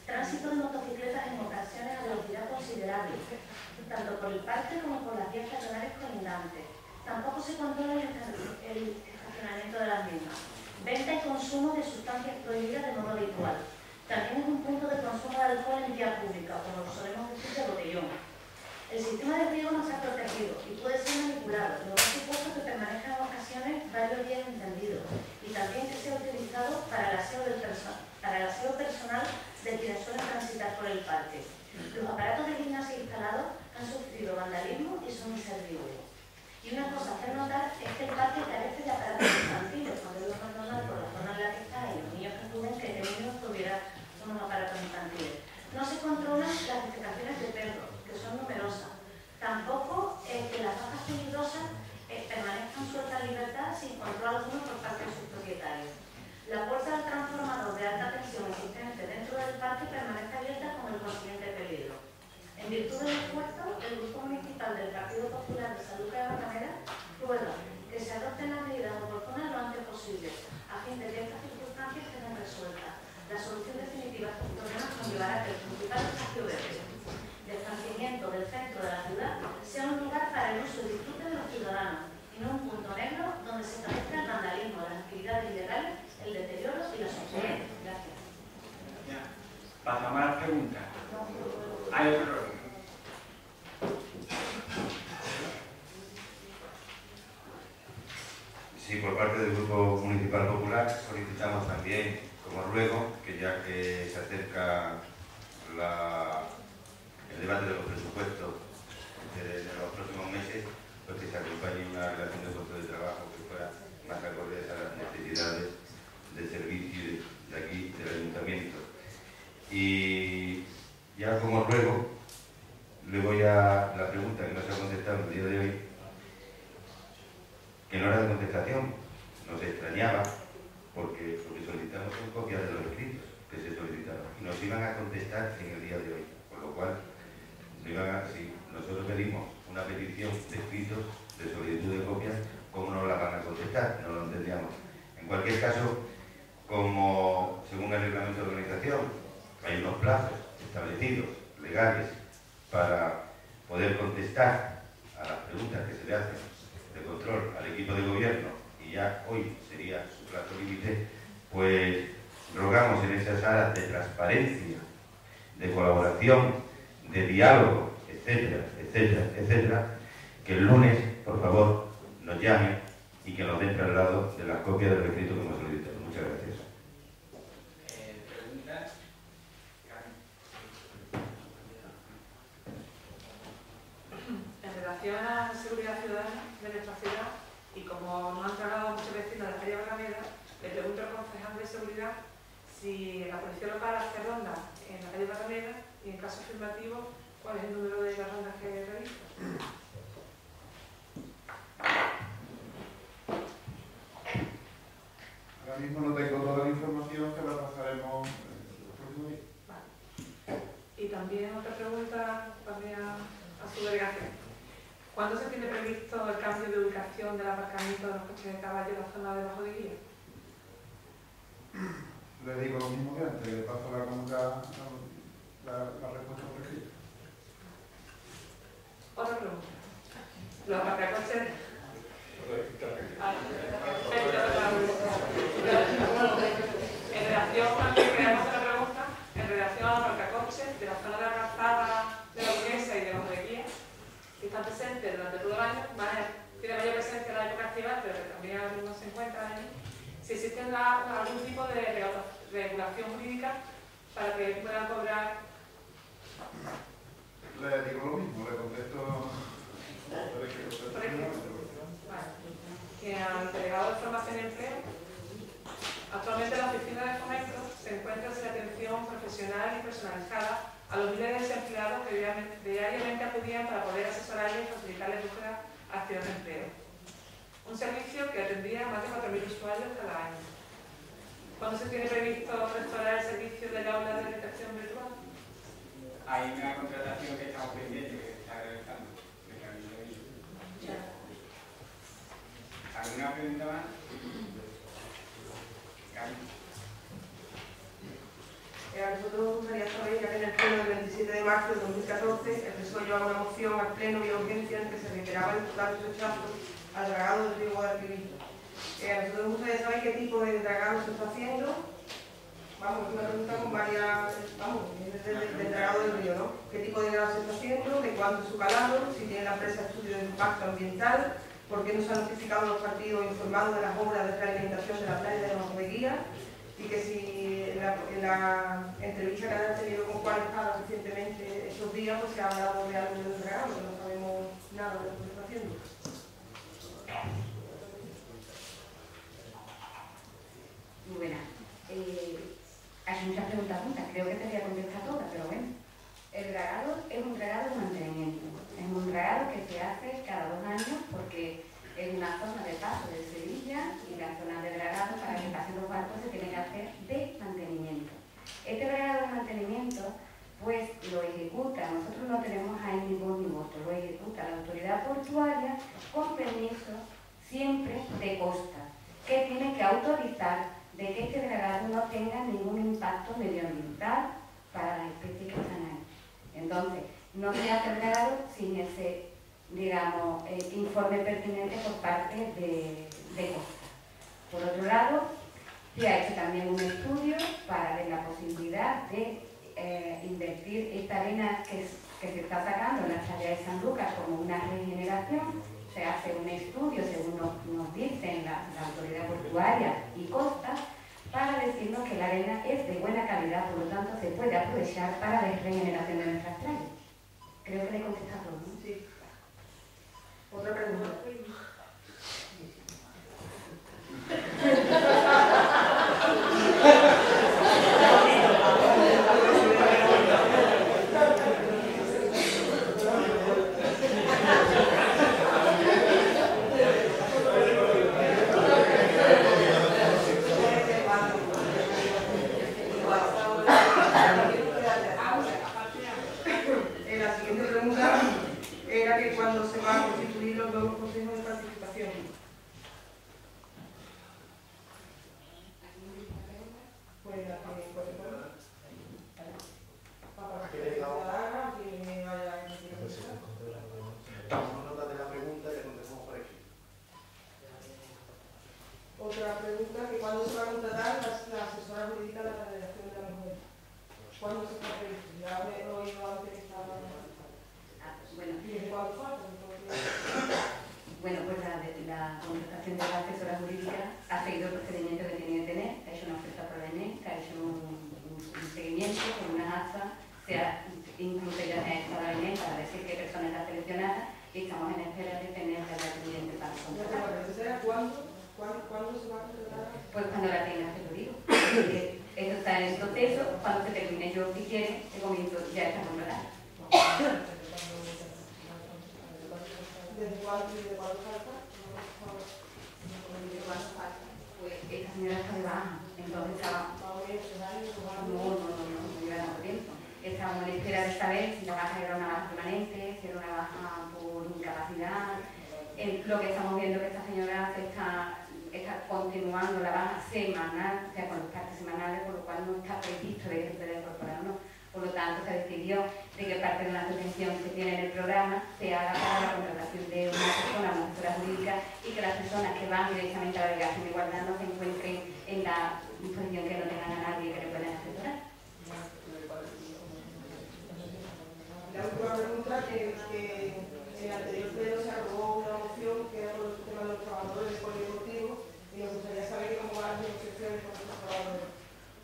tránsito de motocicletas en ocasiones a velocidad considerable, tanto por el parque como por las vías peatonales colindantes. Tampoco se controla el estacionamiento de las mismas. Venta y consumo de sustancias prohibidas de modo habitual. También es un punto de consumo de alcohol en vía pública, como solemos decir de botellón. El sistema de riego no se ha protegido y puede ser manipulado, lo que ha supuesto que permanezca en ocasiones varios días encendidos y también que sea utilizado para el aseo personal de quienes suelen transitar por el parque. Los aparatos de gimnasia instalados han sufrido vandalismo y son inservibles. Y una cosa a hacer notar es que el parque carece de aparatos infantiles, cuando es lo más normal por la zona en la que está y los niños que acuden que el niño tuviera unos aparatos infantiles. No se controlan las defecaciones de perros, que son numerosas. Tampoco que las vacas peligrosas permanezcan sueltas en libertad sin control alguno por parte de sus propietarios. La puerta del transformador de alta tensión existente dentro del parque permanece abierta con el consiguiente peligro. En virtud del esfuerzo, el Grupo Municipal del Partido Popular de San Lucas de Barrameda ruega que se adopten las medidas oportunas lo antes posible, a fin de que estas circunstancias queden resueltas. La solución definitiva a estos problemas conllevará que el principal espacio verde de esparcimiento del centro de la ciudad sea un lugar para el uso y disfrute de los ciudadanos y no un punto negro donde se padezca el vandalismo, las actividades ilegales, el deterioro y la sociedad. Gracias. Pasamos a las preguntas. Hay otro rollo. Sí, por parte del Grupo Municipal Popular solicitamos también, como ruego, que ya que se acerca el debate de los presupuestos de los próximos meses, pues que se acompañe una relación de puestos de trabajo que fuera más acorde a las necesidades de servicio de aquí, del Ayuntamiento. Y ya como ruego, le voy a la pregunta que no se ha contestado el día de hoy, que no era de contestación, nos extrañaba, porque solicitamos en copia de los escritos que se solicitaron y nos iban a contestar en el día de hoy, con lo cual, si nosotros pedimos una petición de escritos, de solicitud de copias, ¿cómo no la van a contestar? No lo entendíamos. En cualquier caso, como según el reglamento de organización, hay unos plazos establecidos, legales, para poder contestar a las preguntas que se le hacen de control al equipo de gobierno, y ya hoy sería su plazo límite, pues rogamos en esas áreas de transparencia, de colaboración, de diálogo, etcétera, etcétera, etcétera, que el lunes, por favor, nos llamen y que nos den traslado de las copias del escrito que hemos solicitado. Muchas gracias. En relación a la seguridad ciudadana de nuestra ciudad, y como nos han trasladado muchos vecinos de la calle Barrameda, le pregunto al concejal de seguridad si la policía local hace rondas en la calle Barrameda y, en caso afirmativo, cuál es el número de las rondas que realiza. Ahora mismo no tengo toda la información, que la pasaremos el próximo día. Vale. Y también otra pregunta también a su delegación. ¿Cuándo se tiene previsto el cambio de ubicación del aparcamiento de los coches de caballo en la zona de Bajo de Guía? Le digo lo mismo que antes, le paso la respuesta por escrito. Otra pregunta. Los aparcacoches... En relación, también queremos hacer una pregunta en relación a los aparcacoches de la zona de la calzada de la Burguesa y de Bajo de Guía, que están presentes durante todo el año, tiene mayor presencia en la época estival, pero que también algunos se encuentran allí. Si existe algún tipo de regulación jurídica para que puedan cobrar. Le digo lo mismo, le contesto Por ejemplo, que al delegado de formación y empleo, actualmente la oficina de fomento se encuentra sin atención profesional y personalizada a los miles de desempleados que diariamente acudían para poder asesorarles y facilitarles búsqueda activas de empleo. Un servicio que atendía a más de 4.000 usuarios cada año. ¿Cuándo se tiene previsto restaurar el servicio del aula de detección virtual? Hay una contratación que estamos pendientes, que se está realizando. ¿Alguna pregunta más? El nosotros nos gustaría saber, ya que en el pleno del 27 de marzo de 2014 el PSOE llevaba una moción al pleno de urgencia en que se reiteraba el total rechazo al dragado del río Guadalquivir. A nosotros nos gustaría saber qué tipo de dragado se está haciendo. Vamos, es una pregunta con varias, vamos, del dragado del río, ¿no? ¿Qué tipo de dragado se está haciendo? ¿De cuánto es su calado? Si tiene la empresa estudio de impacto ambiental. ¿Por qué no se han notificado los partidos informados de las obras de realimentación de la playa de Bajo de Guía? Y que si en la entrevista que han tenido con Juan Escala recientemente estos días, pues se ha hablado de algo del dragado, que no sabemos nada de lo que se está haciendo. Muy buena. Hay muchas preguntas juntas, creo que te voy a contestar todas, pero bueno. El dragado es un dragado de mantenimiento. Es un dragado que se hace cada 2 años porque es una zona de paso de Sevilla y la zona de dragado para que pasen los barcos se tiene que hacer de mantenimiento. Este dragado de mantenimiento pues lo ejecuta, nosotros no tenemos ahí ni voz ni voto, lo ejecuta la autoridad portuaria con permiso siempre de costa, que tiene que autorizar de que este dragado no tenga ningún impacto medioambiental para las especies que están ahí. Entonces, no se hace el dragado sin ese, digamos, informe pertinente por parte de costa. Por otro lado, se ha hecho también un estudio para ver la posibilidad de invertir esta arena que se está sacando en la playa de San Lucas como una regeneración. Se hace un estudio, según nos dicen la autoridad portuaria y costa, para decirnos que la arena es de buena calidad, por lo tanto se puede aprovechar para la regeneración de nuestras playas. Creo que le he contestado, ¿no? Sí. Otra pregunta. La siguiente pregunta era que cuándo se van a constituir los nuevos consejos de participación. Pues la que para que le haga, que me vaya a tomamos nota de la pregunta y le contestamos por aquí. Otra pregunta, que cuándo se va a contratar la asesora jurídica de la Federación de la Mujer. ¿Cuándo se está previsto? Ya me he oído antes que estaba... Bueno, ¿y desde cuándo falta? Bueno, pues la contratación de la asesora jurídica ha seguido el procedimiento que tenía que tener, ha hecho una oferta por ENE, ha hecho un seguimiento con unas actas, incluso ya se ha hecho la ENE para decir qué persona está seleccionada y estamos en espera de tener la pendiente para contratar. ¿Cuándo se va a contratar? Pues cuando la tenga, te lo digo. Eso está en el proceso, cuando se termine yo, si quiere, el comienzo ya está contratado. ¿Desde cuándo falta? Pues esta señora está de baja, entonces estaba... No lleva tanto tiempo. Estábamos en espera de saber si la baja era una baja permanente, si era una baja por incapacidad. Lo que estamos viendo es que esta señora está continuando la baja semanal, o sea, con los partes semanales, por lo cual no está previsto de que se pueda incorporar o no. Por lo tanto, se decidió de que parte de la subvención que se tiene en el programa se haga para la contratación de una persona, una asesora jurídica, y que las personas que van directamente a la delegación de igualdad no se encuentren en la disposición que no tengan a nadie que le puedan asesorar. La última pregunta, que en el anterior pleno se aprobó una moción que era por el tema de los trabajadores del polideportivo y nos gustaría saber cómo van las negociaciones con los trabajadores.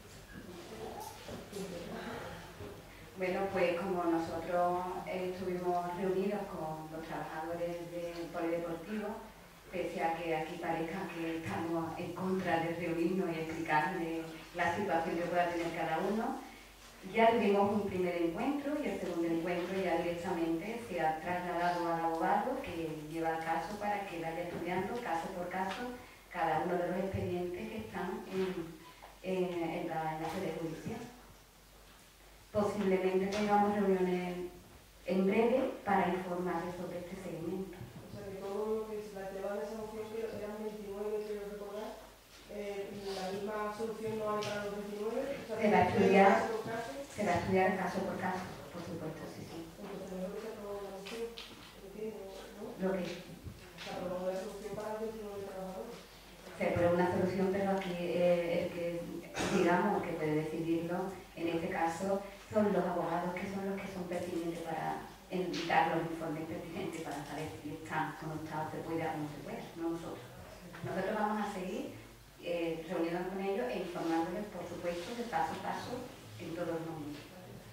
Bueno, pues como nosotros estuvimos reunidos con los trabajadores del polideportivo, pese a que aquí parezca que estamos en contra de reunirnos y explicarles la situación que pueda tener cada uno, ya tuvimos un primer encuentro y el segundo encuentro ya directamente se ha trasladado al abogado que lleva el caso para que vaya estudiando caso por caso cada uno de los expedientes que están en la sede judicial. Posiblemente tengamos reuniones en breve para informarles sobre este seguimiento. O sea, que todo lo que se planteaba en esa moción, que eran 29, quiero recordar, la misma solución no ha llegado a los 29. O sea, se va a estudiar. estudiar caso por caso, por supuesto, sí, sí. Lo que se aprueba una solución, pero aquí el que, digamos, que puede decidirlo, en este caso, son los abogados que son los que son pertinentes para indicar los informes pertinentes para saber si está o no está, se puede o no se puede, no nosotros. Nosotros vamos a seguir reuniéndonos con ellos e informándoles, por supuesto, de paso a paso en todos los momentos.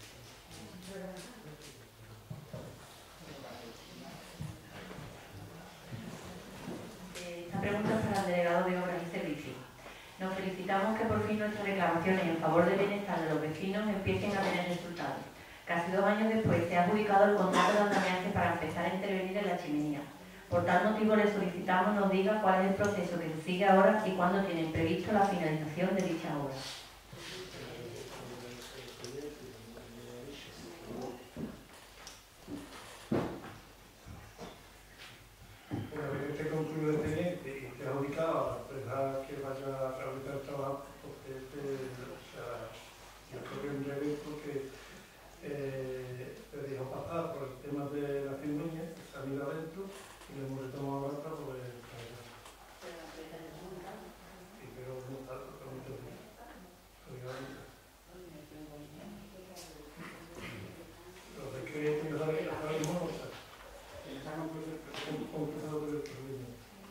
Esta pregunta es para el delegado de Obras y Servicios. Nos felicitamos que por fin nuestras reclamaciones en favor del bienestar de los vecinos empiecen a tener resultados. Casi 2 años después se ha adjudicado el contrato de andamiaje para empezar a intervenir en la chimenea. Por tal motivo le solicitamos nos diga cuál es el proceso que se sigue ahora y cuándo tienen previsto la finalización de dicha obra. Una vez que esté concluido el teniente y esté adjudicado a la empresa que vaya a realizar el trabajo, porque yo creo que es un evento que le dejó pasar por el tema de la ciudadanía, que se ha ido adentro y le hemos retomado ahora para poder trabajar. Y pero no está totalmente bien. Pero es que ahora mismo no está. Completado por el problema.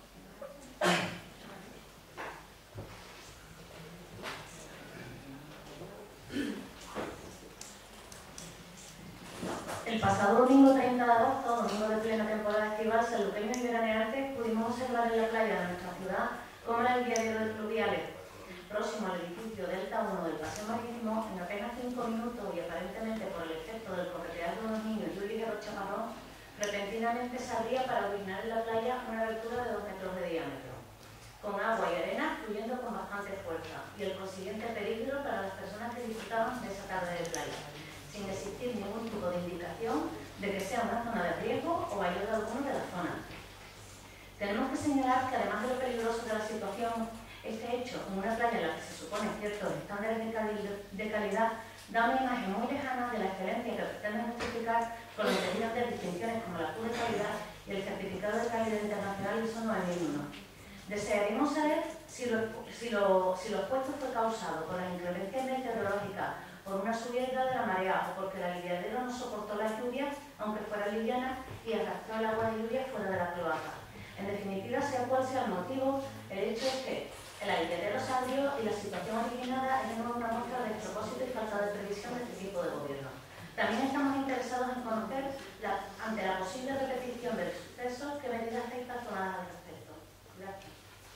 El pasado domingo 30 de agosto, domingo de plena temporada estival, salluteños y veraneantes pudimos observar en la playa de nuestra ciudad cómo era el diario de fluviales, próximo al edificio Delta 1 del Paseo Marítimo, en apenas 5 minutos y aparentemente por el efecto del corretear de unos niños y un ligero chaparrón, repentinamente se abría para orinar en la playa una abertura de 2 metros de diámetro, con agua y arena fluyendo con bastante fuerza y el consiguiente peligro para las personas que disfrutaban de esa tarde de playa, sin existir ningún tipo de indicación de que sea una zona de riesgo o ayuda alguno de la zona. Tenemos que señalar que además de lo peligroso de la situación, este hecho en una playa en la que se supone ciertos estándares de calidad da una imagen muy lejana de la excelencia que pretende justificar con las medidas de distinciones como la Q de calidad y el certificado de calidad internacional ISO 9001. Desearíamos saber si lo expuesto fue causado por la inclemencia meteorológica, por una subida de la marea o porque la liviadera no soportó las lluvias, aunque fuera liviana, y arrastró el agua de lluvia fuera de la cloaca. En definitiva, sea cual sea el motivo, el hecho es que el aliviadero se abrió y la situación originada es de nuevo una muestra de despropósito y falta de previsión de este tipo de gobierno. También estamos interesados en conocer, ante la posible repetición del suceso, qué medidas estáis tomadas al respecto. Gracias.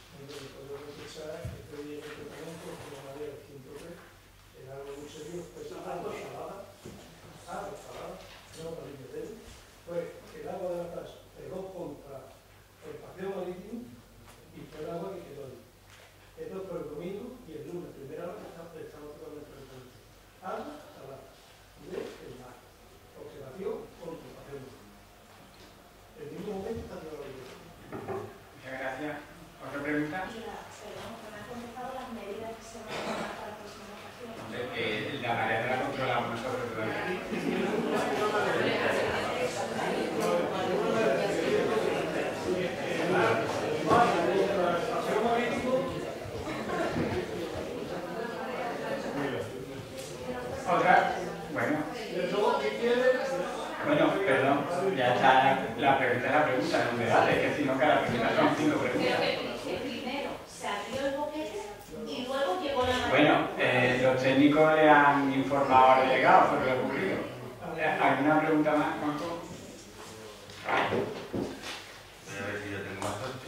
Algo muy serio, pues agua salada, no para el pues el agua de la casa pegó contra el paseo marítimo y fue el agua que quedó ahí. Esto fue el domingo y el lunes, primera hora, estaba totalmente revuelto. Agua salada, del mar, observación contra el paseo marítimo. El mismo momento está todo lo que Muchas gracias. ¿Otra pregunta? Perdón, me han contestado las medidas que se van a tomar para la próxima ocasión. La marea la controlamos nosotros todavía. Otra, bueno, perdón, ya está la pregunta, no un debate, es que si no, cada pregunta son 5 preguntas. Primero se abrió el boquete y luego llegó la marea. Bueno, los técnicos le han informado al delegado sobre lo ocurrido. ¿Alguna pregunta más, Juanjo? Voy a ver si yo tengo más suerte.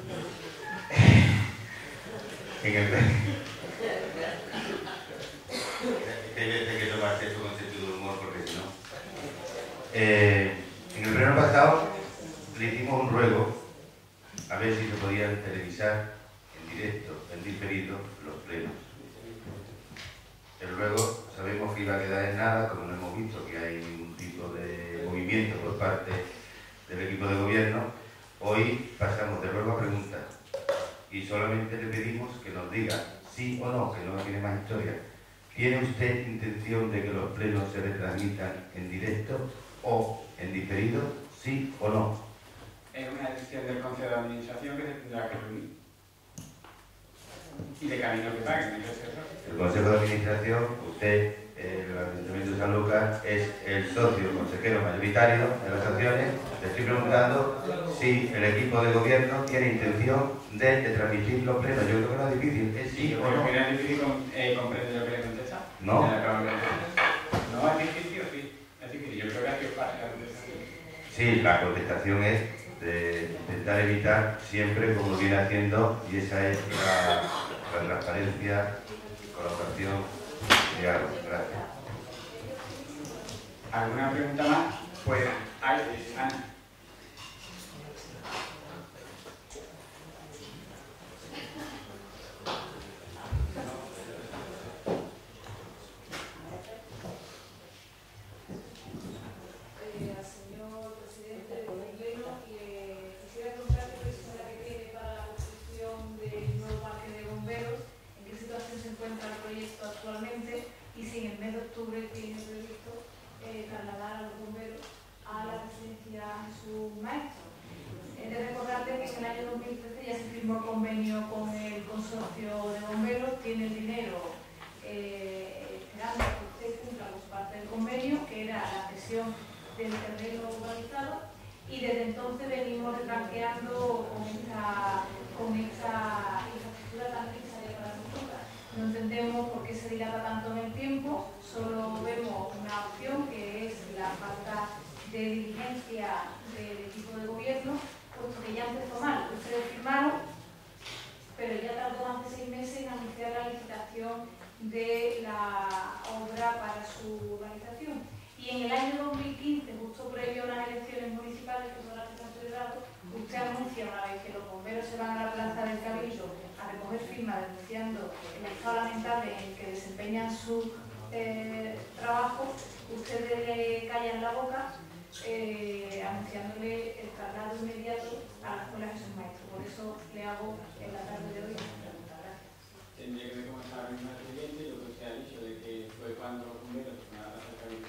En el hay que tomarse esto con sentido de humor porque si no. En el pleno pasado le hicimos un ruego a ver si se podían televisar en directo, en diferido, los plenos. El ruego sabemos que iba a quedar en nada, como no hemos visto que hay ningún tipo de movimiento por parte del equipo de gobierno. Hoy pasamos de ruego a preguntas y solamente le pedimos que nos diga sí o no, que no tiene más historia, ¿tiene usted intención de que los plenos se retransmitan en directo o en diferido? ¿Sí o no? Es una decisión del Consejo de Administración que se tendrá que reunir. Y de camino que paguen, el Consejo de Administración, usted, el Ayuntamiento de Sanlúcar, es el socio consejero mayoritario de las acciones. Le estoy preguntando si el equipo de gobierno tiene intención de transmitir los plenos. Yo creo que no es difícil, es sí o no. ¿Pero es difícil comprender lo que le contesta? No. No, es difícil, sí. Es difícil. Yo creo que ha sido fácil. Sí, la contestación es de intentar evitar siempre como viene haciendo, y esa es la transparencia, colaboración y algo. Gracias. ¿Alguna pregunta más? Pues, Ana. Actualmente, y si en el mes de octubre tiene previsto trasladar a los bomberos a la residencia Jesús Maestro. He de recordarte que en el año 2013 ya se firmó el convenio con el consorcio de bomberos, tiene el dinero esperando que usted cumpla con su parte del convenio, que era la cesión del terreno urbanizado, y desde entonces venimos retranqueando con esta infraestructura tan necesaria para nosotros. No entendemos por qué se dilata tanto en el tiempo, solo vemos una opción que es la falta de diligencia del equipo de gobierno, puesto que ya empezó mal. Ustedes firmaron, pero ya tardó más de 6 meses en anunciar la licitación de la obra para su organización. Y en el año 2015, justo previo a las elecciones municipales, que son las que se han celebrado, usted anuncia, una vez que los bomberos se van a la plaza del Cabildo a recoger firmas denunciando el estado lamentable en el que desempeñan su trabajo, ustedes le callan la boca anunciándole el traslado inmediato a la Escuela Jesús Maestro. Por eso le hago en la tarde de hoy esta pregunta. Gracias. Tendría que ver cómo estaba el mismo presidente, lo que usted ha dicho de que fue cuando los bomberos se van a la plaza del Cabildo.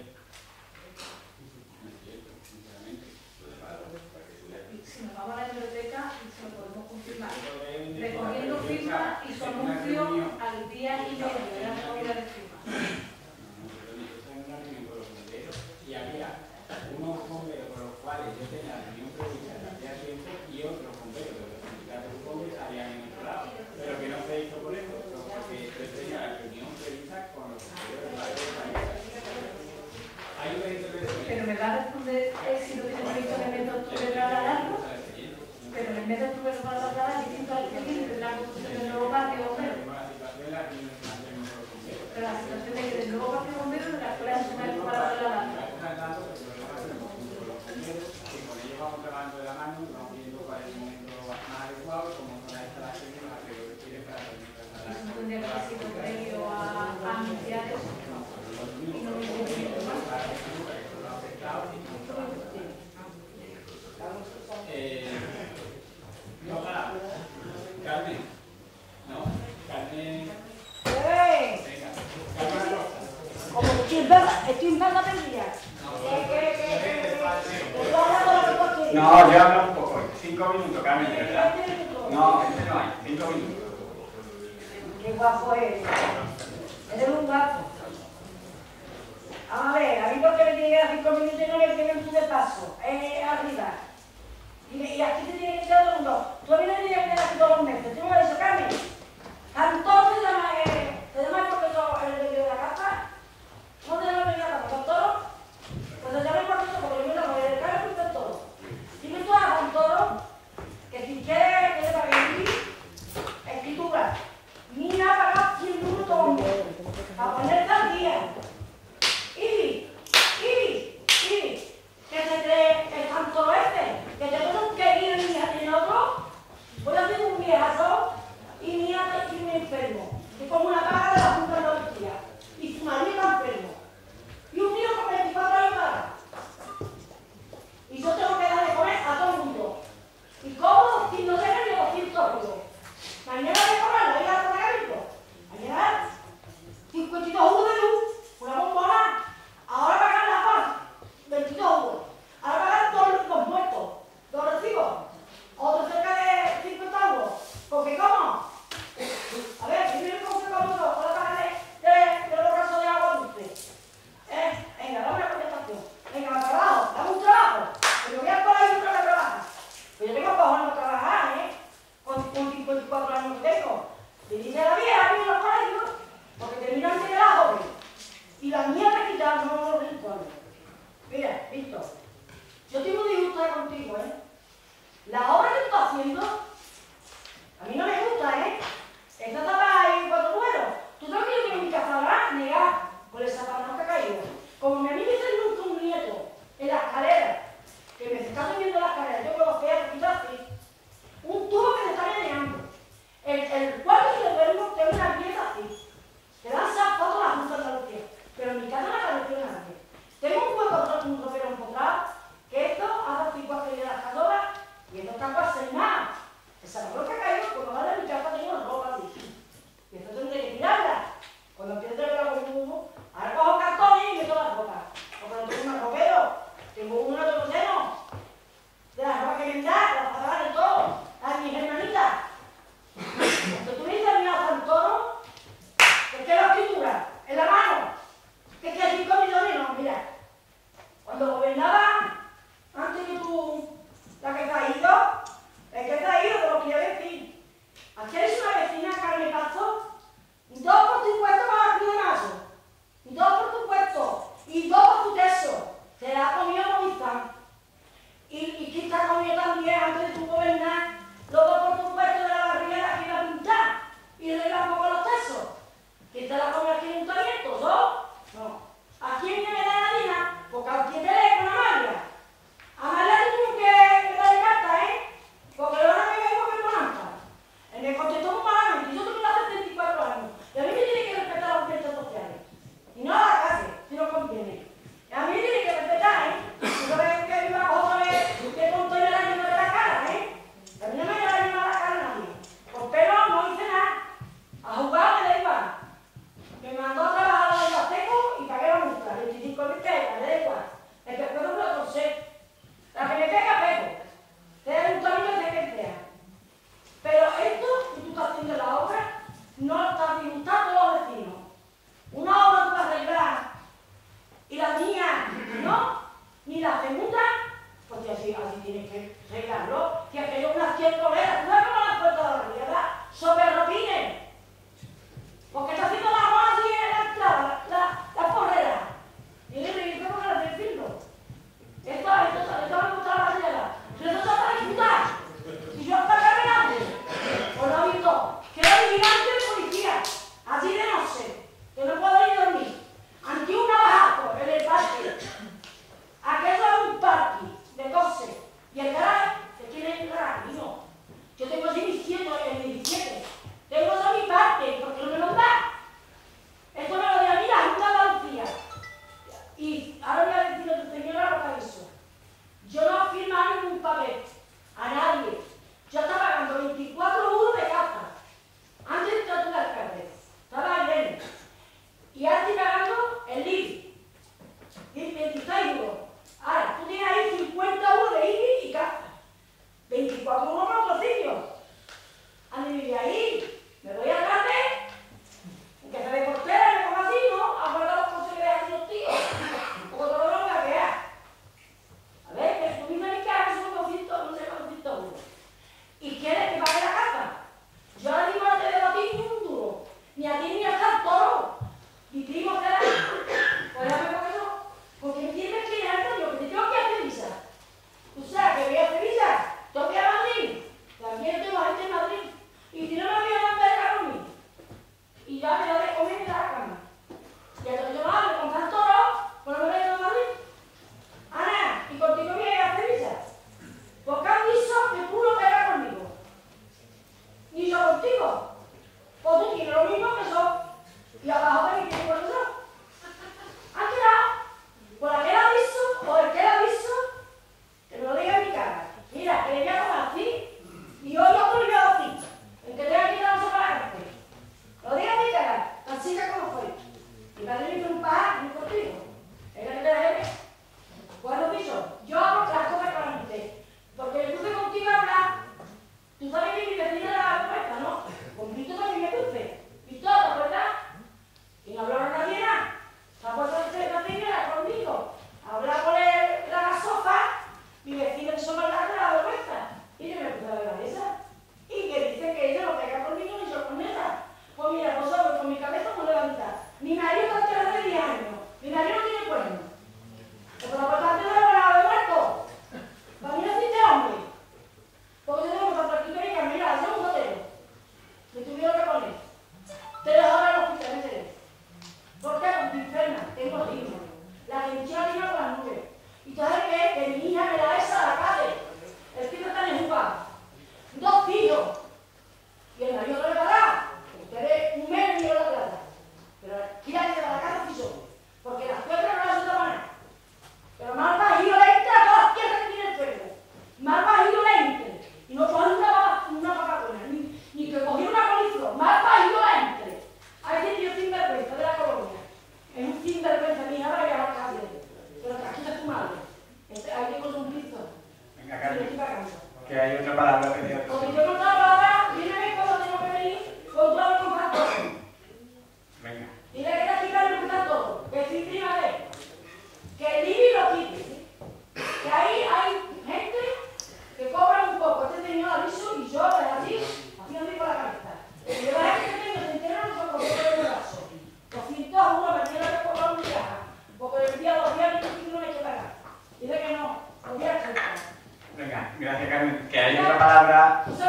No es cierto, sinceramente. Si nos vamos a la biblioteca, se lo podemos confirmar. Recogiendo firmas y su anuncio al día y medio de la recogida de firmas. Y había unos bomberos con los cuales yo tenía la reunión prevista hacía tiempo y otros bomberos de los sindicatos de bomberos habían en otro lado. Pero que no se hizo por eso, porque yo tenía la reunión prevista con los bomberos de la Pero me va a responder si lo tiene previsto en el mes de octubre trasladarlo, pero en el mes de octubre lo van a trasladar distinto al que viene de la construcción del nuevo patio bombero. Pero la situación de que del nuevo patio bombero de la escuela de Jesús Maestro para trasladarlo. Con ellos vamos trabajando de la mano, vamos viendo cuál es el momento más adecuado, como son las instalaciones, las que quieren para trasladar. Eso tendría que haber sido previo a anunciar eso. Y no lo hicimos más. No, Carmen. No, Carmen. Venga, Carmen. Como estoy en banda perdida. No, yo hablo un poco. 5 minutos, Carmen, de verdad. No, este no hay. 5 minutos. Qué guapo eres. Eres un guapo. Vamos a ver, a mí porque me tiene que dar 5 minutos y no me tienen tu de paso. Arriba. Y aquí te tiene que quedar todo el mundo. Tú a mí no me tienes que quedar aquí todos los meses. Tú me lo dices, Carmen. Cantón te llamas porque el de la casa. ¿Cómo te llamas de la casa? ¿Cantoro? Pues te llamas por eso, porque yo me llamo de Carmen por Cantoro. Dime tú a Cantoro que si quieres que le pague escritura, mira a pagar 100 minutos a ponerte al día. Y que se cree el Cantoro que te tengo un querido y en otro, voy a hacer un viejazo y mi hija y me enfermo. Y como una paga de la Junta de Andalucía. Y su marido está enfermo. Y un niño con 24 años paga. Y yo tengo que dar de comer a todo el mundo. ¿Y cómo? Si no tengo ni 200 euros. Mañana de comer, voy a comer algo. Mañana 50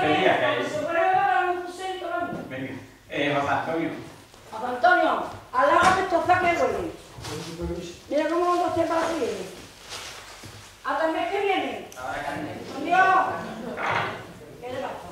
tontería que hay. Se puede ver un fusil y todo lo mismo. Venga, José Antonio. José Antonio, alágame estos saques que huelen. Mira cómo los te para seguir. Hasta el mes que viene. Ahora carne. Adiós. ¿Qué le pasa?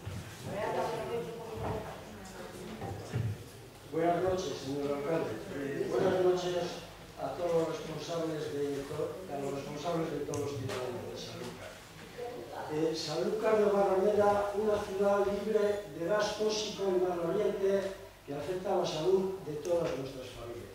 Buenas noches, señor alcalde. Buenas noches a todos los responsables de todos los ciudadanos de Sanlúcar. Sanlúcar de Barrameda, una ciudad libre de gas tóxico y maloliente que afecta a la salud de todas nuestras familias.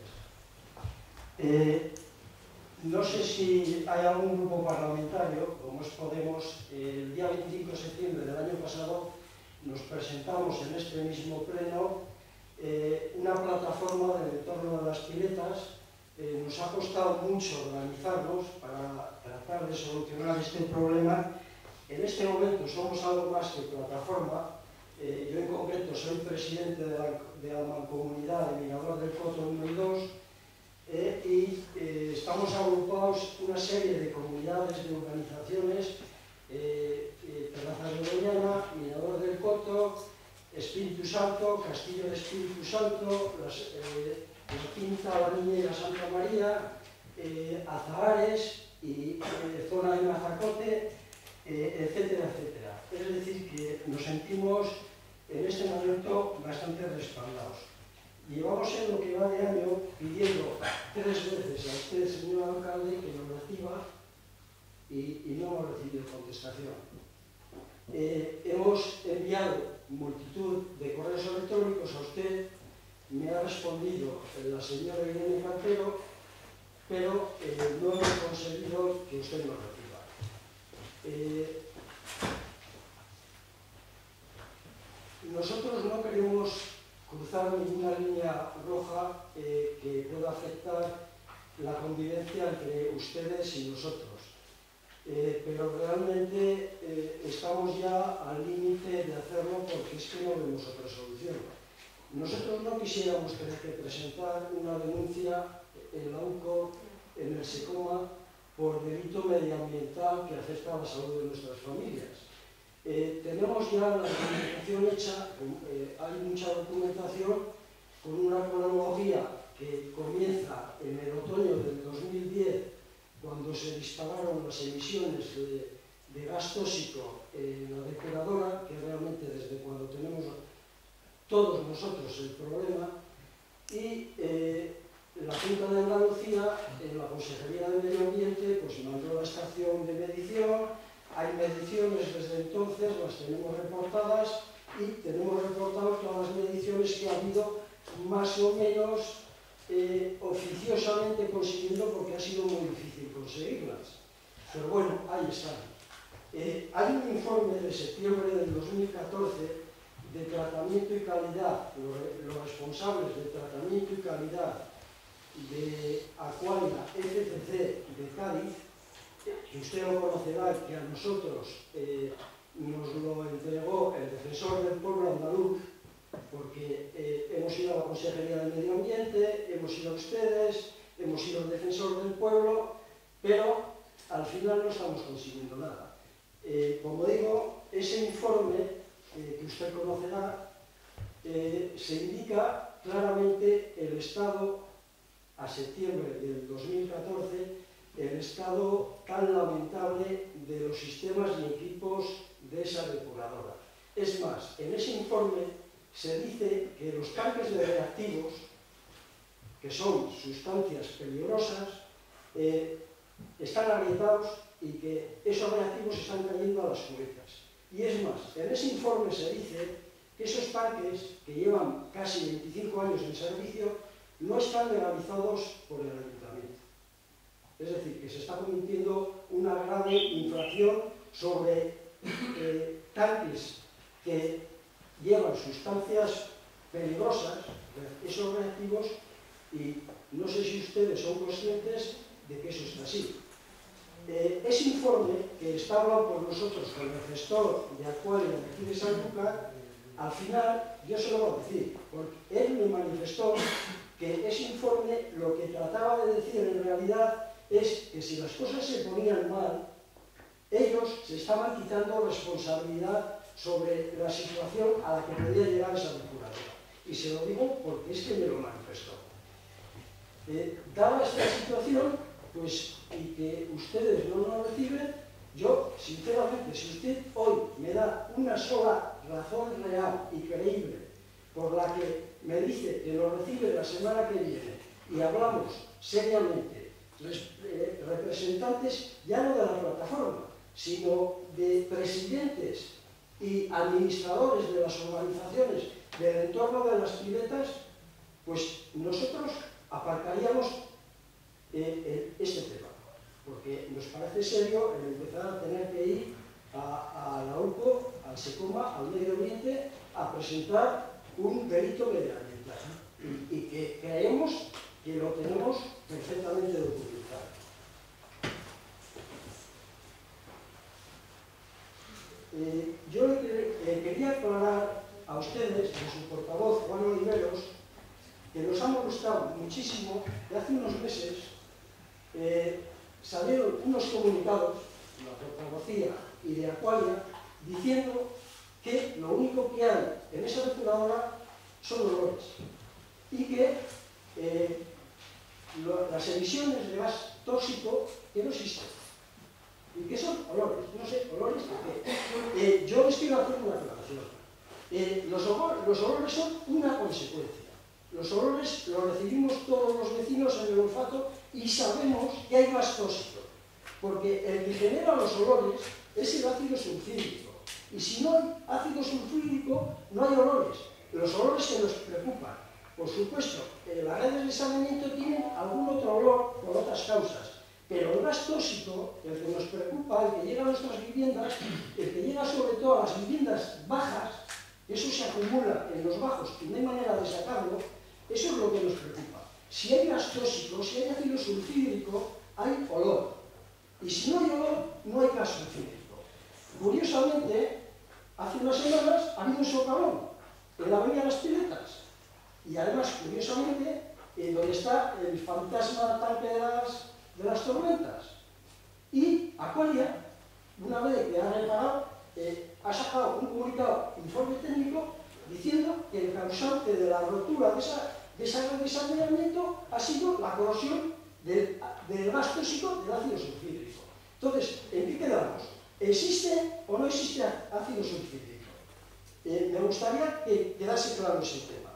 No sé si hay algún grupo parlamentario, como es Podemos, el día 25 de septiembre del año pasado nos presentamos en este mismo pleno una plataforma del entorno de las piletas. Nos ha costado mucho organizarnos para tratar de solucionar este problema. En este momento somos algo más que plataforma. Yo en concreto soy presidente de la mancomunidad de Mirador del Coto 1 y 2 y estamos agrupados una serie de comunidades, de organizaciones, Terrazas de Doñana, Mirador del Coto, Espíritu Santo, Castillo de Espíritu Santo, la Quinta, la Niña y la Santa María, Azahares y zona de Mazacote, etcétera, etcétera. Es decir, que nos sentimos en este momento bastante respaldados. Llevamos en lo que va de año pidiendo 3 veces a usted, señor alcalde, que nos reciba y no hemos recibido contestación. Hemos enviado multitud de correos electrónicos a usted, me ha respondido la señora Irene Cantero, pero no hemos conseguido que usted nos reciba. Nosotros no queremos cruzar ninguna línea roja que pueda afectar la convivencia entre ustedes y nosotros. Pero realmente estamos ya al límite de hacerlo porque es que no vemos otra solución. Nosotros no quisiéramos tener que presentar una denuncia en la UCO, en el SECOMA, por delito medioambiental que afecta a la salud de nuestras familias. Tenemos ya la documentación hecha, hay mucha documentación con una cronología que comienza en el otoño del 2010, cuando se dispararon las emisiones de gas tóxico en la depuradora, que realmente desde cuando tenemos todos nosotros el problema, y la Junta de Andalucía, en la Consejería de Medio Ambiente, pues mandó la estación de medición. Hay mediciones desde entonces, las tenemos reportadas y tenemos reportadas todas las mediciones que ha habido más o menos oficiosamente consiguiendo, porque ha sido muy difícil conseguirlas. Pero bueno, ahí están. Hay un informe de septiembre del 2014 de tratamiento y calidad, los responsables de tratamiento y calidad de Aqualia FCC de Cádiz, que usted lo conocerá, que a nosotros nos lo entregó el defensor del pueblo andaluz, porque hemos ido a la Consejería de Medio Ambiente, hemos ido a ustedes, hemos ido al defensor del pueblo, pero al final no estamos consiguiendo nada. Como digo, ese informe que usted conocerá, se indica claramente el estado, a septiembre del 2014, el estado tan lamentable de los sistemas y equipos de esa depuradora. Es más, en ese informe se dice que los tanques de reactivos, que son sustancias peligrosas, están agrietados y que esos reactivos están cayendo a las cubetas. Y es más, en ese informe se dice que esos tanques, que llevan casi 25 años en servicio, no están legalizados por el ayuntamiento. Es decir, que se está cometiendo una grave infracción sobre tanques que llevan sustancias peligrosas, esos reactivos, y no sé si ustedes son conscientes de que eso está así. Ese informe, que estaba por nosotros con el gestor de Aqualia de aquí de Sanlúcar, al final, yo se lo voy a decir, porque él me manifestó que ese informe lo que trataba de decir en realidad es que si las cosas se ponían mal, ellos se estaban quitando responsabilidad sobre la situación a la que podía llegar esa depuradora. Y se lo digo porque es que me lo manifestó. Dada esta situación, pues, y que ustedes no lo reciben, yo, sinceramente, si usted hoy me da una sola razón real y creíble por la que me dice que lo recibe la semana que viene y hablamos seriamente, representantes ya no de la plataforma, sino de presidentes y administradores de las organizaciones del entorno de las piletas, pues nosotros aparcaríamos este tema, porque nos parece serio el empezar a tener que ir a la UCO, al SECOMA, al Medio Oriente, a presentar un delito medioambiental y que creemos que lo tenemos perfectamente documentado. Yo quería aclarar a ustedes, a su portavoz Juan Oliveros, que nos ha molestado muchísimo que hace unos meses salieron unos comunicados de la portavocía y de Aqualia diciendo que lo único que hay en esa depuradora son olores y que las emisiones de gas tóxico que no existen y que son olores, no sé, olores de qué. Yo les quiero hacer una aclaración. Los olores son una consecuencia. Los olores los recibimos todos los vecinos en el olfato y sabemos que hay gas tóxico, porque el que genera los olores es el ácido sulfúrico. Y si no hay ácido sulfúrico, no hay olores. Los olores que nos preocupan. Por supuesto, las redes de saneamiento tienen algún otro olor por otras causas, pero el gas tóxico, el que nos preocupa, el que llega a nuestras viviendas, el que llega sobre todo a las viviendas bajas, eso se acumula en los bajos y no hay manera de sacarlo, eso es lo que nos preocupa. Si hay gas tóxico, si hay ácido sulfúrico, hay olor. Y si no hay olor, no hay gas sulfúrico. Curiosamente, hace unas semanas ha habido un socavón en la avenida Las Piletas. Y además, curiosamente, donde está el fantasma tanque de las tormentas. Y Aqualia, una vez que ha reparado, ha sacado un comunicado, informe técnico, diciendo que el causante de la rotura de esa red de saneamiento ha sido la corrosión del gas tóxico del ácido sulfúrico. Entonces, ¿en qué quedamos? ¿Existe o no existe ácido sulfúrico? Me gustaría que quedase claro ese tema.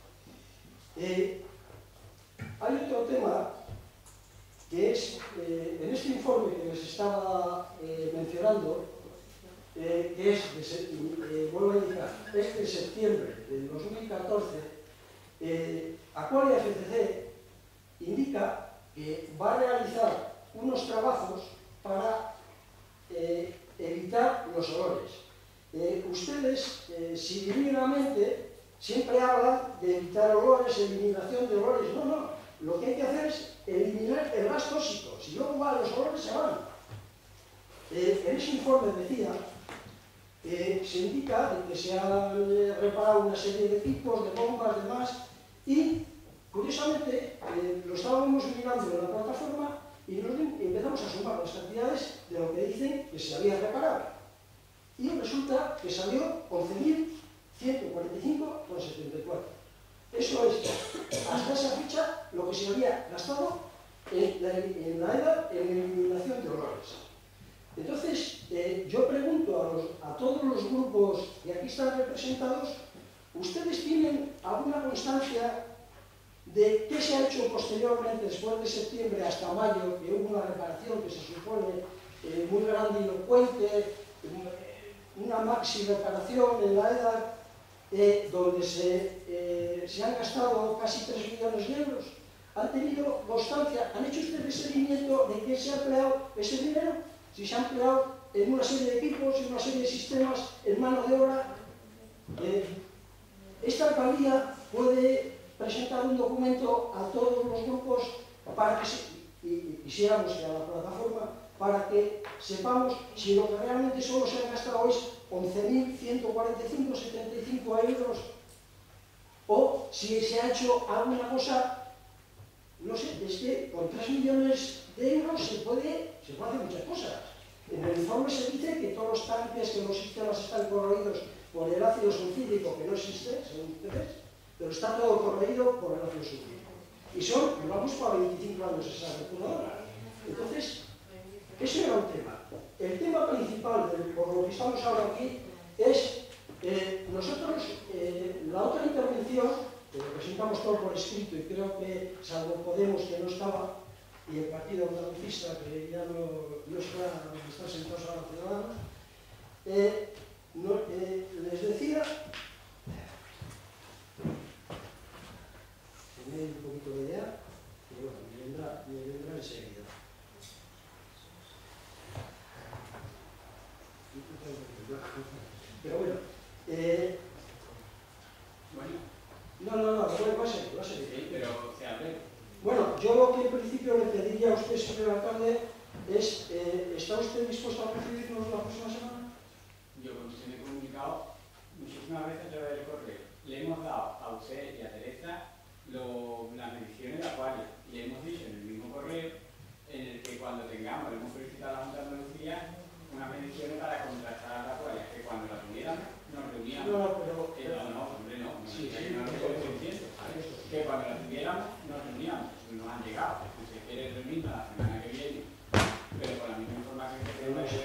Hay otro tema que es, en este informe que les estaba mencionando, que es, vuelvo a indicar, es de septiembre del 2014, Aqualia FCC indica que va a realizar unos trabajos para evitar los olores. Ustedes, similarmente, siempre hablan de evitar olores, eliminación de olores. No, no, lo que hay que hacer es eliminar el gas tóxico. Si luego van los olores, se van. En ese informe decía se indica que se han reparado una serie de equipos, de bombas, demás, y curiosamente lo estábamos mirando en la plataforma y empezamos a sumar las cantidades de lo que dicen que se había reparado. Y resulta que salió 11.145,74. Eso es, hasta esa fecha, lo que se había gastado en la EDA en eliminación de olores. Entonces, yo pregunto a todos los grupos que aquí están representados, ¿ustedes tienen alguna constancia de qué se ha hecho posteriormente, después de septiembre hasta mayo, que hubo una reparación que se supone muy grandilocuente, una maxi reparación en la EDA, donde se han gastado casi 3 millones de euros? ¿Han tenido constancia? ¿Han hecho ustedes seguimiento de qué se ha empleado ese dinero? Si se ha empleado en una serie de equipos, en una serie de sistemas, en mano de obra. Esta alcaldía puede presentar un documento a todos los grupos para que quisiéramos que a la plataforma, para que sepamos si lo que realmente solo se ha gastado es 11.145,75 euros o si se ha hecho alguna cosa. No sé, es que con 3 millones de euros se puede hacer muchas cosas. En el informe se dice que todos los tanques, que los sistemas están corroídos por el ácido sulfídrico, que no existe, según ustedes, pero está todo corroído por el ácido sulfídrico. Y vamos para 25 años esa depuradora. Entonces, eso era un tema. El tema principal, por lo que estamos ahora aquí, es nosotros, la otra intervención, que lo presentamos todo por escrito, y creo que, salvo Podemos, que no estaba, y el Partido Andalucista, que ya no está sentados ahora Ciudadanos, les decía, tenéis un poquito de idea, que bueno, me vendrá enseguida. Pero bueno, no, va a seguir. Sí, pero se abre. Bueno, yo lo que en principio le pediría a usted, señor alcalde, es, ¿está usted dispuesto a recibirnos la próxima semana? Yo, cuando se me he comunicado muchísimas veces a través del correo, le hemos dado a usted y a Teresa las mediciones de acuarios y le hemos dicho en el mismo correo en el que cuando tengamos, le hemos solicitado a la Junta de Andalucía unas mediciones para contrastar las acuarias, que cuando las tuviéramos nos reuníamos. Que cuando las tuviéramos nos reuníamos, nos han llegado, si se quiere reunirnos la semana que viene, pero con la misma información que tenemos es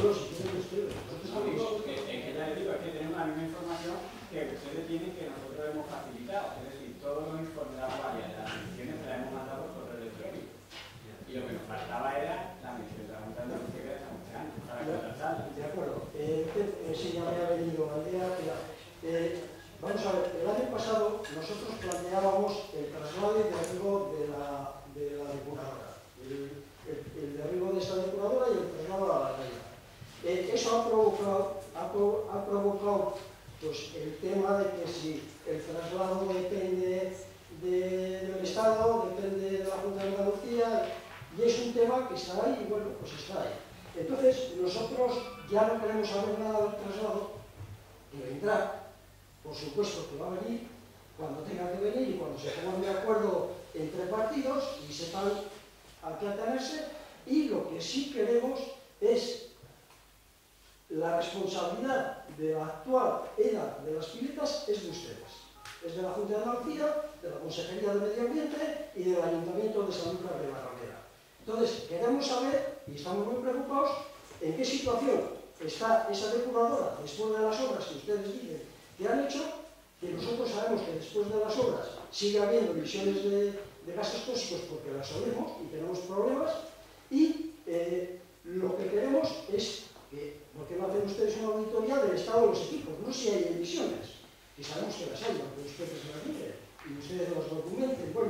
que ya les digo, es que tenemos la misma información que ustedes tienen que nosotros hemos facilitado, es decir, todos los informes de acuarias de las mediciones se las hemos mandado por correo electrónico. Y lo que nos faltaba era la mención de la Junta de Andalucía que estamos esperando para contratarla. De acuerdo. Sí, ya me ha venido la idea. Vamos a ver, el año pasado nosotros planteábamos el traslado y derribo de la depuradora. El derribo de esa depuradora y el traslado a la calle. Eso ha provocado pues, el tema de que si el traslado depende del Estado, depende de la Junta de Andalucía, y es un tema que está ahí, y bueno, pues está ahí. Entonces, nosotros ya no queremos saber nada del traslado, que vendrá, por supuesto que va a venir, cuando tenga que venir y cuando se pongan de acuerdo entre partidos y sepan a qué atenerse, y lo que sí queremos es la responsabilidad de la actual edad de las piletas es de ustedes. Es de la Junta de Andalucía, de la Consejería de Medio Ambiente y del Ayuntamiento de Sanlúcar de Barrameda. Entonces, queremos saber, y estamos muy preocupados, en qué situación está esa depuradora después de las obras que ustedes dicen que han hecho, que nosotros sabemos que después de las obras sigue habiendo emisiones de gases tóxicos porque las sabemos y tenemos problemas, y lo que queremos es que, ¿por qué no hacen ustedes una auditoría del estado de los equipos? No si hay emisiones, y sabemos que las hay, aunque ustedes las miren y ustedes los documenten, bueno,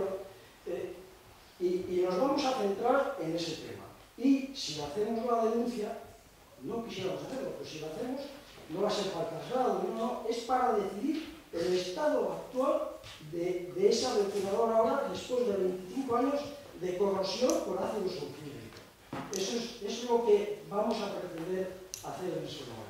y nos vamos a centrar en ese tema. Y si hacemos la denuncia, no quisiéramos hacerlo, pero si la hacemos, no va a ser para el traslado, no, es para decidir el estado actual de esa depuradora ahora, después de 25 años de corrosión por ácido sulfúrico. Eso es lo que vamos a pretender hacer en ese momento.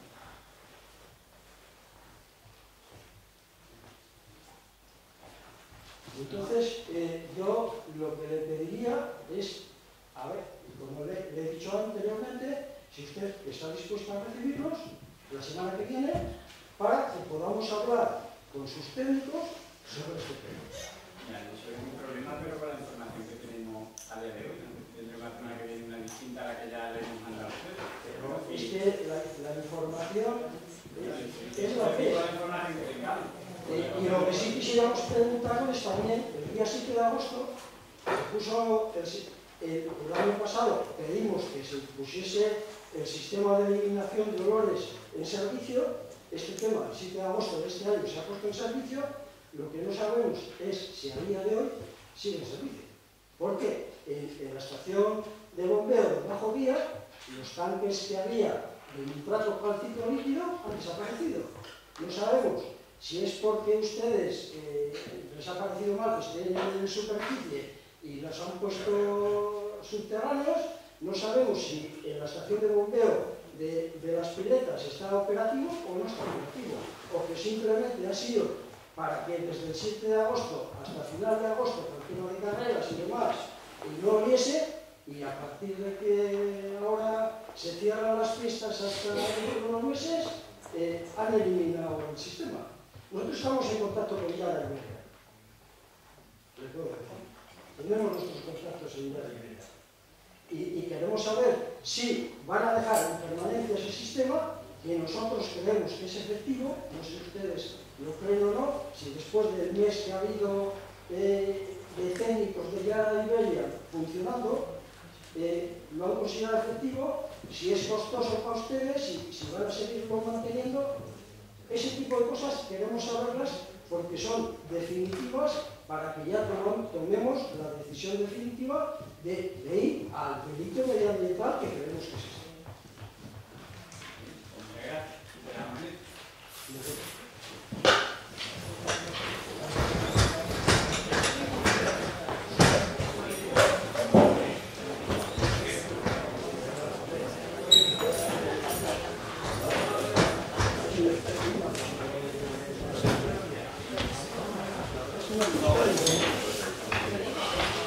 Entonces, yo lo que le pediría es, a ver, como le he dicho anteriormente, si usted está dispuesto a recibirnos la semana que viene, para que podamos hablar con sus técnicos sobre este tema. Ya, no soy un problema, pero con la información que tenemos a día de hoy, ¿no? Tendremos la semana que viene una distinta a la que ya le hemos mandado a ustedes. Es que la información es la que es. Y lo que sí quisiéramos preguntarles también, el día 7 de agosto, se puso el año pasado, pedimos que se pusiese el sistema de eliminación de olores en servicio. Este tema, el 7 de agosto de este año, se ha puesto en servicio. Lo que no sabemos es si a día de hoy sigue en servicio. Porque en la estación de bombeo de Bajo Vía, los tanques que había de nitrato cálcico líquido han desaparecido. No sabemos si es porque ustedes les ha parecido mal que estén en superficie y los han puesto subterráneos. No sabemos si en la estación de bombeo de las piletas está operativo o no está operativo, o que simplemente ha sido para que desde el 7 de agosto hasta el final de agosto, por tema de carreras y demás, no hubiese, Y a partir de que ahora se cierran las pistas hasta dentro de unos meses, han eliminado el sistema. Nosotros estamos en contacto con Yara Iberia. Les puedo decir. Tenemos nuestros contactos en Yara Iberia. Y queremos saber si van a dejar en permanencia ese sistema, que nosotros creemos que es efectivo, no sé si ustedes lo creen o no, si después del mes que ha habido de técnicos de Yara Iberia funcionando, lo han considerado efectivo, si es costoso para ustedes, si van a seguirlo manteniendo. Ese tipo de cosas queremos saberlas porque son definitivas para que ya tomemos la decisión definitiva de ir al delito medioambiental que creemos que es este.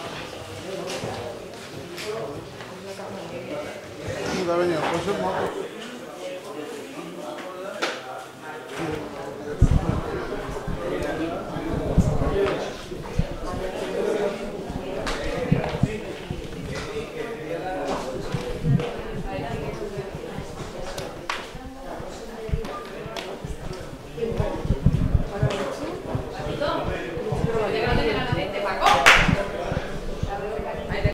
Venga, pues